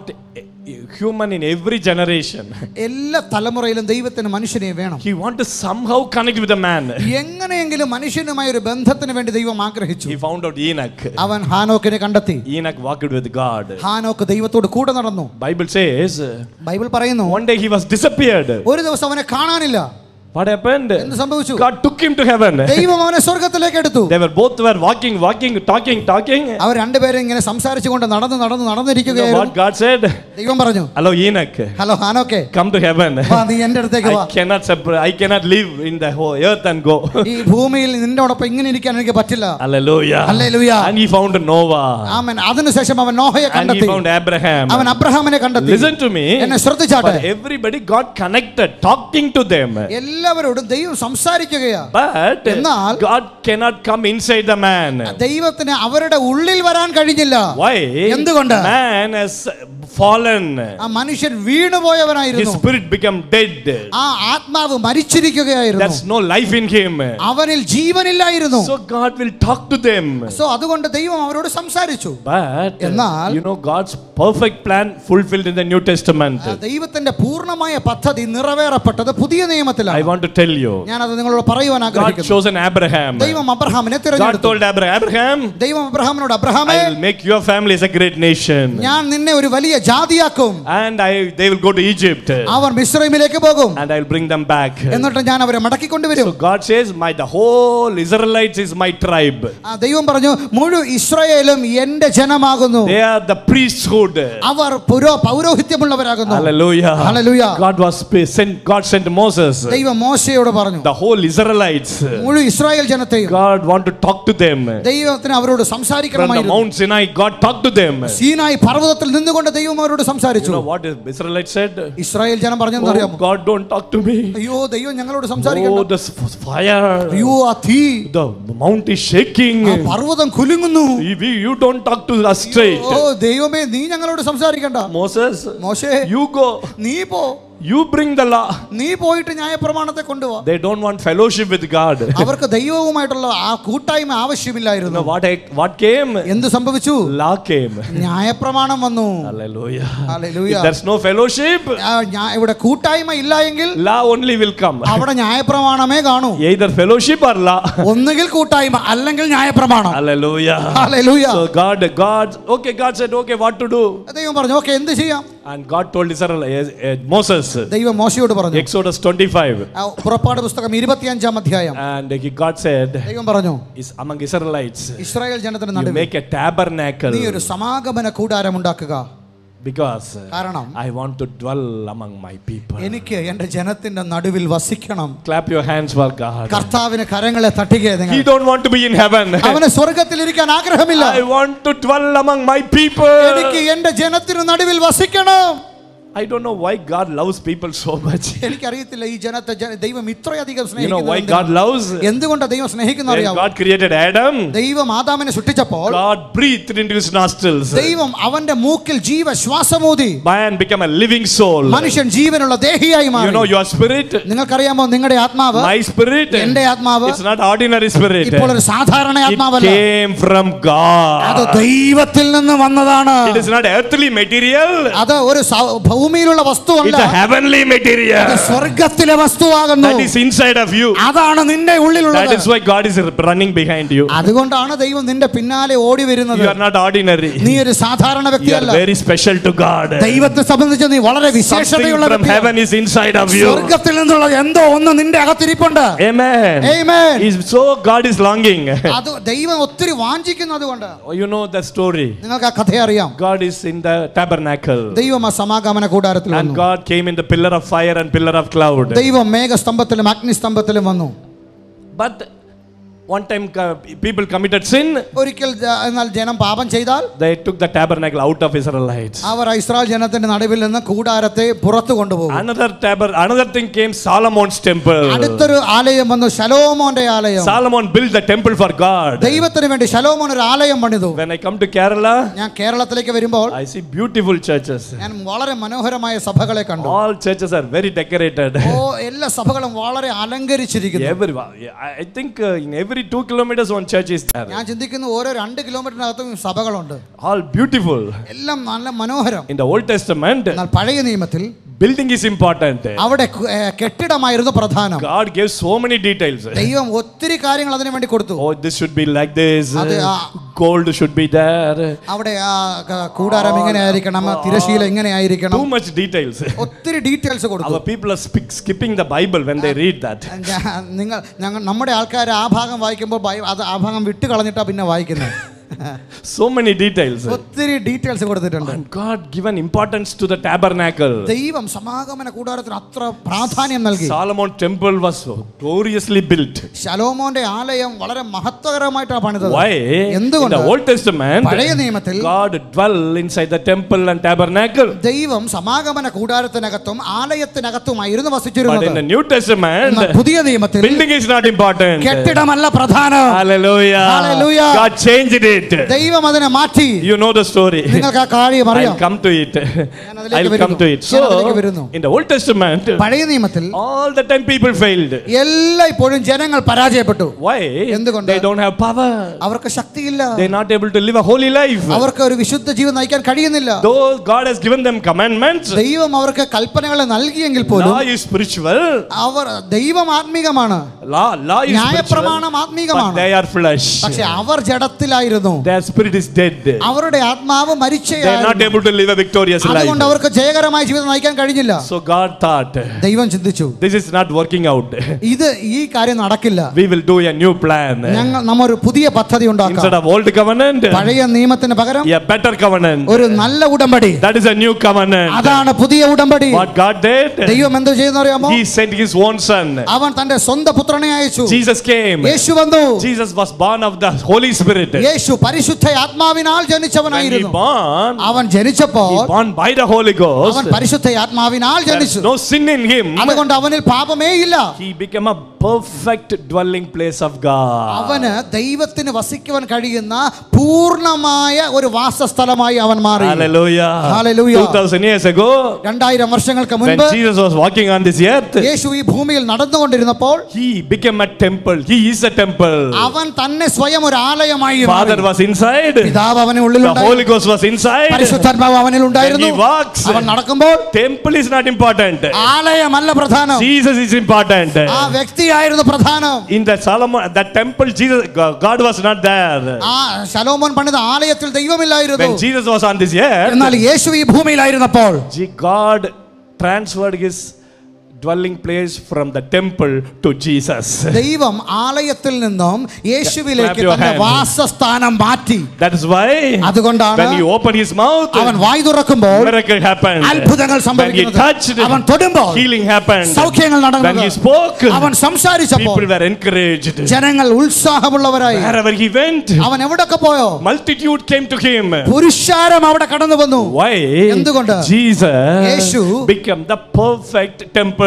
human in every generation. എല്ലാ തലമുറയിലും ദൈവത്തിന് മനുഷ്യനെ വേണം. He want to somehow connect with a man. എങ്ങനെയെങ്കിലും മനുഷ്യനുമായി ഒരു ബന്ധത്തിന് വേണ്ടി ദൈവം ആഗ്രഹിച്ചു. He found out Enoch. അവൻ ഹാനോക്കിനെ കണ്ടെത്തി. Enoch walked with God. ഹാനോക്ക് ദൈവത്തോട് കൂടെ നടന്നു. Bible says ബൈബിൾ പറയുന്നു, one day he was disappeared. ഒരു ദിവസം അവനെ കാണാനില്ല. What happened? എന്ത് സംഭവിച്ചു? God took him to heaven. ദൈവം അവനെ സ്വർഗ്ഗത്തിലേക്ക് എടുത്തു. They were both were walking, walking, talking, talking. അവർ രണ്ടുപേരും ഇങ്ങനെ സംസാരിച്ചുകൊണ്ട് നടന്ന് നടന്ന് You know നടന്നിരിക്കുകയായിരുന്നു. what God said? ദൈവം പറഞ്ഞു, Hello Enoch, ഹലോ ഹാനോക്കെ, come to heaven. വാ, നീ എൻ്റെ അടുത്തേക്ക് വാ. I cannot separate, I cannot live in the whole earth and go. ഈ ഭൂമിയിൽ നിന്നോടൊപ്പം ഇങ്ങനെ ഇരിക്കാൻ എനിക്ക് പറ്റില്ല. Hallelujah. Hallelujah. And he found Noah. ആമേൻ. അതിനുശേഷം അവൻ നോഹയെ And he കണ്ടെത്തി. found Abraham. അവൻ അബ്രഹാമിനെ കണ്ടെത്തി. Listen to me. എന്നെ ശ്രദ്ധിച്ചാട്ടെ. But everybody got connected, talking to them. എല്ലാവരോടും ദൈവം സംസാരിക്കുകയാ. But എന്നാൽ God cannot come inside the man. ദൈവത്തിന് അവരുടെ ഉള്ളിൽ വരാൻ കഴിഞ്ഞില്ല. Why? എന്തുകൊണ്ട്? Man has fallen. ആ മനുഷ്യൻ വീണുപോയവനായിരുന്നു. His spirit become dead. ആ ആത്മാവ് മരിച്ചിരിക്കുകയായിരുന്നു. There's no life in him. അവനിൽ ജീവനില്ലായിരുന്നു. So God will talk to them. So അതുകൊണ്ട് ദൈവം അവരോട് സംസാരിച്ചു. But എന്നാൽ you know God's perfect plan fulfilled in the New Testament. ദൈവത്തിന്റെ പൂർണ്ണമായ പദ്ധതി നിറവേറപ്പെട്ടത് പുതിയ നിയമത്തിലാണ്. I want to tell you. ഞാൻ അത് നിങ്ങളോട് പറയുവാൻ God ആഗ്രഹിക്കുന്നു. chosen Abraham. ദൈവം അബ്രഹാമിനെ God തിരഞ്ഞെടുത്തു. told Abraham, Abraham, ദൈവം അബ്രഹാമിനോട്, അബ്രഹാമേ, I will make your family as a great nation. ഞാൻ നിന്നെ ഒരു വലിയ ജാതിയാക്കും. And I they will go to Egypt. അവർ മിസ്രൈമിലേക്ക് പോകും. And I will bring them back. എന്നിട്ട് ഞാൻ അവരെ മടക്കിക്കൊണ്ടുവരും. So God says, my the whole Israelites is my tribe. ആ ദൈവം പറഞ്ഞു, മുഴു ഇസ്രായേലും എന്റെ ജനമാകുന്നു. They are the priesthood. Our പുരോ പൗരോഹിത്യമുള്ളവരാകുന്നു. Hallelujah. Hallelujah. God was sent God sent Moses. ദൈവം മോശയോട് പറഞ്ഞു, The whole Israelites. മുഴു ഇസ്രായേൽ ജനത്തെയും God want to talk to them. ദൈവത്തിന് അവരോട് From the സംസാരിക്കണമായിരുന്നു. Mount Sinai, God talked to them. സീനായി പർവ്വതത്തിൽ നിന്നുകൊണ്ട് ദൈവം അവരോട് You സംസാരിച്ചു. know what the Israelites said? Israel ജനം പറഞ്ഞെന്ന് Oh, അറിയാമോ? God, don't talk to me. അയ്യോ ദൈവം ഞങ്ങളോട് Oh, സംസാരിക്കണ്ട. the fire. അയ്യോ ആ തീ, The mount is shaking. ആ പർവ്വതം കുലുങ്ങുന്നു. We, you don't talk to us straight. ഓ ദൈവമേ, നീ ഞങ്ങളോട് സംസാരിക്കണ്ട. Moses, മോശേ, you go. നീ പോ. You bring the law. നീ പോയിട്ട് ന്യായപ്രമാണത്തെ കൊണ്ടുവാ. They don't want fellowship with God. അവർക്ക് ദൈവവുമായിട്ടുള്ള ആ കൂട്ടായ്മ You ആവശ്യമില്ലായിരുന്നു. know what, I, what came? എന്ത് സംഭവിച്ചു? Law came. ന്യായപ്രമാണം വന്നു. Hallelujah. Hallelujah. If there's no fellowship, ആ, ഞാ- ഇവിടെ കൂട്ടായ്മ ഇല്ല എങ്കിൽ law only will come. അവിടെ ന്യായപ്രമാണമേ കാണൂ. Either fellowship or law. ഒന്നുകിൽ കൂട്ടായ്മ അല്ലെങ്കിൽ ന്യായപ്രമാണം. Hallelujah. Hallelujah. So God, God, okay, God said, okay, what to do? ദൈവം പറഞ്ഞു, ഓക്കെ, എന്ത് ചെയ്യാം? And God told Israel, uh, uh, Moses, ദൈവം മോശയോട് പറഞ്ഞു, Exodus twenty-five, ആ, പുറപ്പാട് പുസ്തകം ഇരുപത്തിയഞ്ചാം അധ്യായം, and he, God said, ദൈവം പറഞ്ഞു, is among Israelites, ഇസ്രായേൽ ജനത്തിന് you നടുവിൽ make a tabernacle, നീ ഒരു സമാഗമന കൂടാരം ഉണ്ടാക്കുക. because uh, കാരണം I want to dwell among my people. എനിക്ക് എന്റെ ജനത്തിന്റെ നടുവിൽ വസിക്കണം. Clap your hands for God. കർത്താവിന് കരങ്ങളെ തട്ടുക. He don't want to be in heaven. അവന് സ്വർഗ്ഗത്തിൽ ഇരിക്കാൻ ആഗ്രഹമില്ല. I want to dwell among my people. എനിക്ക് എന്റെ ജനത്തിന് നടുവിൽ വസിക്കണം. I don't know why God loves people so much. എനിക്കറിയത്തില്ല ഈ ജനത്തെ ദൈവം ഇത്രയധികം You know why സ്നേഹിക്കുന്നത്. God loves? എന്തുകൊണ്ടാണ് ദൈവം സ്നേഹിക്കുന്നത് When അറിയാമോ? God created Adam, ദൈവം ആദാമിനെ സൃഷ്ടിച്ചപ്പോൾ God breathed into his nostrils. ദൈവം അവന്റെ മൂക്കിൽ ജീവശ്വാസമൂതി Man became a living soul. മനുഷ്യൻ ജീവനുള്ള ദേഹിയായി You മാറി. know your spirit, നിങ്ങൾക്കറിയാമോ നിങ്ങളുടെ ആത്മാവ്, my spirit, എന്റെ ആത്മാവ് it's not ordinary spirit. ഇപ്പോൾ ഒരു സാധാരണ It ആത്മാവല്ല, came from അത് God. ദൈവത്തിൽ നിന്ന് വന്നതാണ്. It is not earthly material. അത് ഒരു സ- ഭൂമിയിലുള്ള വസ്തുവല്ല, It's a heavenly material. അത് സ്വർഗ്ഗത്തിലെ വസ്തുവാകുന്നു. That is inside of you. അതാണ് നിന്റെ That ഉള്ളിലുള്ളത്. is why God is running behind you. അതുകൊണ്ടാണ് ദൈവം നിന്റെ പിന്നാലെ ഓടി വരുന്നത്. You are not ordinary. നീ ഒരു സാധാരണ You are വ്യക്തിയല്ല. very special to God. ദൈവത്തെ സംബന്ധിച്ച് നീ വളരെ Something വിശേഷതയുള്ള from വ്യക്തിയാണ്. heaven is inside of you. സ്വർഗ്ഗത്തിൽ നിന്നുള്ള എന്തോ ഒന്ന് നിന്റെ അകത്തിരിപ്പുണ്ട്. Amen. Amen. Is so God is longing. അത് ദൈവം ഒത്തിരി വാഞ്ചിക്കുന്നത് കൊണ്ട്. You know the story. നിങ്ങൾക്ക് ആ കഥ അറിയാം. God is in the tabernacle. ദൈവം ആ സമാഗമന കൂടാരത്തിൽ And വന്നു. God came in the pillar of fire and pillar of cloud. ദൈവം മേഘസ്തംഭത്തിലും അഗ്നിസ്തംഭത്തിലും വന്നു. But one time uh, people committed sin. ഒരിക്കൽ ജ- എന്നാൽ ജനം പാപം ചെയ്താൽ They took the tabernacle out of Israelites. അവർ ഇസ്രായേൽ ജനത്തിന്റെ നടുവിൽ നിന്ന് കൂടാരത്തെ പുറത്തു കൊണ്ടുപോകും. Another taber, another thing came, Solomon's temple. അടുത്തൊരു ആലയം വന്നു, ശലോമോന്റെ ആലയം. Solomon built the temple for God. ദൈവത്തിന് വേണ്ടി ശലോമോൻ ഒരു ആലയം പണിതു. When I come to Kerala, ഞാൻ കേരളത്തിലേക്ക് വരുമ്പോൾ I see beautiful churches. ഞാൻ വളരെ മനോഹരമായ സഭകളെ കണ്ടു. All churches are very decorated. ഓ, എല്ലാ സഭകളും വളരെ അലങ്കരിച്ചിരിക്കുന്നു. Every, I think uh, in every two kilometers one church is there. ഞാൻ ചിന്തിക്കുന്നു ഓരോ രണ്ട് കിലോമീറ്ററിനകത്തും സഭകളുണ്ട്. All beautiful. എല്ലാം നല്ല മനോഹരം. In the Old Testament, എന്നാൽ പഴയ നിയമത്തിൽ building is important. അവിടെ കു- ഏ, കെട്ടിടമായിരുന്നു പ്രധാനം. God gave so many details. ദൈവം ഒത്തിരി കാര്യങ്ങൾ അതിനു വേണ്ടി കൊടുത്തു. Oh, this should be like this. അത് ആ- Gold should be there. അവിടെ ആ ക- കൂടാരം ഇങ്ങനെ ആയിരിക്കണം, തിരശീല ഇങ്ങനെ ആയിരിക്കണം. Too much details. ഒത്തിരി ഡീറ്റെയിൽസ് കൊടുത്തു. Our people are speak, skipping the Bible when they read that. ഞാ- നിങ്ങൾ ഞങ്ങൾ നമ്മുടെ ആൾക്കാർ ആ ഭാഗം വായിക്കുമ്പോൾ ബൈ- അത് ആ ഭാഗം വിട്ട് കളഞ്ഞിട്ടാ പിന്നെ വായിക്കുന്നത്. So many details. ഒത്തിരി ഡീറ്റെയിൽസ് കൊടുത്തിട്ടുണ്ട്. And God given importance to the tabernacle. ദൈവം സമാഗമന കൂടാരത്തിന് അത്ര പ്രാധാന്യം നൽകി. Solomon temple was so gloriously built. ശലോമോന്റെ ആലയം വളരെ മഹത്വകരമായിട്ടാണ് പണിതത്. Why? In എന്തുകൊണ്ട്? the Old Testament, പഴയ നിയമത്തിൽ God dwell inside the temple and tabernacle. ദൈവം സമാഗമന കൂടാരത്തിനകത്തും ആലയത്തിനകത്തുമായിരുന്നു But വസിച്ചിരുന്നത്. in the New Testament, എന്നാൽ പുതിയ നിയമത്തിൽ building is not important. കെട്ടിടമല്ല പ്രധാനം. Hallelujah. Hallelujah. God changed it. ദൈവം അതിനെ മാറ്റി. You know the story. നിങ്ങൾക്ക് ആ കാര്യം അറിയാം. I'll come to it. അതിലേക്ക് I'll come വരുന്നു. to it. ഞാൻ അതിലേക്ക് വരുന്നു. So, in the Old Testament, പഴയ നിയമത്തിൽ all the time people failed. എല്ലായ്പ്പോഴും ജനങ്ങൾ പരാജയപ്പെട്ടു. Why? എന്തുകൊണ്ട്? They don't have power. അവർക്ക് ശക്തിയില്ല. They're not able to live a holy life. അവർക്ക് ഒരു വിശുദ്ധ ജീവിതം നയിക്കാൻ കഴിയുന്നില്ല. Though God has given them commandments, ദൈവം അവർക്ക് കൽപ്പനകളെ നൽകിയെങ്കിൽ പോലും law is spiritual. അവർ ദൈവം ആത്മീകമാണ്, Law, law is spiritual. ന്യായപ്രമാണം But ആത്മീകമാണ്. they are flesh. പക്ഷെ അവർ ജഡത്തിലായിരുന്നു. Their spirit is dead. അവരുടെ ആത്മാവ് They are not മരിച്ചയായിരുന്നു. able to live a victorious അതുകൊണ്ട് life. അവർക്ക് ജയകരമായ ജീവിതം നയിക്കാൻ കഴിഞ്ഞില്ല. So God thought, ദൈവം ചിന്തിച്ചു, this is not working out. ഇത് ഈ കാര്യം നടക്കില്ല. We will do a new plan. ഞങ്ങൾ നമ്മ ഒരു പുതിയ പദ്ധതി Instead ഉണ്ടാക്കാം. of old covenant, പഴയ നിയമത്തിന് പകരം a better covenant. ഒരു നല്ല ഉടമ്പടി. That is a new covenant. അതാണ് പുതിയ ഉടമ്പടി. What God did, ദൈവം എന്ത് ചെയ്യുന്ന അറിയാമോ? He sent His own Son. അവൻ തന്റെ സ്വന്തം പുത്രനെ അയച്ചു. Jesus came. യേശു വന്നു. Jesus was born of the Holy Spirit. യേശു പരിശുദ്ധ ആത്മാവിനാൽ When he ജനിച്ചവനായിരുന്നു. born, അവൻ ജനിച്ചപ്പോൾ he born by the Holy Ghost. അവൻ പരിശുദ്ധ ആത്മാവിനാൽ There is ജനിച്ചു. no sin in him. അതുകൊണ്ട് അവനിൽ പാപമേ ഇല്ല. He became a perfect dwelling place of God. അവന് ദൈവത്തിന് വസിക്കുവാൻ കഴിയുന്ന പൂർണ്ണമായ ഒരു വാസസ്ഥലമായി അവൻ മാറി. Hallelujah. Hallelujah. two thousand years ago, രണ്ടായിരം വർഷങ്ങൾക്ക് when മുൻപ് Jesus was walking on this earth, യേശു ഈ ഭൂമിയിൽ നടന്നുകൊണ്ടിരുന്നപ്പോൾ he became a temple. He is a temple. അവൻ തന്നെ സ്വയം ഒരു ആലയമായി Father was inside. പിതാവ് അവന് The ഉള്ളിലുണ്ടായിരുന്നു. Holy Ghost was inside. പരിശുദ്ധാത്മാവ് അവനിൽ When ഉണ്ടായിരുന്നു. he walks, അവൻ നടക്കുമ്പോൾ temple is not important. ആലയമല്ല പ്രധാനം, Jesus is important. ആ വ്യക്തിയായിരുന്നു പ്രധാനം. In the Solomon, that temple, Jesus, God was not there. ആ ശലോമോൻ പണിത ആലയത്തിൽ ദൈവമില്ലായിരുന്നു. When Jesus was on this earth, എന്നാൽ യേശു ഈ ഭൂമിയിലായിരുന്നപ്പോൾ God transferred his dwelling place from the temple to Jesus. ദൈവം ആലയത്തിൽ നിന്നും യേശുവിലേക്ക് Clap your തന്റെ hand. വാസസ്ഥാനം മാറ്റി. That is why അതുകൊണ്ടാണ് when he opened his mouth, അവൻ വായ് തുറക്കുമ്പോൾ miracle happened. അത്ഭുതങ്ങൾ When he സംഭവിക്കുന്നത്. touched, അവൻ തൊടുമ്പോൾ healing happened. സൗഖ്യങ്ങൾ When he നടന്നത്. spoke, അവൻ സംസാരിച്ചപ്പോൾ people were encouraged. ജനങ്ങൾ ഉത്സാഹമുള്ളവരായി. Wherever he went, അവൻ എവിടൊക്കെ പോയോ multitude came to him. പുരുഷാരം അവിടെ കടന്നു വന്നു. Why? എന്തുകൊണ്ട്? Jesus Yeshu became the perfect temple.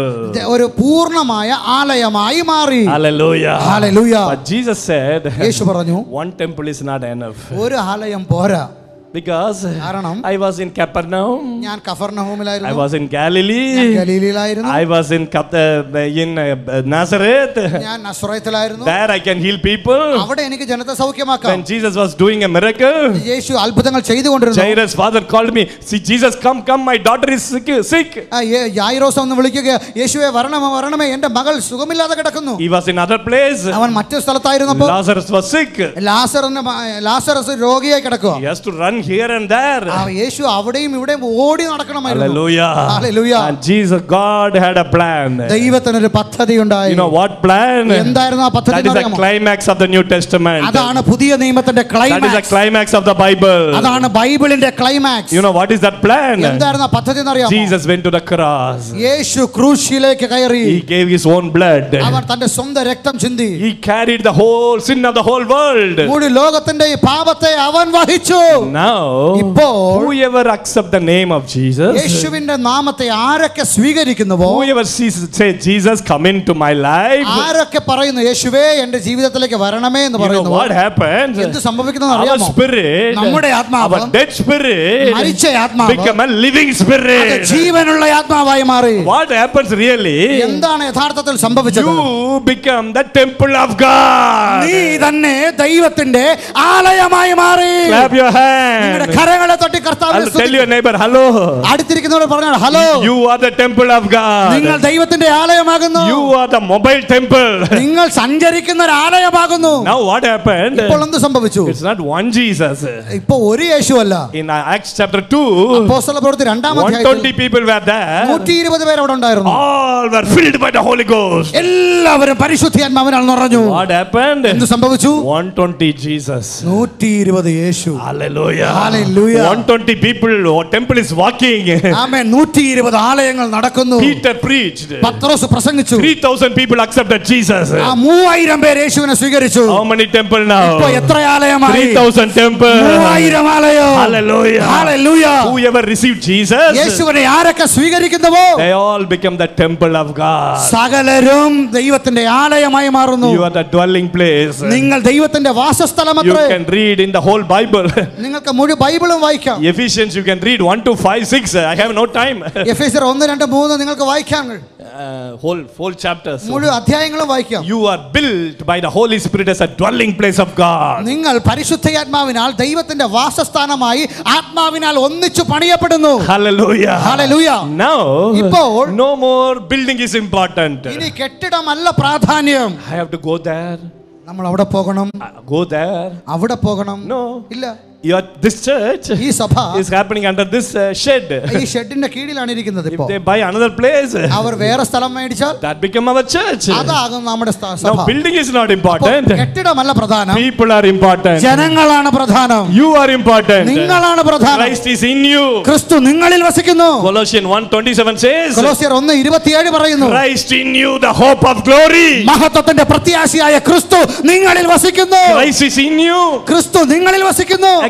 ഒരു പൂർണ്ണമായ ആലയമായി മാറി. Hallelujah. Hallelujah. But Jesus said, യേശു പറഞ്ഞു one temple is not enough. ഒരു ആലയം പോരാ. Because കാരണം I was in Capernaum, ഞാൻ I കഫർനഹൂമിലായിരുന്നു, was in Galilee, ഞാൻ ഗലീലയിലായിരുന്നു, I was in Cap- uh, in uh, Nazareth. ഞാൻ നസ്രയത്തിലായിരുന്നു. There I can heal people. അവിടെ എനിക്ക് ജനത്തെ സൗഖ്യമാക്കാം. When Jesus was doing a miracle, യേശു അത്ഭുതങ്ങൾ ചെയ്തുകൊണ്ടിരുന്നു. Jairus' father called me. See, Jesus, come, come, my daughter is sick. sick. ആ, യേ- യായിറോസ് ഒന്ന് വിളിക്കുക, യേശുവേ വരണമേ വരണമേ, എന്റെ മകൾ സുഖമില്ലാതെ കിടക്കുന്നു. He was in other place. അവൻ മറ്റു സ്ഥലത്തായിരുന്നപ്പോൾ Lazarus was sick. ലാസറിന്റെ മ- ലാസറസ് രോഗിയായി കിടക്കുക. He has to run here and there. ആ, യേശു അവിടെയും ഇവിടെയും ഓടി നടക്കണമായിരുന്നു. Hallelujah. Hallelujah. And Jesus, God had a plan. ദൈവത്തിനൊരു പദ്ധതി ഉണ്ടായി. You know what plan? എന്തായിരുന്നു ആ പദ്ധതി? That is the അറിയാമോ? climax of the New Testament. അതാണ് പുതിയ നിയമത്തിന്റെ That is the climax. climax of the Bible. അതാണ് ബൈബിളിന്റെ climax. You know what is that plan? എന്തായിരുന്നു ആ പദ്ധതി എന്നറിയാമോ? Jesus went to the cross. യേശു ക്രൂശിലേക്ക് കയറി. He gave his own blood. അവൻ തന്റെ സ്വന്തം രക്തം ചിന്തി. He carried the whole sin of the whole world. മുഴു ലോകത്തിന്റെ ഈ പാപത്തെ അവൻ വഹിച്ചു. Now, ഇപ്പോൾ whoever accept the name of Jesus, യേശുവിന്റെ നാമത്തെ ആരൊക്കെ സ്വീകരിക്കുന്നുവോ, whoever sees, say, Jesus, come into my life. ആരൊക്കെ പറയുന്നു യേശുവേ എന്റെ ജീവിതത്തിലേക്ക് വരണമേ എന്ന് You know പറയുന്നു, what happens? എന്ത് സംഭവിക്കുന്നു Our അറിയാമോ? spirit, നമ്മുടെ ആത്മാവ്, our dead spirit, മരിച്ച ആത്മാവ് become a living അത് spirit. ജീവനുള്ള ആത്മാവായി മാറി. What happens really? എന്താണ് യഥാർത്ഥത്തിൽ സംഭവിച്ചത്? You become the temple of God. നീ തന്നെ ദൈവത്തിന്റെ ആലയമായി മാറി. Clap your നിങ്ങളുടെ hand. കരങ്ങളെ തട്ടി കർത്താവിനെ I'll tell സ്തുതിക്കുക. your neighbor, hello. അടുത്തിരിക്കുന്നവരോട് പറഞ്ഞാൽ hello, You are the temple of നിങ്ങൾ God. ദൈവത്തിന്റെ ആലയമാകുന്നു. You are the mobile temple. നിങ്ങൾ സഞ്ചരിക്കുന്ന ഒരു ആലയമാകുന്നു. Now what happened? ഇപ്പോൾ എന്ത് സംഭവിച്ചു? It's not one Jesus. ഇപ്പൊ ഒരു യേശു അല്ല. In Acts chapter two, അപ്പോസ്തല പ്രവൃത്തി രണ്ടാം one hundred twenty അധ്യായത്തിൽ people were there. നൂറ്റി ഇരുപത് പേർ അവിടെ ഉണ്ടായിരുന്നു. All were filled by the Holy Ghost. എല്ലാവരും പരിശുദ്ധാത്മാവിനാൽ നിറഞ്ഞു. What happened? എന്ത് സംഭവിച്ചു? one hundred twenty Jesus. നൂറ്റി ഇരുപത് യേശു. Hallelujah. Hallelujah. one hundred twenty people, or temple is walking. ആമേൻ. നൂറ്റി ഇരുപത് ആലയങ്ങൾ നടക്കുന്നു. Peter preached. പത്രോസ് പ്രസംഗിച്ചു. three thousand people accepted Jesus. ആ മൂവായിരം പേർ യേശുവിനെ സ്വീകരിച്ചു. How many temple ഇപ്പോ now? എത്ര ആലയമായി? three thousand temple. മൂവായിരം ആലയം. Hallelujah. Hallelujah. Whoever received Jesus, യേശുവിനെ ആരൊക്കെ സ്വീകരിക്കുന്നുവോ they all become the temple of God. സകലരും ദൈവത്തിന്റെ ആലയമായി മാറുന്നു. You are the dwelling place. നിങ്ങൾ ദൈവത്തിന്റെ You വാസസ്ഥലമത്രേ. can read in the whole Bible. നിങ്ങൾക്ക് മുഴുവൻ ബൈബിളും വായിക്കാം. Ephesians you can read one to five six. I have no time. എഫേസ്യർ ഒന്ന് രണ്ട് മൂന്ന് നിങ്ങൾക്ക് വായിക്കാം. Uh, whole whole chapters. മുഴുവൻ അധ്യായങ്ങളും വായിക്കാം. You are built by the Holy Spirit as a dwelling place of God. നിങ്ങൾ പരിശുദ്ധാത്മാവിനാൽ ദൈവത്തിന്റെ വാസസ്ഥാനമായി ആത്മാവിനാൽ ഒന്നിച്ചു പണിയപ്പെടുന്നു. Hallelujah. Hallelujah. Now, ഇപ്പോൾ no more building is important. ഇനി കെട്ടിടമല്ല പ്രാധാന്യം. I have to go there. നമ്മൾ അവിടെ പോകണം, Uh, Go there. അവിടെ പോകണം. No. ഇല്ല. Your this church ഈ സഭ is happening under this uh, shed. ഈ ഷെഡിന്റെ കീഴിലാണ് ഇരിക്കുന്നത്. If ഇപ്പോൾ they buy another place, അവർ വേറെ സ്ഥലം മേടിച്ചാൽ that become our church. അതാകും നമ്മുടെ സ്ഥ- സഭ. Now building is not അപ്പോൾ important. കെട്ടിടമല്ല പ്രധാനം, People are important. ജനങ്ങളാണ് പ്രധാനം. You are important. നിങ്ങളാണ് പ്രധാനം. Christ is in you. ക്രിസ്തു നിങ്ങളിൽ വസിക്കുന്നു. Colossians one twenty-seven says, കൊലോസ്യർ ഒന്ന് ഇരുപത്തിയേഴ് പറയുന്നു, Christ in you, the hope of glory. മഹത്വത്തിന്റെ പ്രത്യാശയായ ക്രിസ്തു നിങ്ങളിൽ വസിക്കുന്നു. Christ is in you. ക്രിസ്തു നിങ്ങളിൽ വസിക്കുന്നു. A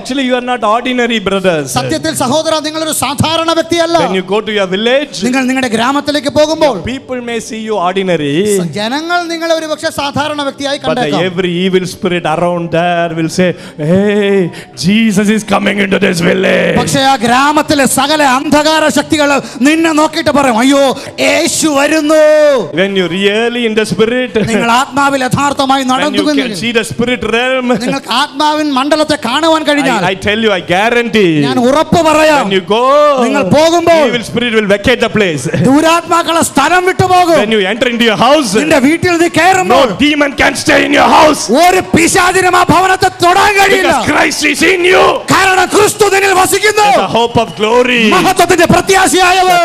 Actually, you are not ordinary brothers. സത്യത്തിൽ സഹോദര നിങ്ങൾ ഒരു സാധാരണ വ്യക്തിയല്ല. When you go to your village, നിങ്ങൾ നിങ്ങളുടെ ഗ്രാമത്തിലേക്ക് പോകുമ്പോൾ people may see you ordinary, ജനങ്ങൾ നിങ്ങളെ ഒരുപക്ഷേ സാധാരണ വ്യക്തിയായി but കണ്ടേക്കാം. every evil spirit around there will say, hey, Jesus is coming into this village. പക്ഷേ ആ ഗ്രാമത്തിലെ സകല അന്ധകാര ശക്തികൾ നിന്നെ നോക്കിയിട്ട് പറയും, അയ്യോ യേശു വരുന്നു. When you really in the spirit, നിങ്ങൾ ആത്മാവിൽ യഥാർത്ഥമായി when you നടന്നു can see the spirit realm, നിങ്ങൾക്ക് ആത്മാവിൻ മണ്ഡലത്തെ കാണുവാൻ കഴിഞ്ഞാൽ I, I tell you, I guarantee, ഞാൻ ഉറപ്പ് പറയാം, when you go, നിങ്ങൾ പോകുമ്പോൾ evil spirit will vacate the place. ദുരാത്മാക്കളെ സ്ഥലം വിട്ടുപോകും. When you enter into your house, നിന്റെ വീട്ടിൽ നീ കയറുമ്പോൾ no demon can stay in your house. ഒരു പിശാചിനും ആ ഭവനത്തെ തൊടാൻ കഴിയില്ല. Because Christ is in you. കാരണം ക്രിസ്തു നിന്നിൽ വസിക്കുന്നു. The hope of glory. മഹത്വത്തിന്റെ പ്രത്യാശയായവൻ.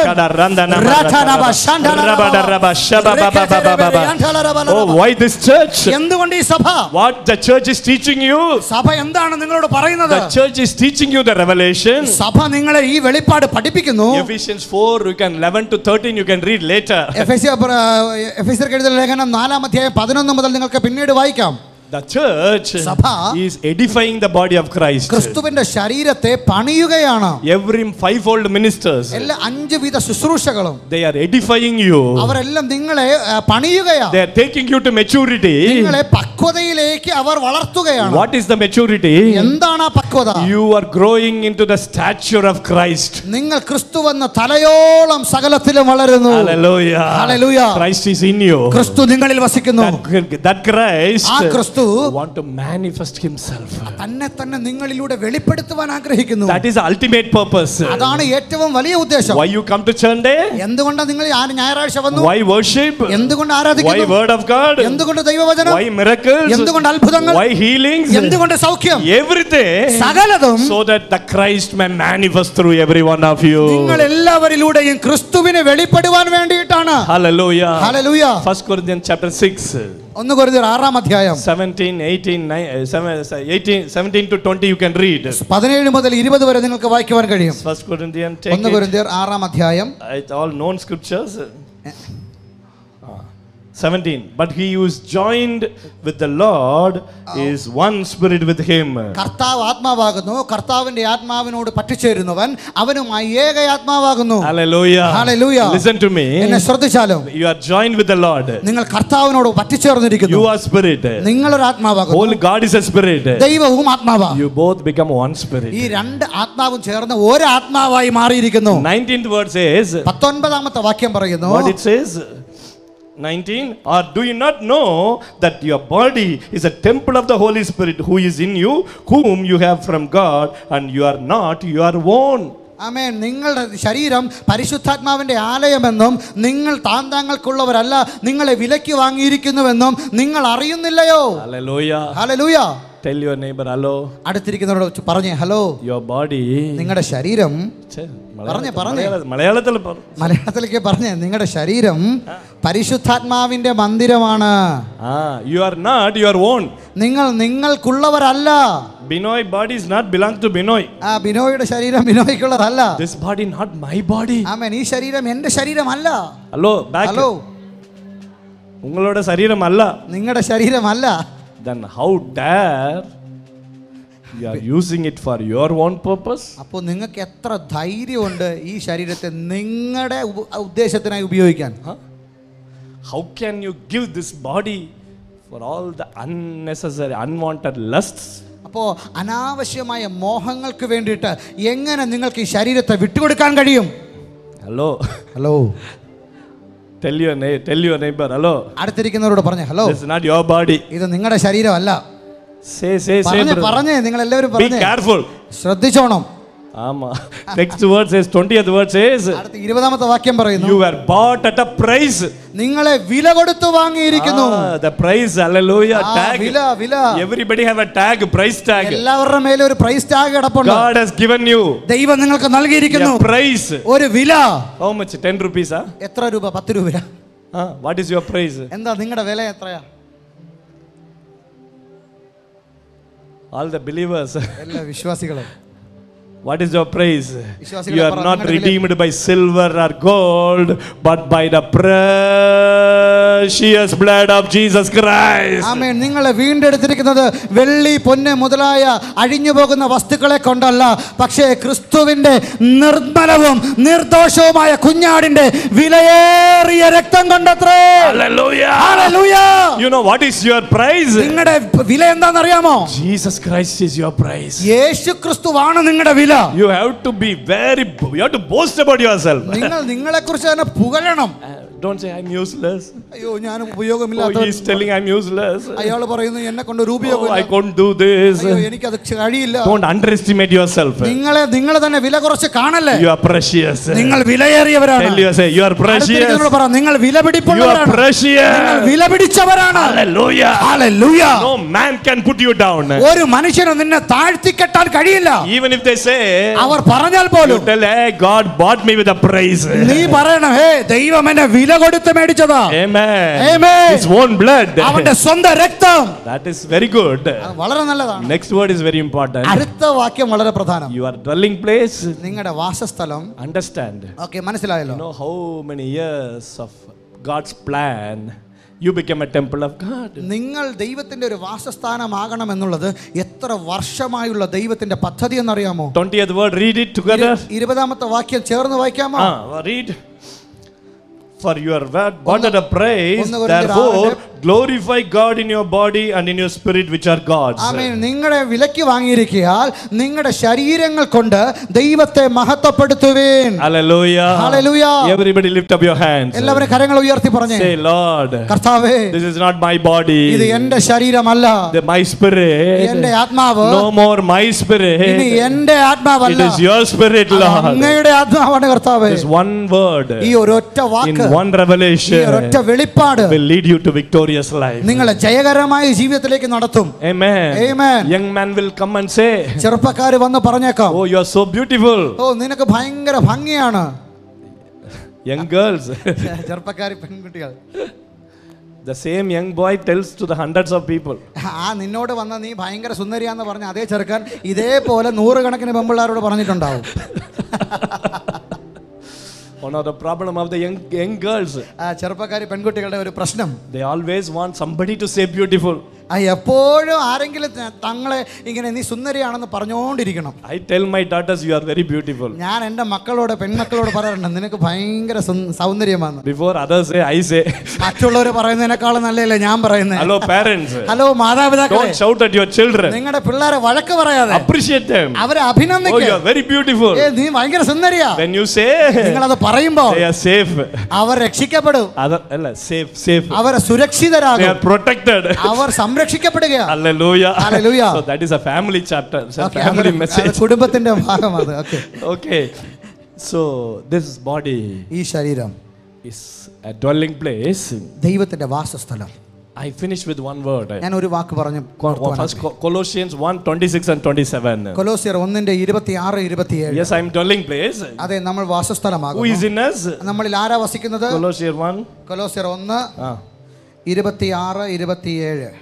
Oh, why this church? എന്തുകൊണ്ട് ഈ സഭ? What the church is teaching you? സഭ എന്താണ് നിങ്ങളോട് പറയുന്നത്? The church is teaching you the revelation. സഭ നിങ്ങളെ ഈ വെളിപ്പാട് പഠിപ്പിക്കുന്നു. Ephesians four, you can eleven to thirteen, you can read later. എഫെസ്യർക്ക് എഴുതിയ ലേഖനം നാലാം അധ്യായം പതിനൊന്ന് മുതൽ നിങ്ങൾക്ക് പിന്നീട് വായിക്കാം. The church is edifying the body of Christ. ക്രിസ്തുവിന്റെ ശരീരത്തെ പണിയുകയാണ്. Every fivefold ministers, എല്ലാ അഞ്ച് വിധ ശുശ്രൂഷകളും they are edifying you. അവരെല്ലാം നിങ്ങളെ പണിയുകയാണ്. They are taking you to maturity. നിങ്ങളെ പക്വതയിലേക്ക് അവർ വളർത്തുകയാണ്. What is the maturity? എന്താണ് ആ പക്വത? You are growing into the stature of Christ. നിങ്ങൾ ക്രിസ്തുവെന്ന തലയോളം സകലത്തിലും വളരുന്നു. Hallelujah. Hallelujah. Christ is in you. ക്രിസ്തു നിങ്ങളിൽ വസിക്കുന്നു. That, that Christ ആ ക്രിസ്തു want to manifest himself. തന്നെ തന്നെ നിങ്ങളിലൂടെ വെളിപ്പെടുത്തുവാൻ ആഗ്രഹിക്കുന്നു. That is the ultimate purpose. അതാണ് ഏറ്റവും വലിയ ഉദ്ദേശം. Why you come to Sunday? എന്തുകൊണ്ട് നിങ്ങൾ ഞായറാഴ്ച വന്നു? Why worship? എന്തുകൊണ്ട് ആരാധിക്കുന്നു? Why word of God? എന്തുകൊണ്ട് ദൈവവചനം? Why miracles? എന്തുകൊണ്ട് അത്ഭുതങ്ങൾ? Why healings? എന്തുകൊണ്ട് സൗഖ്യം? Everything. സകലതും So that the Christ may manifest through every one of you. നിങ്ങൾ എല്ലാവരിലൂടെയും ക്രിസ്തുവിനെ വെളിപ്പെടുവാൻ വേണ്ടിയിട്ടാണ്. Hallelujah. Hallelujah. First Corinthians chapter six. ഒന്ന് കൊരിന്ത്യർ ആറാം അധ്യായം seventeen, eighteen, eighteen, seventeen to twenty you can read. പതിനേഴ് മുതൽ ഇരുപത് വരെ നിങ്ങൾക്ക് വായിക്കുവാൻ കഴിയും. First Corinthians, take ഒന്ന് കൊരിന്ത്യർ ആറാം അധ്യായം. It's all known scriptures. seventeen. But he who is joined with the Lord is one spirit with him. കർത്താവ് ആത്മാവാകുന്നു, കർത്താവിന്റെ ആത്മാവിനോട് പറ്റിച്ചേരുന്നവൻ അവനുമായി ഏക ആത്മാവാകുന്നു. Hallelujah. Hallelujah. Listen to me. എന്നെ ശ്രദ്ധിച്ചാലും You are joined with the Lord. നിങ്ങൾ കർത്താവിനോട് പറ്റിച്ചേർന്നിരിക്കുന്നു. You are spirit. നിങ്ങൾ ഒരു ആത്മാവാകുന്നു. Whole God is a spirit. ദൈവവും ആത്മാവാ. You both become one spirit. ഈ രണ്ട് ആത്മാവും ചേർന്ന് ഒരു ആത്മാവായി മാറിയിരിക്കുന്നു. nineteenth word says, പത്തൊൻപതാമത്തെ വാക്യം പറയുന്നു, what it says? nineteen. Or do you not know that your body is a temple of the Holy Spirit who is in you, whom you have from God, and you are not your own? ആമേൻ. നിങ്ങളുടെ ശരീരം പരിശുദ്ധാത്മാവിന്റെ ആലയമെന്നും നിങ്ങൾ താന്താങ്ങൾക്കുള്ളവരല്ല, നിങ്ങളെ വിലയ്ക്ക് വാങ്ങിയിരിക്കുന്നുവെന്നും നിങ്ങൾ അറിയുന്നില്ലയോ? Hallelujah. ഹല്ലേലൂയ. Tell your neighbor hello. അടുത്തിരിക്കുന്നവരോട് പറഞ്ഞേ ഹലോ. Your body. നിങ്ങളുടെ ശരീരം പറഞ്ഞേ പറഞ്ഞേ മലയാളത്തിൽ മലയാളത്തിലേക്ക് പറഞ്ഞേ നിങ്ങളുടെ ശരീരം പരിശുദ്ധാത്മാവിന്റെ മന്ദിരമാണ്. You are not your own. നിങ്ങൾ നിങ്ങൾക്കുള്ളവരല്ല. Binoy body is not belong to Binoy. ആ ബിനോയുടെ ശരീരം ബിനോയ്ക്കുള്ളതല്ല. This body not my body. ആമേൻ. ഈ ശരീരം എൻ്റെ ശരീരമല്ല. Hello back. ഹലോ. നിങ്ങളുടെ ശരീരമല്ല. നിങ്ങളുടെ ശരീരമല്ല. Then how dare you are using it for your own purpose? അപ്പോൾ നിങ്ങൾക്ക് എത്ര ധൈര്യമുണ്ട് ഈ ശരീരത്തെ നിങ്ങളുടെ ഉദ്ദേശത്തിനായി ഉപയോഗിക്കാൻ? How can you give this body for all the unnecessary unwanted lusts? അപ്പോൾ അനാവശ്യമായ മോഹങ്ങൾക്ക് വേണ്ടിയിട്ട് എങ്ങനെ നിങ്ങൾക്ക് ഈ ശരീരത്തെ വിട്ടുകൊടുക്കാൻ കഴിയും? Hello hello. Tell your neighbor, tell your neighbor, hello. അടുത്തിരിക്കുന്നവരോട് പറഞ്ഞേ hello. This is not your body. ഇത് നിങ്ങളുടെ ശരീരമല്ല. Say, say, say. പറഞ്ഞേ പറഞ്ഞേ നിങ്ങൾ എല്ലാവരും പറഞ്ഞേ. Be careful. ശ്രദ്ധിച്ചോണം. ആമാ. Next word says, twentieth word says, അടുത്ത ഇരുപതാമത്തെ വാക്യം പറയുന്നു, you were bought at a price. നിങ്ങളെ വില കൊടുത്തു വാങ്ങിയിരിക്കുന്നു. Ah, the price, hallelujah, tag. വില വില. Everybody have a tag, price tag. എല്ലാവരുടെ മേലെ ഒരു പ്രൈസ് ടാഗ് കിടപ്പുണ്ട്. God has given you. ദൈവം നിങ്ങൾക്ക് നൽകിയിരിക്കുന്നു. A price. ഒരു വില. How much? ten rupees, ah? എത്ര രൂപ? പത്ത് രൂപയാ. Ah, what is your price? എന്താ നിങ്ങളുടെ വില എത്രയാ? All the believers. എല്ലാ വിശ്വാസികളും. What is your praise? You are not redeemed by silver or gold, but by the precious precious blood of Jesus Christ. ആമേൻ. നിങ്ങളെ വീണ്ടെടുത്തിരിക്കുന്നത് വെള്ളി പൊന്ന് മുതലായ അഴിഞ്ഞു പോകുന്ന വസ്തുക്കളെ കൊണ്ടല്ല, പക്ഷേ ക്രിസ്തുവിന്റെ നിർമ്മലവും നിർദോഷവുമായ കുഞ്ഞാടിന്റെ വിലയേറിയ രക്തം കൊണ്ടത്രേ. Hallelujah. Hallelujah. You know what is your price? നിങ്ങളുടെ വില എന്താണെന്ന് അറിയാമോ? Jesus Christ is your price. യേശു ക്രിസ്തുവാണ് നിങ്ങളുടെ വില. You have to be very, you have to boast about yourself. നിങ്ങൾ നിങ്ങളെ കുറിച്ച് തന്നെ പുകഴണം. Don't say I'm useless. അയ്യോ ഞാൻ Oh, ഉപയോഗമില്ലാത്തവൻ. he's telling I'm useless. അയാൾ പറയുന്നു എന്നെ കൊണ്ട് ഒരു Oh, I ഉപയോഗമില്ല. can't do this. അയ്യോ എനിക്കത് കഴിയില്ല. Don't underestimate yourself. നിങ്ങളെ നിങ്ങൾ തന്നെ വില കുറച്ച് കാണല്ലേ. You are precious. നിങ്ങൾ വിലയേറിയവരാണ്. Tell you say you are precious. അടുത്തിരിക്കുന്നവരോട് പറ നിങ്ങൾ You are വിലപിടിപ്പുള്ളവരാണ്. precious. നിങ്ങൾ വിലപിടിച്ചവരാണ്. Hallelujah. Hallelujah. No man can put you down. ഒരു മനുഷ്യനും നിന്നെ താഴ്ത്തിക്കെട്ടാൻ കഴിയില്ല. Even if they say, അവർ പറഞ്ഞാൽ you പോലും tell, hey, God bought me with a price. നീ പറയണം, ഹേ ദൈവം എന്നെ വില കൊടുത്ത് മേടിച്ചതാ. Amen. Amen. His own blood. അവന്റെ സ്വന്തം രക്തം. That is very good. അത് വളരെ നല്ലതാണ്. Next word is very important. അടുത്ത വാക്യം വളരെ പ്രധാനം. Your dwelling place. നിങ്ങളുടെ വാസസ്ഥലം. Understand. ഓക്കേ മനസ്സിലായല്ലോ. You know how many years of God's plan you became a temple of God. നിങ്ങൾ ദൈവത്തിന്റെ ഒരു വാസസ്ഥാനമാകണം എന്നുള്ളത് എത്ര വർഷമായുള്ള ദൈവത്തിന്റെ പദ്ധതി എന്നറിയാമോ? twentieth word, read it together. ഇരുപതാമത്തെ വാക്യം ചേർന്ന് വായിക്കാമോ? Ah, read. For your word bought at a price, ഒന്ന് കൊരിന്ത്യർ therefore ആറിന്റെ glorify God in your body and in your spirit which are God's. ആമേൻ. നിങ്ങളെ വിലയ്ക്ക് വാങ്ങിയിരിക്കയാൽ നിങ്ങളുടെ ശരീരങ്ങൾ കൊണ്ട് ദൈവത്തെ മഹത്വപ്പെടുത്തുവിൻ. Hallelujah. Hallelujah. Everybody lift up your hands. എല്ലാവരും കരങ്ങൾ ഉയർത്തി പറഞ്ഞേ. Say, Lord, കർത്താവേ, this is not my body. ഇത് എൻ്റെ ശരീരമല്ല. The, my spirit. എൻ്റെ ആത്മാവ്. No more my spirit. ഇനി എൻ്റെ ആത്മാവല്ല. It is your spirit, Lord. അങ്ങയുടെ ആത്മാവാണ് കർത്താവേ. This one word. ഈ ഒരൊറ്റ വാക്ക്, in one revelation, ഈ ഒരൊറ്റ വെളിപ്പാട് will lead you to victorious life. നിങ്ങളെ ജയകരമായ ജീവിതത്തിലേക്ക് നടത്തും. Amen. Amen. Young man will come and say, ചെറുപ്പക്കാർ വന്ന് പറഞ്ഞേക്കാം, oh, you are so beautiful. ഓ നിനക്ക് ഭയങ്കര ഭംഗിയാണ്. Young girls. ചെറുപ്പക്കാരി പെൺകുട്ടികൾ. The same young boy tells to the hundreds of people. ആ നിന്നോട് വന്ന നീ ഭയങ്കര സുന്ദരിയാന്ന് പറഞ്ഞ അതേ ചെറുക്കൻ ഇതേപോലെ നൂറുകണക്കിന് പെമ്പിള്ളാരോട് പറഞ്ഞിട്ടുണ്ടാവും. One of the problem of the young young girls, ചെറുപ്പക്കാരി പെൺകുട്ടികളുടെ ഒരു പ്രശ്നം, they always want somebody to say beautiful. എപ്പോഴും ആരെങ്കിലും തങ്ങളെ ഇങ്ങനെ നീ സുന്ദരിയാണെന്ന് പറഞ്ഞുകൊണ്ടിരിക്കണം. I tell my daughters, you are very beautiful. ഞാൻ എൻ്റെ മക്കളോട് പെൺമക്കളോട് പറയാറുണ്ട്, നിനക്ക് ഭയങ്കര സൗന്ദര്യമാണ്. Before others say, I say. മറ്റുള്ളവർ പറയുന്നതിനേക്കാളും നല്ലല്ലേ ഞാൻ പറയുന്നത്. Hello parents. ഹലോ മാതാപിതാക്കളെ. Don't shout at your children. നിങ്ങളുടെ പിള്ളേരെ വഴക്ക് പറയാതെ appreciate them. അവരെ അഭിനന്ദിക്കുക. Oh, you are very beautiful. ഏ നീ ഭയങ്കര സുന്ദരിയാ. When you say, നിങ്ങൾ അത് പറയുമ്പോൾ they are safe. Our രക്ഷിക്കപ്പെടും. Other അല്ല safe safe. Our സുരക്ഷിതരാകും. They are protected. Our സംരക്ഷിക്കപ്പെടുകയാണ്. Hallelujah. Hallelujah. So that is a family chapter. It's a Okay, family അത് message. കുടുംബത്തിന്റെ ഭാഗമാണ്. Okay. Okay. So this body ഈ ശരീരം is a dwelling place. ദൈവത്തിന്റെ വാസസ്ഥലം. I finish with one word. ഞാൻ ഒരു വാക്ക് പറഞ്ഞു. First Colossians one twenty-six and twenty-seven. കൊലോസ്യർ ഒന്നിന്റെ ഇരുപത്തിയാറ് ഇരുപത്തിയേഴ്. Yes, I am dwelling place. അതെ നമ്മൾ വാസസ്ഥലമാകുന്നു. Who is in us? നമ്മളിൽ ആരാ വസിക്കുന്നത്? Colossians one. കൊലോസ്യർ ഒന്ന് Ah. ഇരുപത്തിയാറ് ഇരുപത്തിയേഴ്.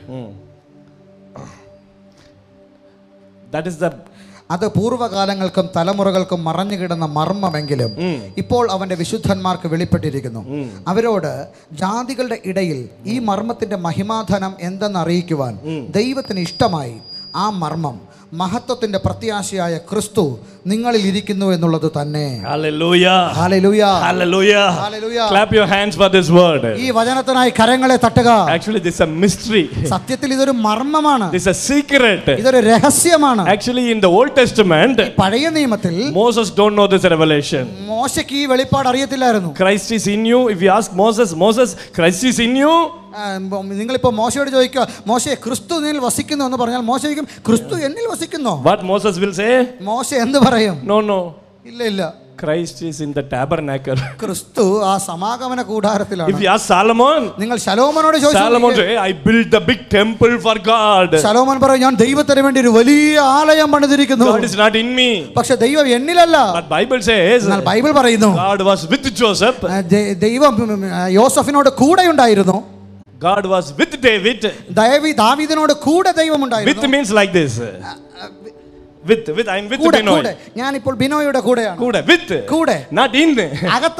That is the അത് പൂർവ്വകാലങ്ങൾക്കും തലമുറകൾക്കും മറഞ്ഞു കിടന്ന മർമ്മമെങ്കിലും ഇപ്പോൾ അവന്റെ വിശുദ്ധന്മാർക്ക് വെളിപ്പെട്ടിരിക്കുന്നു. അവരോട് ജാതികളുടെ ഇടയിൽ ഈ മർമ്മത്തിന്റെ മഹിമാധനം എന്തെന്ന് അറിയിക്കുവാൻ ദൈവത്തിന് ഇഷ്ടമായി ആ മർമ്മം മഹത്വത്തിന്റെ പ്രത്യാശയായ ക്രിസ്തു നിങ്ങളിൽ ഇരിക്കുന്നു എന്നുള്ളത് തന്നെ. Hallelujah. Hallelujah. Hallelujah. Hallelujah. Clap your hands for this word. ഈ വചനത്തിനായി കരങ്ങളെ തട്ടുക. Actually this is a mystery. സത്യത്തിൽ ഇതൊരു മർമ്മമാണ്. This is a secret. ഇതൊരു രഹസ്യമാണ്. Actually in the Old Testament, പഴയ നിയമത്തിൽ Moses don't know this revelation. മോശയ്ക്ക് ഈ വെളിപ്പാട് അറിയത്തില്ലായിരുന്നു. Christ is in you. If you ask Moses, Moses, Christ is in you. നിങ്ങളിപ്പോ മോശയോട് ചോദിക്കുക, മോശയെ ക്രിസ്തു എന്നിൽ വസിക്കുന്നു എന്ന് പറഞ്ഞാൽ മോശ ചോദിക്കും, ക്രിസ്തു എന്നിൽ വസിക്കുന്നു. What Moses will say? മോശ എന്ത് പറയും? No, no. ഇല്ല ഇല്ല. Christ is in the tabernacle. ക്രിസ്തു ആ സമാഗമന കൂടാരത്തിലാണ്. If you ask Solomon, നിങ്ങൾ ശലോമോനോട് ചോദിച്ചു, Solomon say, I built a big temple for God. ശലോമോൻ പറയും, ഞാൻ ദൈവത്തിന് വേണ്ടി ഒരു വലിയ ആലയം പണിതിരിക്കുന്നു. God is not in me. പക്ഷെ ദൈവം എന്നിലല്ല. But Bible says, എന്നാൽ ബൈബിൾ പറയുന്നു, God was with Joseph. ദൈവം യോസഫിനോട് കൂടെ ഉണ്ടായിരുന്നു. God was with David. ദാവീദിനോട് കൂടെ ദൈവം ഉണ്ടായിരുന്നു. With means like this. With, with, I am with കൂടെ, Binoy. കൂടെ. ഞാൻ ഇപ്പോൾ ബിനോയുടെ കൂടെയാണ്. കൂടെ, with. കൂടെ. Not in. അകത്തല്ല.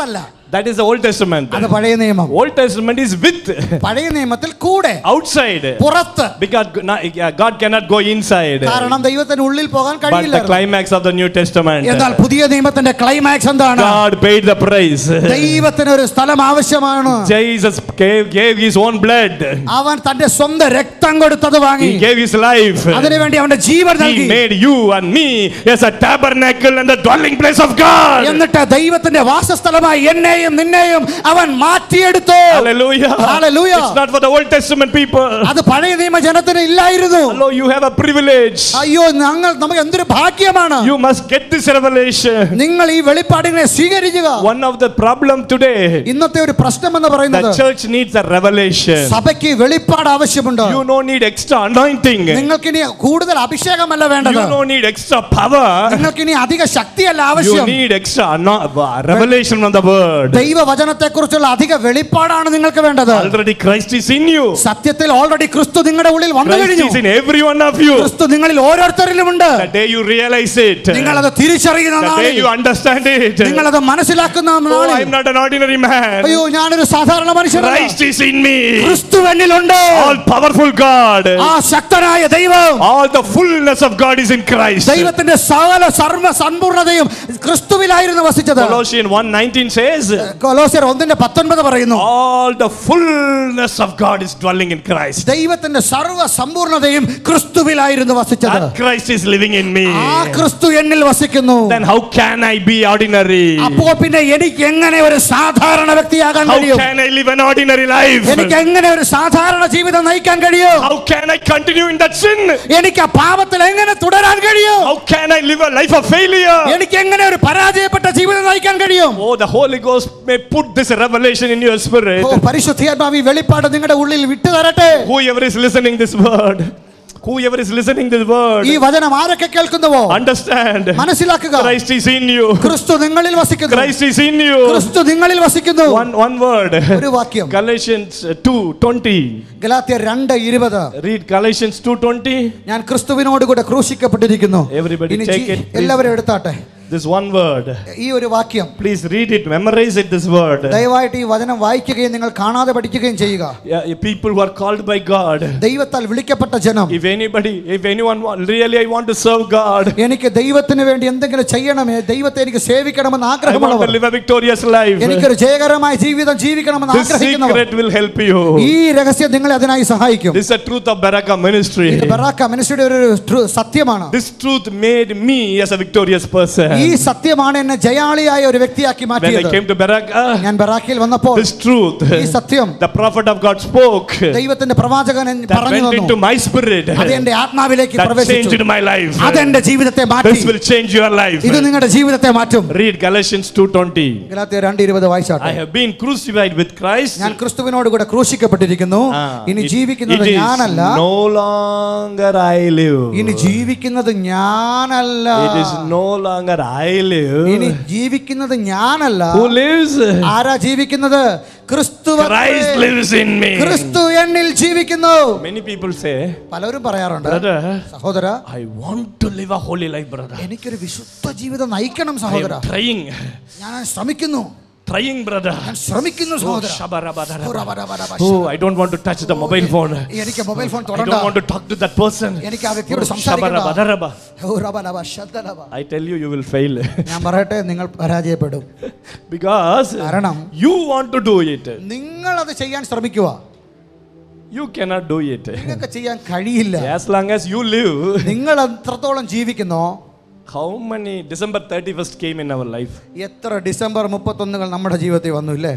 That is the Old Testament. അത് പഴയ നിയമം. Old Testament is with. പഴയ നിയമത്തിൽ കൂടെ. Outside. പുറത്ത്. Because God cannot go inside. കാരണം ദൈവത്തിന് ഉള്ളിൽ പോകാൻ കഴിയില്ല. But the climax of the New Testament. എന്നാൽ പുതിയ നിയമത്തിന്റെ ക്ലൈമാക്സ് എന്താണ്? God paid the price. ദൈവത്തിന് ഒരു സ്ഥലം ആവശ്യമാണ്. Jesus gave, gave his own blood. അവൻ തന്റെ സ്വന്തം രക്തം കൊടുത്തത് വാങ്ങി. He gave his life. അതിനുവേണ്ടി അവന്റെ ജീവൻ നൽകി. He made you and me as a tabernacle and the dwelling place of God. എന്നിട്ട് ദൈവത്തിന്റെ വാസസ്ഥലമായി എന്നെയും നിന്നെയും അവൻ മാറ്റിയെടുത്തു. Hallelujah. Hallelujah. It's not for the Old Testament people. അത് പഴയ നിയമ ജനത്തിന് ഇല്ലായിരുന്നു. Hello, you have a privilege. അയ്യോ ഞങ്ങൾ നമുക്ക് എന്തൊരു ഭാഗ്യമാണ്. You must get this revelation. നിങ്ങൾ ഈ വെളിപ്പാടിനെ സ്വീകരിക്കുക. One of the problem today, ഇന്നത്തെ ഒരു പ്രശ്നം എന്ന് പറയുന്നത് the church needs a revelation. സഭയ്ക്ക് വെളിപ്പാട് ആവശ്യമുണ്ട്. You don't need extra anointing. നിങ്ങൾക്ക് ഇനി കൂടുതൽ അഭിഷേകമല്ല വേണ്ടത്. You don't need extra power. നിങ്ങൾക്ക് ഇനി അധിക ശക്തിയല്ല ആവശ്യം. You need extra revelation from the word. ദൈവവചനത്തെക്കുറിച്ചുള്ള അധിക വെളിപ്പാടാണ് നിങ്ങൾക്ക് വേണ്ടത്. Already Christ is in you. സത്യത്തിൽ ഓൾറെഡി ക്രിസ്തു നിങ്ങളുടെ ഉള്ളിൽ വന്നു കഴിഞ്ഞു. Christ is in every one of you. ക്രിസ്തു നിങ്ങളിൽ ഓരോരുത്തരിലുമുണ്ട്. The day you realize it, നിങ്ങൾ അത് തിരിച്ചറിയുന്ന the day you understand it, നിങ്ങൾ അത് മനസ്സിലാക്കുന്ന oh, I am not an ordinary man. അയ്യോ ഞാനൊരു സാധാരണ മനുഷ്യനല്ല. Christ is in me. ക്രിസ്തു എന്നിലുണ്ട്. All powerful God. ആ ശക്തനായ ദൈവം. All the fullness of God is in Christ. ദൈവത്തിന്റെ സകല സർവ്വ സമ്പൂർണ്ണതയും ക്രിസ്തുവിലായിരുന്നു വസിച്ചത്. Colossians one nineteen says, കൊലോസ്യർ ഒന്നിന്റെ പത്തൊൻപത് പറയുന്നു, all the fullness of God is dwelling in Christ. ദൈവത്തിന്റെ സർവ്വ സമ്പൂർണ്ണതയും ക്രിസ്തുവിലായിരുന്നു വസിച്ചത്. That Christ is living in me. ആ ക്രിസ്തു എന്നിൽ വസിക്കുന്നു. Then how can I be ordinary? അപ്പോൾ പിന്നെ എനിക്ക് എങ്ങനെ ഒരു സാധാരണ വ്യക്തിയാകാൻ കഴിയും? How can I live an ordinary life? എനിക്ക് എങ്ങനെ ഒരു സാധാരണ ജീവിതം നയിക്കാൻ കഴിയും? How can I continue in that sin? എനിക്ക് ആ പാപത്തിൽ എങ്ങനെ തുടരാൻ കഴിയും? How can I live a life of failure? എനിക്ക് എങ്ങനെ ഒരു പരാജയപ്പെട്ട ജീവിതം നയിക്കാൻ കഴിയും? Oh, the Holy Ghost may put this revelation in your spirit. ഓ പരിശുദ്ധാത്മാവ് ഈ വെളിപ്പാട് നിങ്ങളുടെ ഉള്ളിൽ വിട്ടു തരട്ടെ. Whoever is listening this word, whoever is listening this word, ഈ വചനം ആരൊക്കെ കേൾക്കുന്നുവോ understand, മനസ്സിലാക്കുക. Christ is in you. ക്രിസ്തു നിങ്ങളിൽ വസിക്കുന്നു. Christ is in you. ക്രിസ്തു നിങ്ങളിൽ വസിക്കുന്നു. One one word. ഒരു വാക്യം. Galatians two twenty. ഗലാത്യർ രണ്ട് ഇരുപത്. Read Galatians two twenty. ഞാൻ ക്രിസ്തുവിനോട് കൂടെ ക്രൂശിക്കപ്പെട്ടിരിക്കുന്നു. Everybody take it. എല്ലാവരും എടുത്താട്ടെ. This one word. ഈ ഒരു വാക്യം. Please read it, memorize it, this word. ദയവായിട്ട് ഈ വചനം വായിക്കുകയും നിങ്ങൾ കാണാതെ പഠിക്കുകയും ചെയ്യുക. Yeah, people who are called by God. ദൈവത്താൽ വിളിക്കപ്പെട്ട ജനം. If anybody, if anyone want, really I want to serve God. എനിക്ക് ദൈവത്തിന് വേണ്ടി എന്തെങ്കിലും ചെയ്യണമേ, ദൈവത്തെ എനിക്ക് സേവിക്കണമെന്ന് I want to ആഗ്രഹമുള്ളവർ, live a victorious life. എനിക്കൊരു ജയകരമായ ജീവിതം ജീവിക്കണമെന്ന് This ആഗ്രഹിക്കുന്നവർ, secret will help you. ഈ രഹസ്യം നിങ്ങളെ അതിനായി സഹായിക്കും. This is the truth of Baraka ministry. ഇത് ബറാക്ക മിനിസ്ട്രിയുടെ ഒരു ട്രു- സത്യമാണ്. This truth made me as a victorious person. ഈ സത്യമാണ് എന്നെ ജയാളിയായ ഒരു വ്യക്തിയാക്കി When I മാറ്റിയത്. came to Baraka, ഞാൻ ബറാക്കിൽ വന്നപ്പോൾ this truth, ഈ സത്യം the prophet of God spoke, ദൈവത്തിന്റെ പ്രവാചകൻ that പറഞ്ഞു went into തന്നു. my spirit, അത് എന്റെ ആത്മാവിലേക്ക് that പ്രവേശിച്ചു. changed my life. അത് എന്റെ ജീവിതത്തെ മാറ്റി. This will change your life. ഇത് നിങ്ങളുടെ ജീവിതത്തെ മാറ്റും. Read Galatians two twenty. ഗലാത്യർ രണ്ട് ഇരുപത് വായിച്ചാട്ടെ. I have been crucified with Christ. ഞാൻ ക്രിസ്തുവിനോട് കൂടെ ക്രൂശിക്കപ്പെട്ടിരിക്കുന്നു. ഇനി ജീവിക്കുന്നത് It is ഞാനല്ല. no longer I live. ഇനി ജീവിക്കുന്നത് ഞാനല്ല. It is no longer I live. ഇനി ജീവിക്കുന്നത് ഞാനല്ല. Who lives? ആരാ ജീവിക്കുന്നത്? ക്രിസ്തു. Christ lives in me. ക്രിസ്തു എന്നിൽ ജീവിക്കുന്നു. Many people say, പലരും പറയാറുണ്ട്, brother, സഹോദര, I want to live a holy life, brother. എനിക്കൊരു വിശുദ്ധ ജീവിതം നയിക്കണം I സഹോദര. am trying. ഞാൻ ശ്രമിക്കുന്നു. Trying, brother. ഞാൻ ശ്രമിക്കുന്നു Oh, സഹോദര. shabarabadara. Oh, I don't want to touch the mobile phone. എനിക്ക് മൊബൈൽ ഫോൺ I തൊടണ്ട. don't want to talk to that person. എനിക്ക് ആ വ്യക്തിയോട് Oh, സംസാരിക്കണ്ട. shabarabadara. Oh, റബലബ, ശദ്ദലബ. I tell you, you will fail. ഞാൻ പറയട്ടെ, നിങ്ങൾ പരാജയപ്പെടും. Because കാരണം you want to do it. നിങ്ങൾ അത് ചെയ്യാൻ ശ്രമിക്കുക. You cannot do it. നിങ്ങൾക്ക് ചെയ്യാൻ കഴിയില്ല. As long as you live. നിങ്ങൾ എത്രത്തോളം ജീവിക്കുന്നോ. How many December thirty-first came in our life? എത്ര ഡിസംബർ മുപ്പത്തൊന്നുകൾ നമ്മുടെ ജീവിതത്തിൽ വന്നു ഇല്ലേ?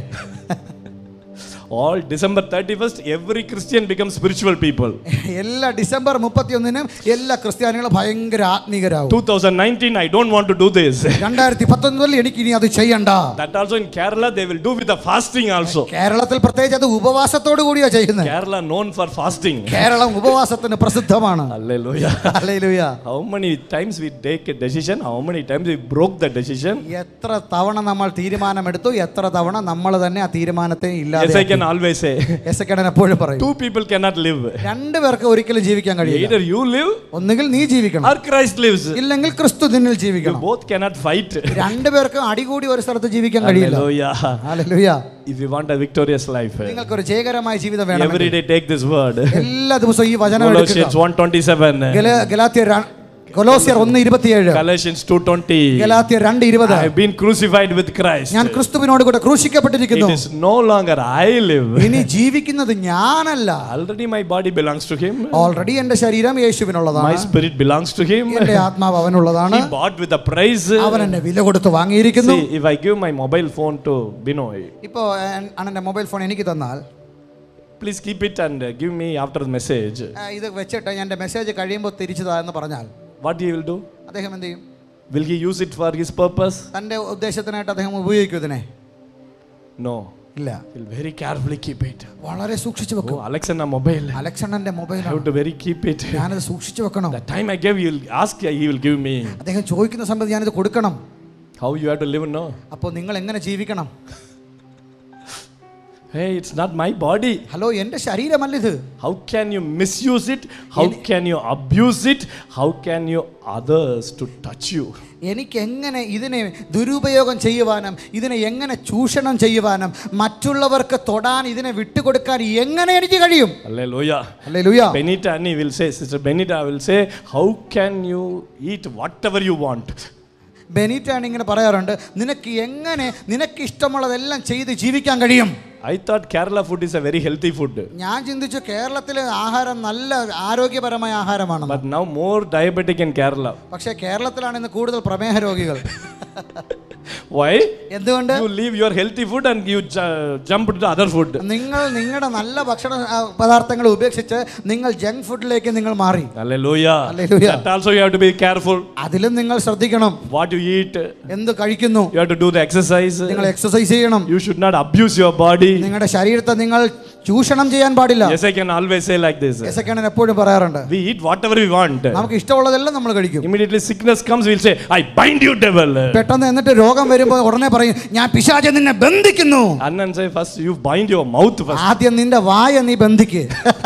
All December thirty-first, every Christian becomes spiritual people. എല്ലാ ഡിസംബർ മുപ്പത്തിയൊന്നിനും എല്ലാ ക്രിസ്ത്യാനികളും ഭയങ്കര ആത്മീകരാകും. twenty nineteen, I don't want to do this. രണ്ടായിരത്തി പത്തൊൻപതിൽ എനിക്ക് ഇനി അത് ചെയ്യണ്ട. That also in Kerala, they will do with the fasting also. കേരളത്തിൽ പ്രത്യേകിച്ച് അത് ഉപവാസത്തോടു കൂടിയാ ചെയ്യുന്നത്. Kerala known for fasting. Keralam ഉപവാസത്തിന് പ്രസിദ്ധമാണ്. Hallelujah. ഹല്ലേലൂയ. How many times we take a decision? How many times we broke the decision? എത്ര തവണ നമ്മൾ തീരുമാനമെടുത്തു, എത്ര തവണ നമ്മൾ തന്നെ ആ തീരുമാനത്തെ Yes, I ഇല്ലാതെ. can can always say, എസെക്കിയാൽ എപ്പോഴും പറയും, two people cannot live. രണ്ടു പേർക്ക് ഒരിക്കലും ജീവിക്കാൻ കഴിയില്ല. Either you live ഒന്നുകിൽ നീ ജീവിക്കണം, or Christ lives. ഇല്ലെങ്കിൽ ക്രിസ്തു നിന്നിൽ You ജീവിക്കണം. both cannot fight. രണ്ടുപേർക്കും അടികൂടി ഒരു സ്ഥലത്ത് ജീവിക്കാൻ കഴിയില്ല. Hallelujah. ഹല്ലേലൂയ. If you want a victorious life, നിങ്ങൾക്ക് ഒരു ജയകരമായ ജീവിതം വേണം. every day take this word. എല്ലാ ദിവസവും ഈ വചനം എടുക്കുക. Colossians one twenty-seven. ഗലാത്യർ കൊലോസ്യർ ഒന്ന് ഇരുപത്തിയേഴ്. Galatians two twenty. ഗലാത്യർ രണ്ട് ഇരുപത്. I have been crucified with Christ. ഞാൻ ക്രിസ്തുവിനോട് കൂടെ ക്രൂശിക്കപ്പെട്ടിരിക്കുന്നു. It is no longer I live. ഇനി ജീവിക്കുന്നത് ഞാനല്ല. Already my body belongs to him. Already എന്റെ ശരീരം യേശുവിനുള്ളതാണ്. My spirit belongs to him. എന്റെ ആത്മാവ് അവനുള്ളതാണ്. He bought with a price. അവൻ എന്നെ വില കൊടുത്ത് വാങ്ങിയിരിക്കുന്നു. See, if I give my mobile phone to Binoy, ഇപ്പോ അണ്ണന്റെ മൊബൈൽ ഫോൺ എനിക്ക് തന്നാൽ, please keep it and give me after the message. ഇത് വെച്ചിട്ട് ഞാൻ എന്റെ മെസ്സേജ് കഴിയുമ്പോൾ തിരിച്ചു താ എന്ന് പറഞ്ഞാൽ, What he will do? അദ്ദേഹം എന്ത് ചെയ്യും? Will he use it for his purpose? തന്റെ ഉദ്ദേശത്തിനായിട്ട് അദ്ദേഹം ഉപയോഗിക്കും ഇതിനെ? No. ഇല്ല. He'll very carefully keep it. വളരെ സൂക്ഷിച്ചു വെക്കും. Oh, Alexander mobile. അലക്സാണ്ടറിന്റെ mobile I have to very keep it. ഞാനത് സൂക്ഷിച്ചു വെക്കണം. The time I gave, he will ask, he will give me. അദ്ദേഹം ചോദിക്കുന്ന സമയത്ത് ഞാനിത് കൊടുക്കണം. How you have to live? No. അപ്പോൾ നിങ്ങൾ എങ്ങനെ ജീവിക്കണം? Hey, it's not my body. Hello, എന്റെ ശരീരമല്ല ഇത്. How can you misuse it? How can you abuse it? How can you others to touch you? എനിക്ക് എങ്ങനെ ഇതിനെ ദുരുപയോഗം ചെയ്യുവാനും ഇതിനെ എങ്ങനെ ചൂഷണം ചെയ്യുവാനും മറ്റുള്ളവർക്ക് തൊടാൻ ഇതിനെ വിട്ടുകൊടുക്കാൻ എങ്ങനെ എനിക്ക് കഴിയും? Hallelujah. ഹല്ലേലൂയ. Benita Annie will say, Sister Benita will say, how can you eat whatever you want? ബെനീറ്റാണ് ഇങ്ങനെ പറയാറുണ്ട്, നിനക്ക് എങ്ങനെ നിനക്ക് ഇഷ്ടമുള്ളതെല്ലാം ചെയ്ത് ജീവിക്കാൻ കഴിയും? I thought Kerala food is a very healthy food. ഞാൻ ചിന്തിച്ചു കേരളത്തിലെ ആഹാരം നല്ല ആരോഗ്യപരമായ ആഹാരമാണ്. But now more diabetic in Kerala. പക്ഷേ കേരളത്തിലാണ് ഇന്ന് കൂടുതൽ പ്രമേഹ രോഗികൾ. Why? എന്തുകൊണ്ട്? You leave your healthy food and you ju- jump to the other food. നിങ്ങൾ നിങ്ങളുടെ നല്ല ഭക്ഷണ പദാർത്ഥങ്ങൾ ഉപേക്ഷിച്ച് നിങ്ങൾ ജങ്ക് ഫുഡിലേക്ക് നിങ്ങൾ മാറി. Hallelujah. Hallelujah. That also you have to be careful. അതിലും നിങ്ങൾ ശ്രദ്ധിക്കണം. What you eat. എന്ത് കഴിക്കുന്നു? You have to do the exercise. നിങ്ങൾ എക്സസൈസ് ചെയ്യണം. You should not abuse your body. നിങ്ങളുടെ ശരീരത്തെ നിങ്ങൾ ചൂഷണം ചെയ്യാൻ പാടില്ല. Yes, I can always say like this. എസെക്കിയാൽ എപ്പോഴും പറയാറുണ്ട്, We eat whatever we want. നമുക്ക് ഇഷ്ടമുള്ളതെല്ലാം നമ്മൾ കഴിക്കും. Immediately sickness comes, we'll say, I bind you, devil. പെട്ടെന്ന് എന്നിട്ട് രോഗം വരുമ്പോൾ ഉടനെ പറയും, ഞാൻ പിശാചെ നിന്നെ ബന്ധിക്കുന്നു. And say, first you bind your mouth first. ആദ്യം നിന്റെ വായ നീ ബന്ധിക്ക്.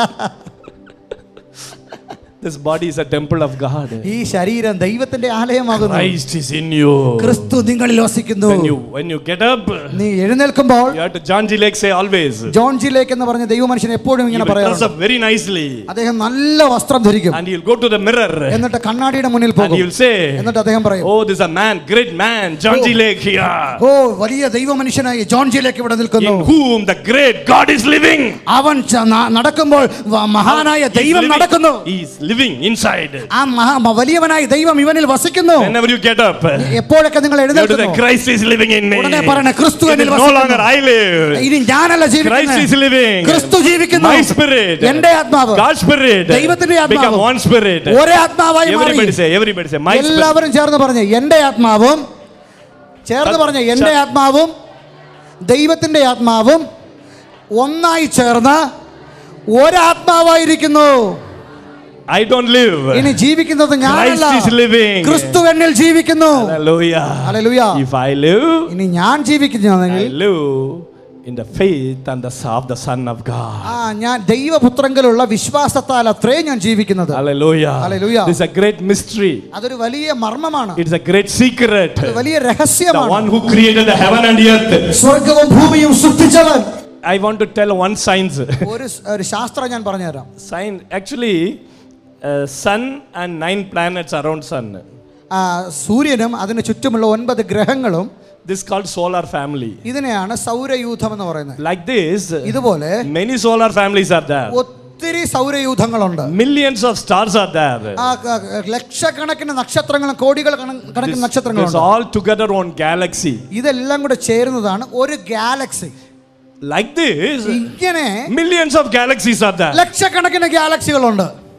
This body is a temple of God. ഈ ശരീരം ദൈവത്തിന്റെ ആലയമാകുന്നു. Christ is in you. ക്രിസ്തു നിങ്ങളിൽ വസിക്കുന്നു. When you when you get up, നീ എഴുന്നേൽക്കുമ്പോൾ, you have to John G. Lake say always. John G Lake എന്ന് പറഞ്ഞ ദൈവമനുഷ്യൻ എപ്പോഴും ഇങ്ങനെ പറയാറുണ്ട്. He will dress പറയാറുണ്ട്. up very nicely. അദ്ദേഹം നല്ല വസ്ത്രം ധരിക്കും. And he will go to the mirror. എന്നിട്ട് കണ്ണാടിയുടെ മുന്നിൽ And പോകും. he will say, എന്നിട്ട് അദ്ദേഹം പറയും, oh, this is a man, great man, John G. Lake here. ഓ വലിയ ദൈവമനുഷ്യനായി ജോൺ ജി ലേക്ക് ഇവിടെ നിൽക്കുന്നു. In whom the great God is living. അവൻ നടക്കുമ്പോൾ മഹാനായ ദൈവം നടക്കുന്നു. He is living inside. ആ വലിയവനായ ദൈവം ഇവനിൽ വസിക്കുന്നു. Whenever you get up, എപ്പോഴൊക്കെ നിങ്ങൾ എഴുന്നേൽക്കുന്നു, Christ is living in me. ഉടനെ പറയണേ, ക്രിസ്തു എന്നിൽ no longer I live. ഇനി ഞാനല്ല ജീവിക്കുന്നത്, Christ is living. ക്രിസ്തു ജീവിക്കുന്നു. My spirit, എന്റെ ആത്മാവ്, God's spirit, ദൈവത്തിന്റെ ആത്മാവ് become one spirit. ഒരേ ആത്മാവായി മാറി. Everybody say, everybody say, my spirit. എല്ലാവരും ചേർന്ന് പറഞ്ഞേ, എന്റെ ആത്മാവും, ചേർന്ന് പറഞ്ഞേ, എന്റെ ആത്മാവും ദൈവത്തിന്റെ ആത്മാവും ഒന്നായി ചേർന്ന് ഒരാത്മാവായിരിക്കുന്നു. I don't live. ഇനി ജീവിക്കുന്നത് ഞാനല്ല, Christ is living. ക്രിസ്തു എന്നിൽ ജീവിക്കുന്നു. Hallelujah. Hallelujah. If I live, ഇനി ഞാൻ ജീവിക്കുന്നെങ്കിൽ I live in the faith and the of the Son of God. ആ ഞാൻ ദൈവപുത്രങ്കലുള്ള വിശ്വാസത്താൽ അത്രേ ഞാൻ ജീവിക്കുന്നത്. Hallelujah. Hallelujah. This is a great mystery. അതൊരു വലിയ മർമ്മമാണ്. It's a great secret. വലിയ The രഹസ്യമാണ്. one who created the heaven and the earth. സ്വർഗ്ഗവും ഭൂമിയും സൃഷ്ടിച്ചവൻ. I want to tell one science. ഒരു ഒരു ശാസ്ത്രം ഞാൻ പറഞ്ഞു തരാം. Science actually uh, sun and nine planets around sun. ആ സൂര്യനും അതിന് ചുറ്റുമുള്ള ഒൻപത് ഗ്രഹങ്ങളും, This is called solar family. ഇതിനെയാണ് സൗരയൂഥം എന്ന് പറയുന്നത്. Like this, ഇതുപോലെ many solar families are there. ഒത്തിരി സൗരയൂഥങ്ങളുണ്ട്. Millions of stars are there. ആ ലക്ഷക്കണക്കിന് നക്ഷത്രങ്ങളും കോടികൾ കണക്കിന് നക്ഷത്രങ്ങളുണ്ട്. It's all together one galaxy. ഇതെല്ലാം കൂടെ ചേരുന്നതാണ് ഒരു ഗാലക്സി. Like this, ഇങ്ങനെ millions of galaxies are there. ലക്ഷക്കണക്കിന് ഗാലക്സികളുണ്ട്.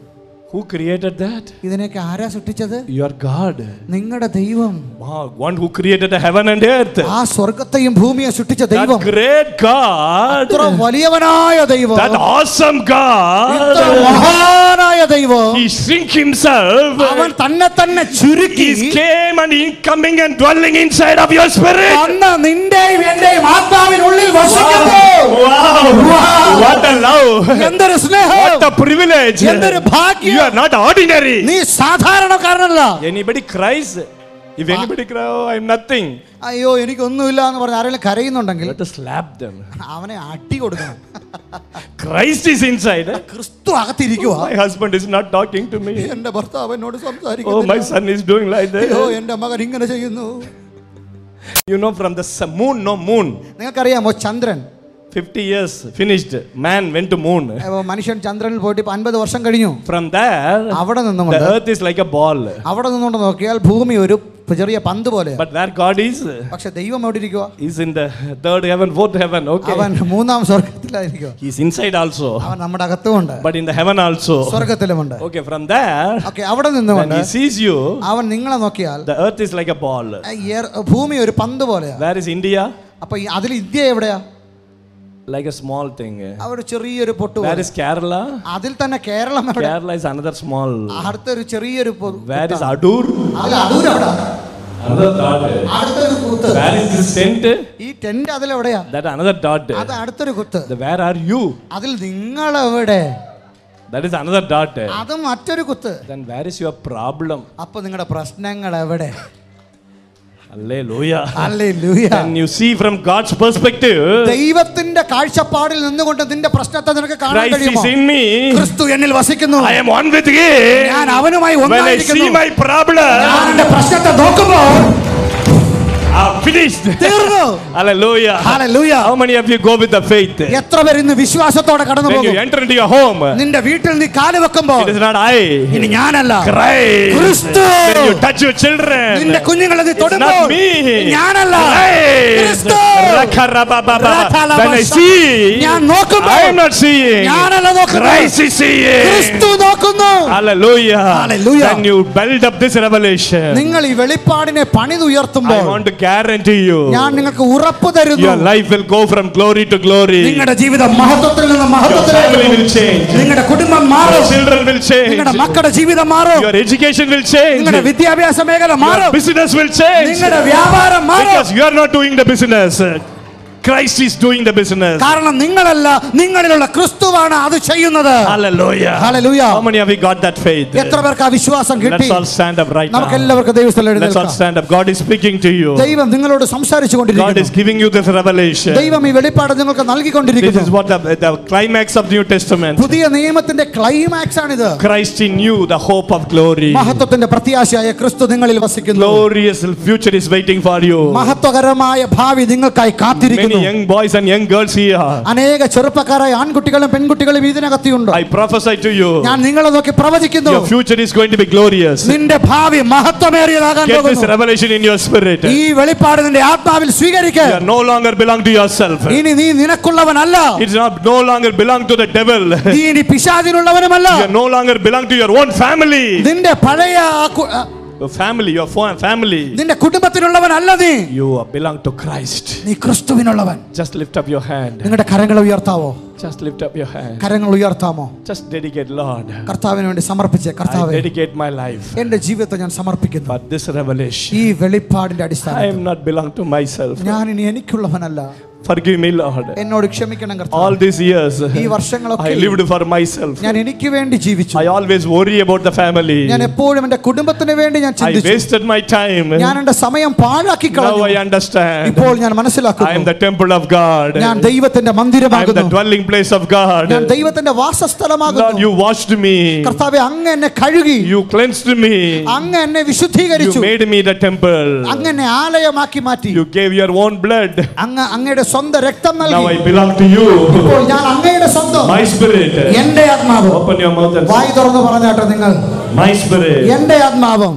Who created that? ഇതിനൊക്കെ ആരാ സൃഷ്ടിച്ചത്? Your God. നിങ്ങളുടെ ദൈവം. Wow, one who created the heaven and earth. ആ സ്വർഗ്ഗത്തെയും ഭൂമിയെ സൃഷ്ടിച്ച ദൈവം. That great God. അത്ര വലിയവനായ ദൈവം. That awesome God. ഇത്ര മഹാനായ ദൈവം. He shrink himself. അവൻ തന്നെ തന്നെ ചുരുക്കി. He came and he coming and dwelling inside of your spirit. വന്ന് നിന്റെയും എന്റെയും ആത്മാവിനുള്ളിൽ വസിക്കുന്നു. Wow. What a love. എന്തൊരു സ്നേഹം. What a privilege. എന്തൊരു ഭാഗ്യം. You are not ordinary. നീ സാധാരണക്കാരനല്ല. Anybody cries? If anybody cry, oh, I am nothing. അയ്യോ എനിക്കൊന്നുമില്ല എന്ന് പറഞ്ഞ് ആരെങ്കിലും കരയുന്നുണ്ടെങ്കിൽ Let us slap them. അവനെ അടി കൊടുക്കണം. Christ is inside. ക്രിസ്തു അകത്തിരിക്കുക. My husband is not talking to me. എന്റെ ഭർത്താവ് എന്നോട് Oh, സംസാരിക്കുന്നു. my son is doing like that. അയ്യോ എന്റെ മകൻ ഇങ്ങനെ ചെയ്യുന്നു. You know, from the sun- moon, no moon. നിങ്ങൾക്കറിയാമോ ചന്ദ്രൻ fifty years finished. Man went to moon. മനുഷ്യൻ ചന്ദ്രനിൽ പോയിട്ട് ഇപ്പൊ അൻപത് വർഷം കഴിഞ്ഞു. From there, അവിടെ the നിന്നുകൊണ്ട് earth is like a ball. അവിടെ നിന്നുകൊണ്ട് നോക്കിയാൽ ഭൂമി ഒരു ചെറിയ പന്ത് പോലെ. But where God is, പക്ഷെ ദൈവം എവിടെ ഇരിക്കുക? He's in the third heaven, fourth heaven. Okay. അവൻ മൂന്നാം സ്വർഗ്ഗത്തിലായിരിക്കുക. He's inside also. അവൻ നമ്മുടെ അകത്തുമുണ്ട്. But in the heaven also. സ്വർഗ്ഗത്തിലുമുണ്ട്. Okay, from there, ഓക്കെ അവിടെ when നിന്നുകൊണ്ട് He sees you, അവൻ നിങ്ങളെ നോക്കിയാൽ the earth is like a ball. ഭൂമി ഒരു പന്ത് പോലെയാ. Where is India? അപ്പൊ അതിൽ ഇന്ത്യ എവിടെയാ? Like a small thing. അവിടെ ചെറിയൊരു പൊട്ടു. Where is Kerala? അതിൽ തന്നെ കേരളം എവിടെ? Kerala is another small. അടുത്തൊരു ചെറിയൊരു. Where is Adur? അതിൽ അടൂർ എവിടെ? Another dot. അടുത്തൊരു കുത്ത്. Where is this tent? ഈ ടെന്റ് അതിൽ എവിടെയാ? That another dot. അത് അടുത്തൊരു കുത്ത്. The where are you? അതിൽ നിങ്ങൾ എവിടെ? That is another dot. അത് മറ്റൊരു കുത്ത്. Then where is your problem? അപ്പൊ നിങ്ങളുടെ പ്രശ്നങ്ങൾ എവിടെ? Hallelujah. Hallelujah. When you see from God's perspective, ദൈവത്തിന്റെ കാഴ്ചപ്പാടിൽ നിന്നുകൊണ്ട് നിന്റെ പ്രശ്നത്തെ നിനക്ക് കാണാൻ Christ കഴിയുമോ? is in me. ക്രിസ്തു എന്നിൽ വസിക്കുന്നു. I am one with Him. ഞാൻ അവനുമായി When I ഒന്നായിരിക്കുന്നു. see my problem, ഞാൻ എന്റെ പ്രശ്നത്തെ നോക്കുമ്പോൾ I'm finished. തീർന്നു. Hallelujah. Hallelujah. How many of you go with the faith? എത്ര പേർ ഇന്ന് വിശ്വാസത്തോടെ കടന്നു When you പോകും? enter into your home, നിന്റെ വീട്ടിൽ നീ കാല് വെക്കുമ്പോൾ it is not I. ഇനി ഞാനല്ല, Christ. ക്രിസ്തു. When you touch your children, നിന്റെ കുഞ്ഞുങ്ങളെ നീ it's തൊടുമ്പോൾ not me. ഞാനല്ല, Christ. ക്രിസ്തു. When I see, ഞാൻ നോക്കുമ്പോൾ I am not seeing. ഞാനല്ല നോക്കുന്നത്, Christ is seeing. ക്രിസ്തു നോക്കുന്നു. Hallelujah. Hallelujah. When you build up this revelation, നിങ്ങൾ ഈ വെളിപ്പാടിനെ പണിതുയർത്തുമ്പോൾ I want to guarantee you, ഞാൻ നിങ്ങൾക്ക് ഉറപ്പ് തരുന്നു, your life will go from glory to glory. നിങ്ങളുടെ ജീവിതം മഹത്വത്തിൽ നിന്ന് Your family മഹത്വത്തിലേക്ക്, will change. നിങ്ങളുടെ കുടുംബം Your മാറും, children will change. നിങ്ങളുടെ മക്കളുടെ ജീവിതം മാറും, Your education will change. നിങ്ങളുടെ വിദ്യാഭ്യാസ മേഖല Your മാറും, business will change. നിങ്ങളുടെ വ്യാപാരം മാറും. Because you are not doing the business. Christ is doing the business. കാരണം നിങ്ങളല്ല, നിങ്ങളിലുള്ള ക്രിസ്തുവാണ് അത് ചെയ്യുന്നത്. Hallelujah. Hallelujah. How many of you got that faith? എത്ര പേർക്ക് ആ വിശ്വാസം കിട്ടി? Let's all stand up right നമുക്ക് now. എല്ലാവർക്കും ദൈവസ്ഥലം Let's all എഴുന്നേൽക്കാം. stand up. God is speaking to you. ദൈവം നിങ്ങളോട് സംസാരിച്ചു God is കൊണ്ടിരിക്കുന്നു. giving you this revelation. ദൈവം ഈ വെളിപ്പാട് നിങ്ങൾക്ക് This നൽകിക്കൊണ്ടിരിക്കുന്നു. is what the, the climax of the New Testament. പുതിയ നിയമത്തിന്റെ ക്ലൈമാക്സ് ആണിത്. Christ in you, the hope of glory. മഹത്വത്തിന്റെ പ്രത്യാശയായ ക്രിസ്തു നിങ്ങളിൽ വസിക്കുന്നു. Glorious future is waiting for you. മഹത്വകരമായ ഭാവി നിങ്ങൾക്കായി Many കാത്തിരിക്കുന്നു. young boys and young girls here. അനേക ചെറുപ്പക്കാരായ ആൺകുട്ടികളും പെൺകുട്ടികളും ഇതിനകത്തുണ്ട്. I prophesy to you. ഞാൻ നിങ്ങളെ നോക്കി പ്രവചിക്കുന്നു, Your future is going to be glorious. നിന്റെ ഭാവി മഹത്വമേറിയതാകാൻ Get this പോകുന്നു. revelation in your spirit. ഈ വെളിപ്പാട് നിന്റെ ആത്മാവിൽ സ്വീകരിക്കുക. You no longer belong to yourself. ഇനി നീ നിനക്കുള്ളവനല്ല, It does not no longer belong to the devil. നീ ഇനി പിശാചിനുള്ളവനുമല്ല. You no longer belong to your own family. നിന്റെ പഴയ ആ കു- ആ, Your family, your fo- family. നിന്റെ കുടുംബത്തിനുള്ളവനല്ല നീ. You belong to Christ. നീ ക്രിസ്തുവിനുള്ളവൻ. Just lift up your hand. നിങ്ങളുടെ കരങ്ങൾ ഉയർത്താവോ? Just lift up your hand. കരങ്ങൾ ഉയർത്താമോ? Just dedicate, Lord. കർത്താവിന് വേണ്ടി സമർപ്പിച്ചേ. I കർത്താവേ, dedicate my life എന്റെ ജീവിതത്തെ ഞാൻ സമർപ്പിക്കുന്നു. for this revelation. ഈ വെളിപ്പാടിന്റെ I അടിസ്ഥാനത്തിൽ am not belong to myself. ഞാൻ ഇനി എനിക്കുള്ളവനല്ല. Forgive me, Lord. എന്നോട് ക്ഷമിക്കണം All കർത്താവേ. these years, ഈ വർഷങ്ങളൊക്കെ I lived for myself. ഞാൻ എനിക്ക് വേണ്ടി ജീവിച്ചു. I always worry about the family. ഞാൻ എപ്പോഴും എന്റെ കുടുംബത്തിന് വേണ്ടി ഞാൻ I ചിന്തിച്ചു. wasted my time. ഞാൻ എന്റെ സമയം പാഴാക്കി Now I കളഞ്ഞു. understand. ഇപ്പോൾ ഞാൻ I am മനസ്സിലാക്കുന്നു, the temple of God. ഞാൻ ദൈവത്തിന്റെ I am the മന്ദിരമാകുന്നു. dwelling place of God. ഞാൻ ദൈവത്തിന്റെ Lord, വാസസ്ഥലമാകുന്നു. you washed me. കർത്താവേ, അങ്ങ് എന്നെ കഴുകി, You cleansed me. അങ്ങ് എന്നെ You വിശുദ്ധീകരിച്ചു, made me the temple. അങ്ങ് എന്നെ ആലയമാക്കി മാറ്റി, You gave your own blood. അങ്ങ് അങ്ങയുടെ സ്വന്തം രക്തം Now നൽകി. I belong to you. ഇപ്പോൾ ഞാൻ അങ്ങയുടെ സ്വന്തം. My spirit. എന്റെ ആത്മാവ്. Open your mouth and വായി തുറന്ന് പറഞ്ഞാട്ടെ നിങ്ങൾ. my spirit. എന്റെ ആത്മാവും.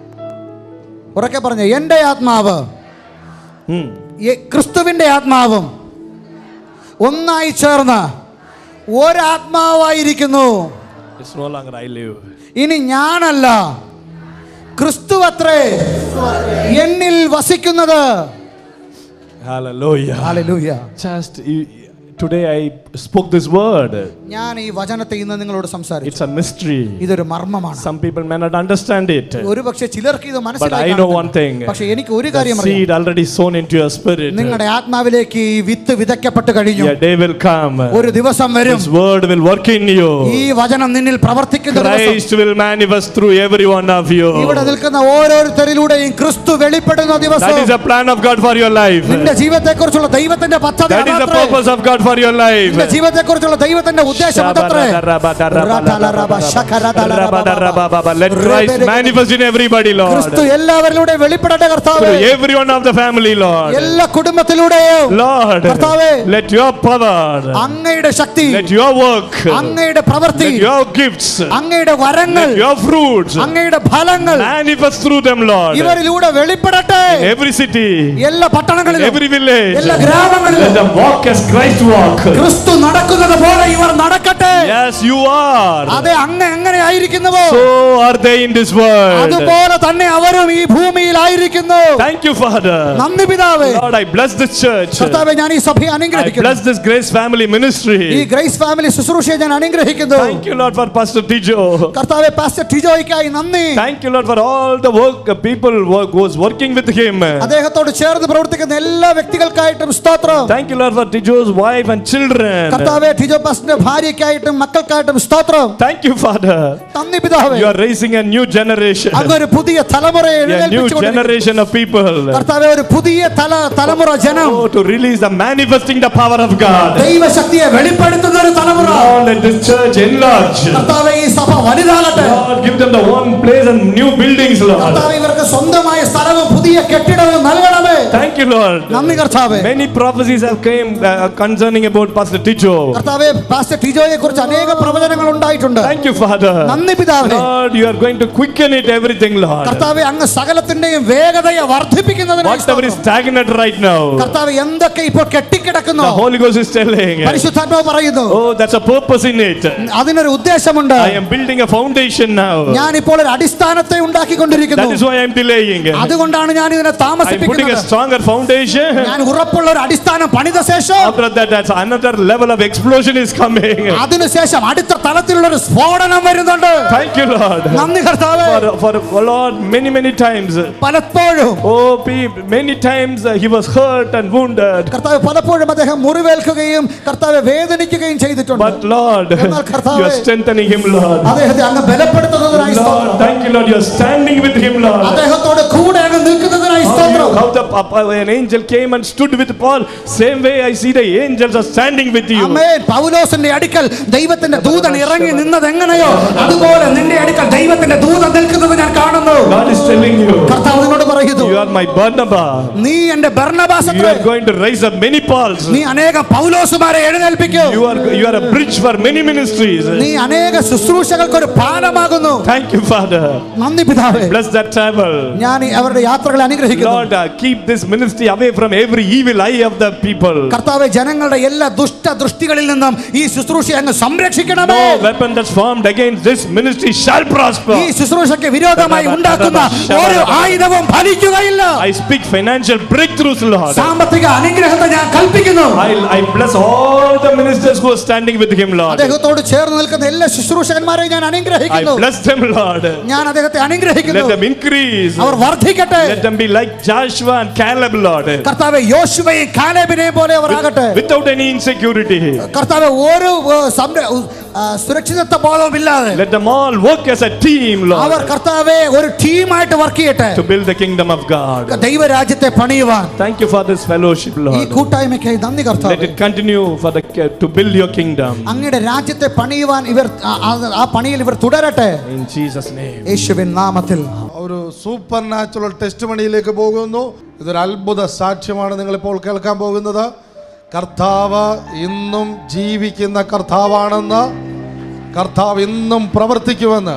ഉറക്കെ പറഞ്ഞ എന്റെ ആത്മാവ് Hmm. ഈ ക്രിസ്തുവിന്റെ ആത്മാവും ഒന്നായി ചേർന്ന് ഒരാത്മാവായിരിക്കുന്നു. It's no longer I live. ഇനി ഞാനല്ല, ക്രിസ്തുവത്രേ എന്നിൽ വസിക്കുന്നത്. Hallelujah. Hallelujah. Just you, today I spoke this word. ഞാൻ ഈ വചനത്തെ ഇന്ന് നിങ്ങളോട് സംസാരിച്ചു. It's a mystery. ഇതൊരു മർമ്മമാണ്. Some people may not understand it. ഒരുപക്ഷേ ചിലർക്ക് ഇത് But മനസ്സിലായി I know one thing. പക്ഷേ എനിക്ക് ഒരു കാര്യം The അറിയാം. seed already sown into your spirit. നിങ്ങളുടെ ആത്മാവിലേക്ക് ഈ വിത്ത് വിതയ്ക്കപ്പെട്ട് കഴിഞ്ഞു. Yeah, day will come. ഒരു ദിവസം വരും. This word will work in you. ഈ വചനം നിന്നിൽ പ്രവർത്തിക്കുന്ന ദിവസം. Christ will manifest through every one of you. ഇവിടെ നിൽക്കുന്ന ഓരോരുത്തരിലൂടെയും ക്രിസ്തു വെളിപ്പെടുന്ന ദിവസം. That is the plan of God for your life. നിന്റെ ജീവിതത്തെക്കുറിച്ചുള്ള ദൈവത്തിന്റെ പദ്ധതി That is the അത്രേ. purpose of God for your life. നിന്റെ ജീവിതത്തെക്കുറിച്ചുള്ള ദൈവത്തിന്റെ ഉദ്ദേശം അത്രേ. Let Christ manifest in everybody, Lord. ക്രിസ്തു എല്ലാവരിലൂടെയും വെളിപ്പെടട്ടെ കർത്താവേ. Through every one of the family, Lord. എല്ലാ കുടുംബത്തിലൂടെയും Lord, കർത്താവേ, let your power, അങ്ങയുടെ ശക്തി, let your work, അങ്ങയുടെ പ്രവൃത്തി, let your gifts, അങ്ങയുടെ വരങ്ങൾ, let your fruits അങ്ങയുടെ ഫലങ്ങൾ manifest through them, Lord. ഇവരിലൂടെ വെളിപ്പെടട്ടെ. Every city, എല്ലാ പട്ടണങ്ങളിലും, every village, എല്ലാ ഗ്രാമങ്ങളിലും let them walk as Christ walk. ക്രിസ്തു നടക്കുന്നത് പോലെ ഇവർ നടക്കട്ടെ. Yes, you are. അതെ, അങ്ങ് എങ്ങനെ ആയിരിക്കുന്നുവോ So are they in this world. അതുപോലെ തന്നെ അവരും ഈ ഭൂമിയിൽ ആയിരിക്കുന്നു. Thank you, Father. നന്ദി പിതാവേ. Lord, I bless this church. കർത്താവേ, ഞാൻ ഈ സഭയെ I അനുഗ്രഹിക്കുന്നു. bless this Grace Family ഈ Ministry. ഗ്രേസ് ഫാമിലി ശുശ്രൂഷയെ ഞാൻ അനുഗ്രഹിക്കുന്നു. Thank you, Lord, for Pastor Tijo. കർത്താവേ, പാസ്റ്റർ ടിജോയ്ക്കായി നന്ദി. Thank you, Lord, for all the work uh, people work, was working with him. അദ്ദേഹത്തോട് ചേർന്ന് പ്രവർത്തിക്കുന്ന എല്ലാ വ്യക്തികൾക്കായിട്ടും സ്തോത്രം. Thank you, Lord, for Tijo's wife and children. കർത്താവേ, ടിജോ പാസ്റ്ററിന്റെ ഭാര്യയ്ക്കായിട്ടും മക്കൾക്കായിട്ടും സ്തോത്രം. Thank you, Father. നന്ദി പിതാവേ. You are raising a new generation. അങ്ങ് ഒരു പുതിയ തലമുറയെ A new എഴുന്നേൽപ്പിച്ചുകൊണ്ടിരിക്കുന്നു. generation of people. കർത്താവേ, ഒരു പുതിയ തല തലമുറ ജനം Oh, to release the manifesting the power of God. ദൈവശക്തിയെ വെളിപ്പെടുത്തുന്ന ഒരു തലമുറ. Lord, let this church enlarge. കർത്താവേ, ഈ സഭ വലുതാകട്ടെ. Lord, give them the one place and new buildings, Lord. കർത്താവേ, ഇവർക്ക് സ്വന്തമായ സ്ഥലവും പുതിയ കെട്ടിടവും നൽകണമേ. Thank you, Lord. നന്ദി കർത്താവേ. Many prophecies have came uh, concerning about Pastor Tijo. കർത്താവേ, പാസ്റ്റർ ടിജോയെ കുറിച്ച് അനേക പ്രവചനങ്ങൾ ഉണ്ടായിട്ടുണ്ട്. Thank you, Father. നന്ദി പിതാവേ. Lord, you are going to quicken it everything, Lord. കർത്താവേ, അങ്ങ് സകലത്തിന്റെയും വേഗതയെ വർദ്ധിപ്പിക്കുന്നതിനായി Whatever is stagnant right now, കർത്താവേ, എന്തൊക്കെ ഇപ്പോൾ കെട്ടിക്കിടക്കുന്നു the Holy Ghost is telling. പരിശുദ്ധാത്മാവ് പറയുന്നു, Oh, that's a purpose in it. അതിനൊരു ഉദ്ദേശമുണ്ട്. I am building a foundation now. ഞാൻ ഇപ്പോൾ ഒരു അടിസ്ഥാനത്തെ ഉണ്ടാക്കിക്കൊണ്ടിരിക്കുന്നു. That is why I am delaying. അതുകൊണ്ടാണ് ഞാൻ ഇതിനെ I am putting a താമസിപ്പിക്കുന്നത്. stronger foundation. ഞാൻ ഉറപ്പുള്ള ഒരു അടിസ്ഥാനം പണിത ശേഷം After that, that's another level of explosion is coming. അതിനുശേഷം അടുത്ത തലത്തിലുള്ള ഒരു സ്ഫോടനം വരുന്നുണ്ട്. Thank you, Lord. നന്ദി കർത്താവേ. For, for, for Lord, many, many times. പലപ്പോഴും Oh, pe- many times uh, he was hurt and wounded. കർത്താവ് പലപ്പോഴും അദ്ദേഹം മുറിവേൽക്കുകയും കർത്താവെ വേദനിക്കുകയും ചെയ്തിട്ടുണ്ട്. But Lord, എന്നാൽ കർത്താവേ, you are strengthening him, Lord. അദ്ദേഹത്തെ അങ്ങ് ബലപ്പെടുത്തുന്നതിനായി Lord, സ്തോത്രം. thank you, Lord. You are standing with him, Lord. അദ്ദേഹത്തോട് കൂടെ അങ്ങ് നിൽക്കുന്നതിനായി How, സ്തോത്രം. you, how the, uh, an angel came and stood with Paul. Same way I see the angels are standing with you. ആമേൻ. പൗലോസിന്റെ അടുക്കൽ ദൈവത്തിന്റെ ദൂതൻ ഇറങ്ങി നിന്നത് എങ്ങനെയോ അതുപോലെ നിന്റെ അടുക്കൽ ദൈവത്തിന്റെ ദൂതൻ നിൽക്കുന്നത് ഞാൻ കാണുന്നു. God is telling you, കർത്താവ് നിന്നോട് പറയുന്നു, you are my Barnabas. നീ എന്റെ ബർന്നബാസ് You അത്രേ. are going to raise up many Pauls. നീ അനേകം പൗലോസുമാരെ എഴുന്നേൽപ്പിക്കും. You are you are a bridge for many ministries. നീ അനേക ശുശ്രൂഷകൾക്ക് ഒരു പാലമാകുന്നു. Thank you, Father. നന്ദി പിതാവേ. Bless that travel. ഞാൻ ഈ അവരുടെ യാത്രകളെ അനുഗ്രഹിക്കുന്നു. Lord, uh, keep this ministry away from every evil eye of the people. കർത്താവേ, ജനങ്ങളുടെ എല്ലാ ദുഷ്ട ദൃഷ്ടികളിൽ നിന്നും ഈ ശുശ്രൂഷയെ അങ്ങ് സംരക്ഷിക്കണമേ. No weapon that's formed against this ministry shall prosper. ഈ ശുശ്രൂഷയ്ക്ക് വിരോധമായി ഉണ്ടാക്കുന്ന ഒരു ആയുധവും ഫലിക്കുകയില്ല. I speak financial breakthroughs, Lord. സാമ്പത്തിക അനുഗ്രഹത്തെ ഞാൻ കൽപ്പിക്കുന്നു. I I bless all the ministers who are standing with him, Lord. അദ്ദേഹത്തോട് ചേർന്ന് നിൽക്കുന്ന എല്ലാ ശുശ്രൂഷകന്മാരെയും ഞാൻ I അനുഗ്രഹിക്കുന്നു. bless them, Lord. ഞാൻ അദ്ദേഹത്തെ അനുഗ്രഹിക്കുന്നു. Let them increase. Our വർദ്ധിക്കട്ടെ. Let them be like Joshua and Caleb, Lord. കർത്താവേ, യോശുവയെയും കാലേബിനെയും പോലെ അവർ ആകട്ടെ. Without any insecurity. കർത്താവേ, ഒരു ഏഹ്, സംര- ആ, സുരക്ഷിതത്വ ബോധമില്ലാതെ Let them all work as a team, Lord. അവർ കർത്താവേ ഒരു ടീമായിട്ട് വർക്ക് ചെയ്യട്ടെ. To build the kingdom of God. ദൈവരാജ്യത്തെ പണിയുവാൻ. Thank you for this fellowship, ഈ Lord. കൂട്ടായ്മയ്ക്കായി നന്ദി Let കർത്താവേ. it continue for the to build your kingdom. അങ്ങയുടെ രാജ്യത്തെ പണിയുവാൻ ഇവർ ആ- ആ- ആ പണിയിൽ ഇവർ തുടരട്ടെ. In Jesus' name. യേശുവിൻ നാമത്തിൽ. ഒരു സൂപ്പർ നാച്ചുറൽ ടെസ്റ്റ് മണിയിലേക്ക് പോകുന്നു. ഇതൊരു അത്ഭുത സാക്ഷ്യമാണ് നിങ്ങളിപ്പോൾ കേൾക്കാൻ പോകുന്നത്. കർത്താവ് ഇന്നും ജീവിക്കുന്ന കർത്താവാണെന്ന്, കർത്താവ് ഇന്നും പ്രവർത്തിക്കുമെന്ന്,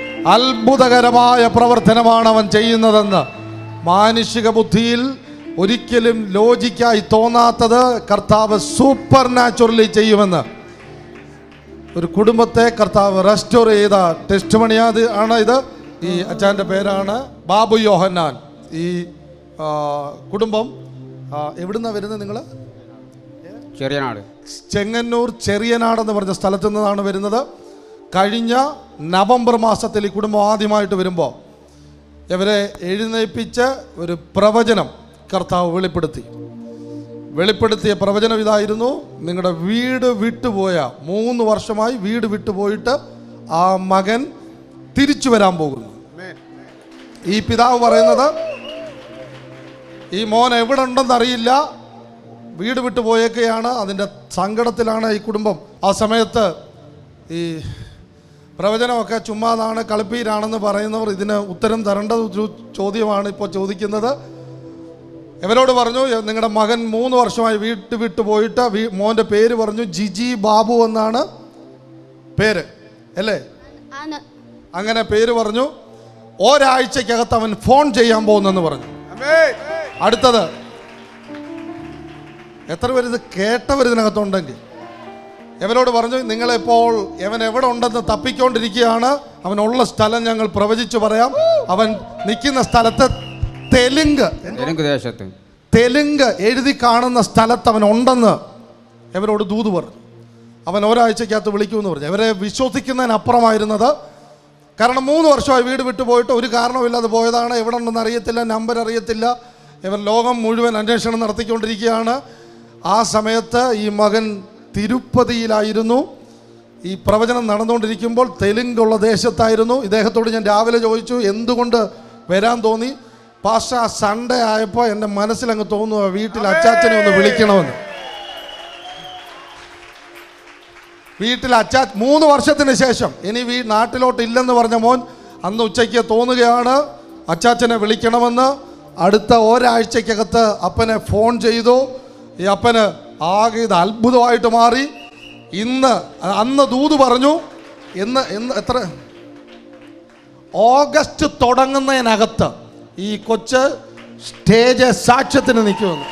അത്ഭുതകരമായ പ്രവർത്തനമാണ് അവൻ ചെയ്യുന്നതെന്ന് മാനുഷിക ബുദ്ധിയിൽ ഒരിക്കലും ലോജിക്കായി തോന്നാത്തത് കർത്താവ് സൂപ്പർ നാച്ചുറലി ചെയ്യുമെന്ന് ഒരു കുടുംബത്തെ കർത്താവ് റെസ്റ്റോർ ചെയ്ത ടെസ്റ്റ് മണിയാത് ആണ് ഇത്. ഈ അച്ഛൻ്റെ പേരാണ് ബാബു യോഹന്നാൻ. ഈ കുടുംബം എവിടുന്നാണ് വരുന്നത്? നിങ്ങൾ ചെറിയനാട്, ചെങ്ങന്നൂർ ചെറിയനാടെന്ന് പറഞ്ഞ സ്ഥലത്തു നിന്നാണ് വരുന്നത്. കഴിഞ്ഞ നവംബർ മാസത്തിൽ ഈ കുടുംബം ആദ്യമായിട്ട് വരുമ്പോൾ ഇവരെ എഴുന്നേൽപ്പിച്ച് ഒരു പ്രവചനം കർത്താവ് വെളിപ്പെടുത്തി. വെളിപ്പെടുത്തിയ പ്രവചനം ഇതായിരുന്നു: നിങ്ങളുടെ വീട് വിട്ടുപോയ, മൂന്ന് വർഷമായി വീട് വിട്ടുപോയിട്ട് ആ മകൻ തിരിച്ചു വരാൻ പോകുന്നു. ഈ പിതാവ് പറയുന്നത്, ഈ മോൻ എവിടെ ഉണ്ടെന്നറിയില്ല, വീട് വിട്ടു പോയേക്കെയാണ്, അതിൻ്റെ സങ്കടത്തിലാണ് ഈ കുടുംബം. ആ സമയത്ത് ഈ പ്രവചനമൊക്കെ ചുമ്മാതാണ്, കളിപ്പീരാണെന്ന് പറയുന്നവർ ഇതിന് ഉത്തരം തരേണ്ട ഒരു ചോദ്യമാണ് ഇപ്പോൾ ചോദിക്കുന്നത്. ഇവരോട് പറഞ്ഞു, നിങ്ങളുടെ മകൻ മൂന്ന് വർഷമായി വീട്ട് വിട്ടു പോയിട്ട്, വീ മോൻ്റെ പേര് പറഞ്ഞു ജിജി ബാബു എന്നാണ് പേര്, അല്ലേ? അങ്ങനെ പേര് പറഞ്ഞു. ഒരാഴ്ചക്കകത്ത് അവൻ ഫോൺ ചെയ്യാൻ പോകുന്നെന്ന് പറഞ്ഞു. അടുത്തത് എത്ര പേര് ഇത് കേട്ടവർ ഇതിനകത്തുണ്ടെങ്കിൽ ഇവരോട് പറഞ്ഞു, നിങ്ങളിപ്പോൾ അവൻ എവിടെ ഉണ്ടെന്ന് തപ്പിക്കൊണ്ടിരിക്കുകയാണ്. അവനുള്ള സ്ഥലം ഞങ്ങൾ പ്രവചിച്ചു പറയാം. അവൻ നിൽക്കുന്ന സ്ഥലത്ത് തെലുങ്ക് തെലുങ്ക് ദേശത്ത് തെലുങ്ക് എഴുതി കാണുന്ന സ്ഥലത്ത് അവൻ ഉണ്ടെന്ന് ഇവരോട് ദൂത് പറഞ്ഞു. അവൻ ഒരാഴ്ചക്കകത്ത് വിളിക്കുമെന്ന് പറഞ്ഞു. ഇവരെ വിശ്വസിക്കുന്നതിനപ്പുറമായിരുന്നത്. കാരണം മൂന്ന് വർഷമായി വീട് വിട്ടു പോയിട്ട് ഒരു കാരണമില്ലാതെ പോയതാണ്. എവിടെ ഉണ്ടെന്ന് അറിയത്തില്ല, നമ്പർ അറിയത്തില്ല. ഇവർ ലോകം മുഴുവൻ അന്വേഷണം നടത്തിക്കൊണ്ടിരിക്കുകയാണ്. ആ സമയത്ത് ഈ മകൻ തിരുപ്പതിയിലായിരുന്നു. ഈ പ്രവചനം നടന്നുകൊണ്ടിരിക്കുമ്പോൾ തെലുങ്കുള്ള ദേശത്തായിരുന്നു. ഇദ്ദേഹത്തോട് ഞാൻ രാവിലെ ചോദിച്ചു, എന്തുകൊണ്ട് വരാൻ തോന്നി? പാസ്റ്റർ, ആ സൺഡേ ആയപ്പോൾ എൻ്റെ മനസ്സിലങ്ങ് തോന്നുക വീട്ടിൽ അച്ചാച്ചനെ ഒന്ന് വിളിക്കണമെന്ന്. വീട്ടിൽ അച്ചാ മൂന്ന് വർഷത്തിന് ശേഷം ഇനി വീ നാട്ടിലോട്ട് ഇല്ലെന്ന് പറഞ്ഞ മോൻ അന്ന് ഉച്ചയ്ക്ക് തോന്നുകയാണ് അച്ചാച്ചനെ വിളിക്കണമെന്ന്. അടുത്ത ഒരാഴ്ചക്കകത്ത് അപ്പനെ ഫോൺ ചെയ്തു. ഈ അപ്പന് ആകെ ഇത് അത്ഭുതമായിട്ട് മാറി. ഇന്ന് അന്ന് ദൂത് പറഞ്ഞു, ഇന്ന് ഇന്ന് എത്ര ഓഗസ്റ്റ് തുടങ്ങുന്നതിനകത്ത് ഈ കൊച്ച് സ്റ്റേജ് സാക്ഷ്യത്തിന് നിൽക്കുമെന്ന്.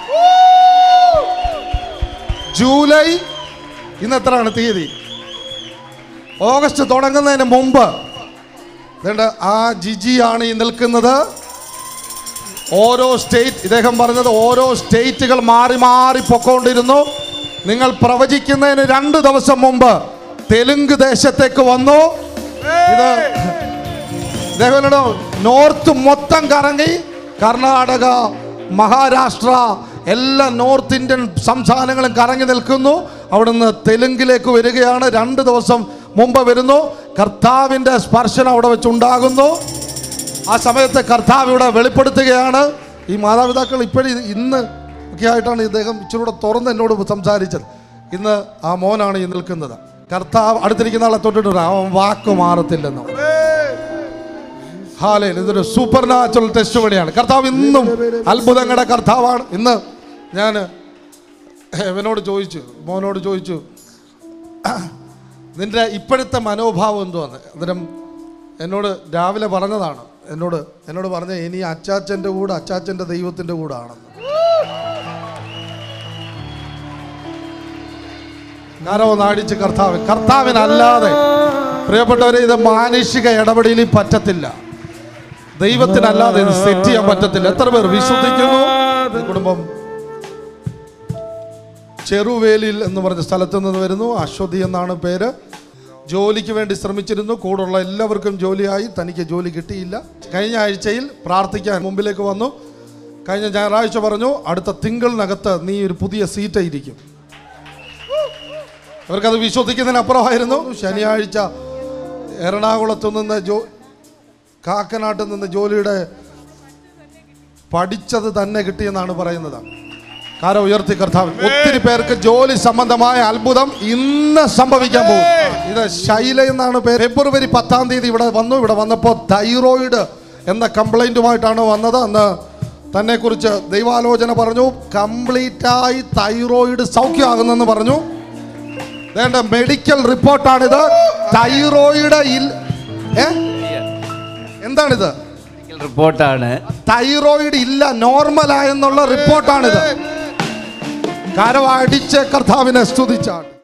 ജൂലൈ ഇന്ന് എത്രയാണ് തീയതി? ഓഗസ്റ്റ് തുടങ്ങുന്നതിന് മുമ്പ് ആ ജിജിയാണ് ഈ നിൽക്കുന്നത്. ഓരോ സ്റ്റേറ്റ്, ഇദ്ദേഹം പറഞ്ഞത് ഓരോ സ്റ്റേറ്റുകൾ മാറി മാറി പൊക്കോണ്ടിരുന്നു. നിങ്ങൾ പ്രവചിക്കുന്നതിന് രണ്ട് ദിവസം മുമ്പ് തെലുങ്ക് ദേശത്തേക്ക് വന്നു. ഇത് ഇദ്ദേഹം നോർത്ത് മൊത്തം കറങ്ങി, കർണാടക, മഹാരാഷ്ട്ര, എല്ലാ നോർത്ത് ഇന്ത്യൻ സംസ്ഥാനങ്ങളും കറങ്ങി നിൽക്കുന്നു. അവിടുന്ന് തെലുങ്കിലേക്ക് വരികയാണ്. രണ്ട് ദിവസം മുമ്പ് വരുന്നു. കർത്താവിൻ്റെ സ്പർശനം അവിടെ വെച്ചുണ്ടാകുന്നു. ആ സമയത്ത് കർത്താവ് ഇവിടെ വെളിപ്പെടുത്തുകയാണ്. ഈ മാതാപിതാക്കൾ ഇപ്പോഴും ഇന്ന് ഒക്കെ ആയിട്ടാണ് ഇദ്ദേഹം ഇച്ചിരൂടെ തുറന്ന് എന്നോട് സംസാരിച്ചത്. ഇന്ന് ആ മോനാണ് ഈ നിൽക്കുന്നത്. കർത്താവ് അടുത്തിരിക്കുന്ന ആളെ തൊട്ടിട്ട് അവൻ വാക്ക് മാറത്തില്ലെന്നോ. ഹാലേ, ഇതൊരു സൂപ്പർ നാച്ചുറൽ ടെസ്റ്റ് വഴിയാണ്. കർത്താവ് ഇന്നും അത്ഭുതങ്ങളുടെ കർത്താവാണ്. ഇന്ന് ഞാൻ ഇവനോട് ചോദിച്ചു, മോനോട് ചോദിച്ചു, നിന്റെ ഇപ്പോഴത്തെ മനോഭാവം എന്തുവാന്ന്. അന്നേരം എന്നോട് രാവിലെ പറഞ്ഞതാണ്, എന്നോട് എന്നോട് പറഞ്ഞ ഇനി അച്ചാച്ചൻ്റെ കൂടെ, അച്ചാച്ചൻ്റെ ദൈവത്തിൻ്റെ കൂടെ ആണെന്ന്. കരവോ നാടിച്ച് കർത്താവ് കർത്താവിനല്ലാതെ പ്രിയപ്പെട്ടവരെ ഇത് മാനുഷിക ഇടപെടലിൽ പറ്റത്തില്ല. ദൈവത്തിനല്ലാതെ ഇത് സെറ്റ് ചെയ്യാൻ പറ്റത്തില്ല. എത്ര പേർ വിശ്വസിക്കുന്നു? കുടുംബം ചെറുവേലിൽ എന്ന് പറഞ്ഞ സ്ഥലത്ത് നിന്ന് വരുന്നു. അശ്വതി എന്നാണ് പേര്. ജോലിക്ക് വേണ്ടി ശ്രമിച്ചിരുന്നു. കൂടുള്ള എല്ലാവർക്കും ജോലിയായി, തനിക്ക് ജോലി കിട്ടിയില്ല. കഴിഞ്ഞ ആഴ്ചയിൽ പ്രാർത്ഥിക്കാൻ മുമ്പിലേക്ക് വന്നു. കഴിഞ്ഞ ഞായറാഴ്ച പറഞ്ഞു, അടുത്ത തിങ്കളിനകത്ത് നീ ഒരു പുതിയ സീറ്റ് ഇരിക്കും. അവർക്കത് വിശ്വസിക്കുന്നതിനപ്പുറമായിരുന്നു. ശനിയാഴ്ച എറണാകുളത്ത് നിന്ന് ജോ കാക്കനാട്ടിൽ നിന്ന് ജോലിയുടെ പഠിച്ചത് തന്നെ കിട്ടിയെന്നാണ് പറയുന്നത്. കാരം ഉയർത്തി കർത്താവ്. ഒത്തിരി പേർക്ക് ജോലി സംബന്ധമായ അത്ഭുതം ഇന്ന് സംഭവിക്കാൻ പോകും. ഇത് ശൈല എന്നാണ് പേര്. ഫെബ്രുവരി പത്താം തീയതി ഇവിടെ വന്നു. ഇവിടെ വന്നപ്പോൾ തൈറോയിഡ് എന്ന കംപ്ലൈൻറ്റുമായിട്ടാണ് വന്നത്. അന്ന് തന്നെ കുറിച്ച് ദൈവാലോചന പറഞ്ഞു. കംപ്ലീറ്റായി തൈറോയിഡ് സൗഖ്യമാകുന്നെന്ന് പറഞ്ഞു. വേണ്ട മെഡിക്കൽ റിപ്പോർട്ടാണിത്. തൈറോയിഡ് എന്താണിത്? റിപ്പോർട്ടാണ്. തൈറോയിഡ് ഇല്ല, നോർമലായെന്നുള്ള റിപ്പോർട്ടാണിത്. കരവടിച്ച് കർത്താവിനെ സ്തുതിച്ചാണ്.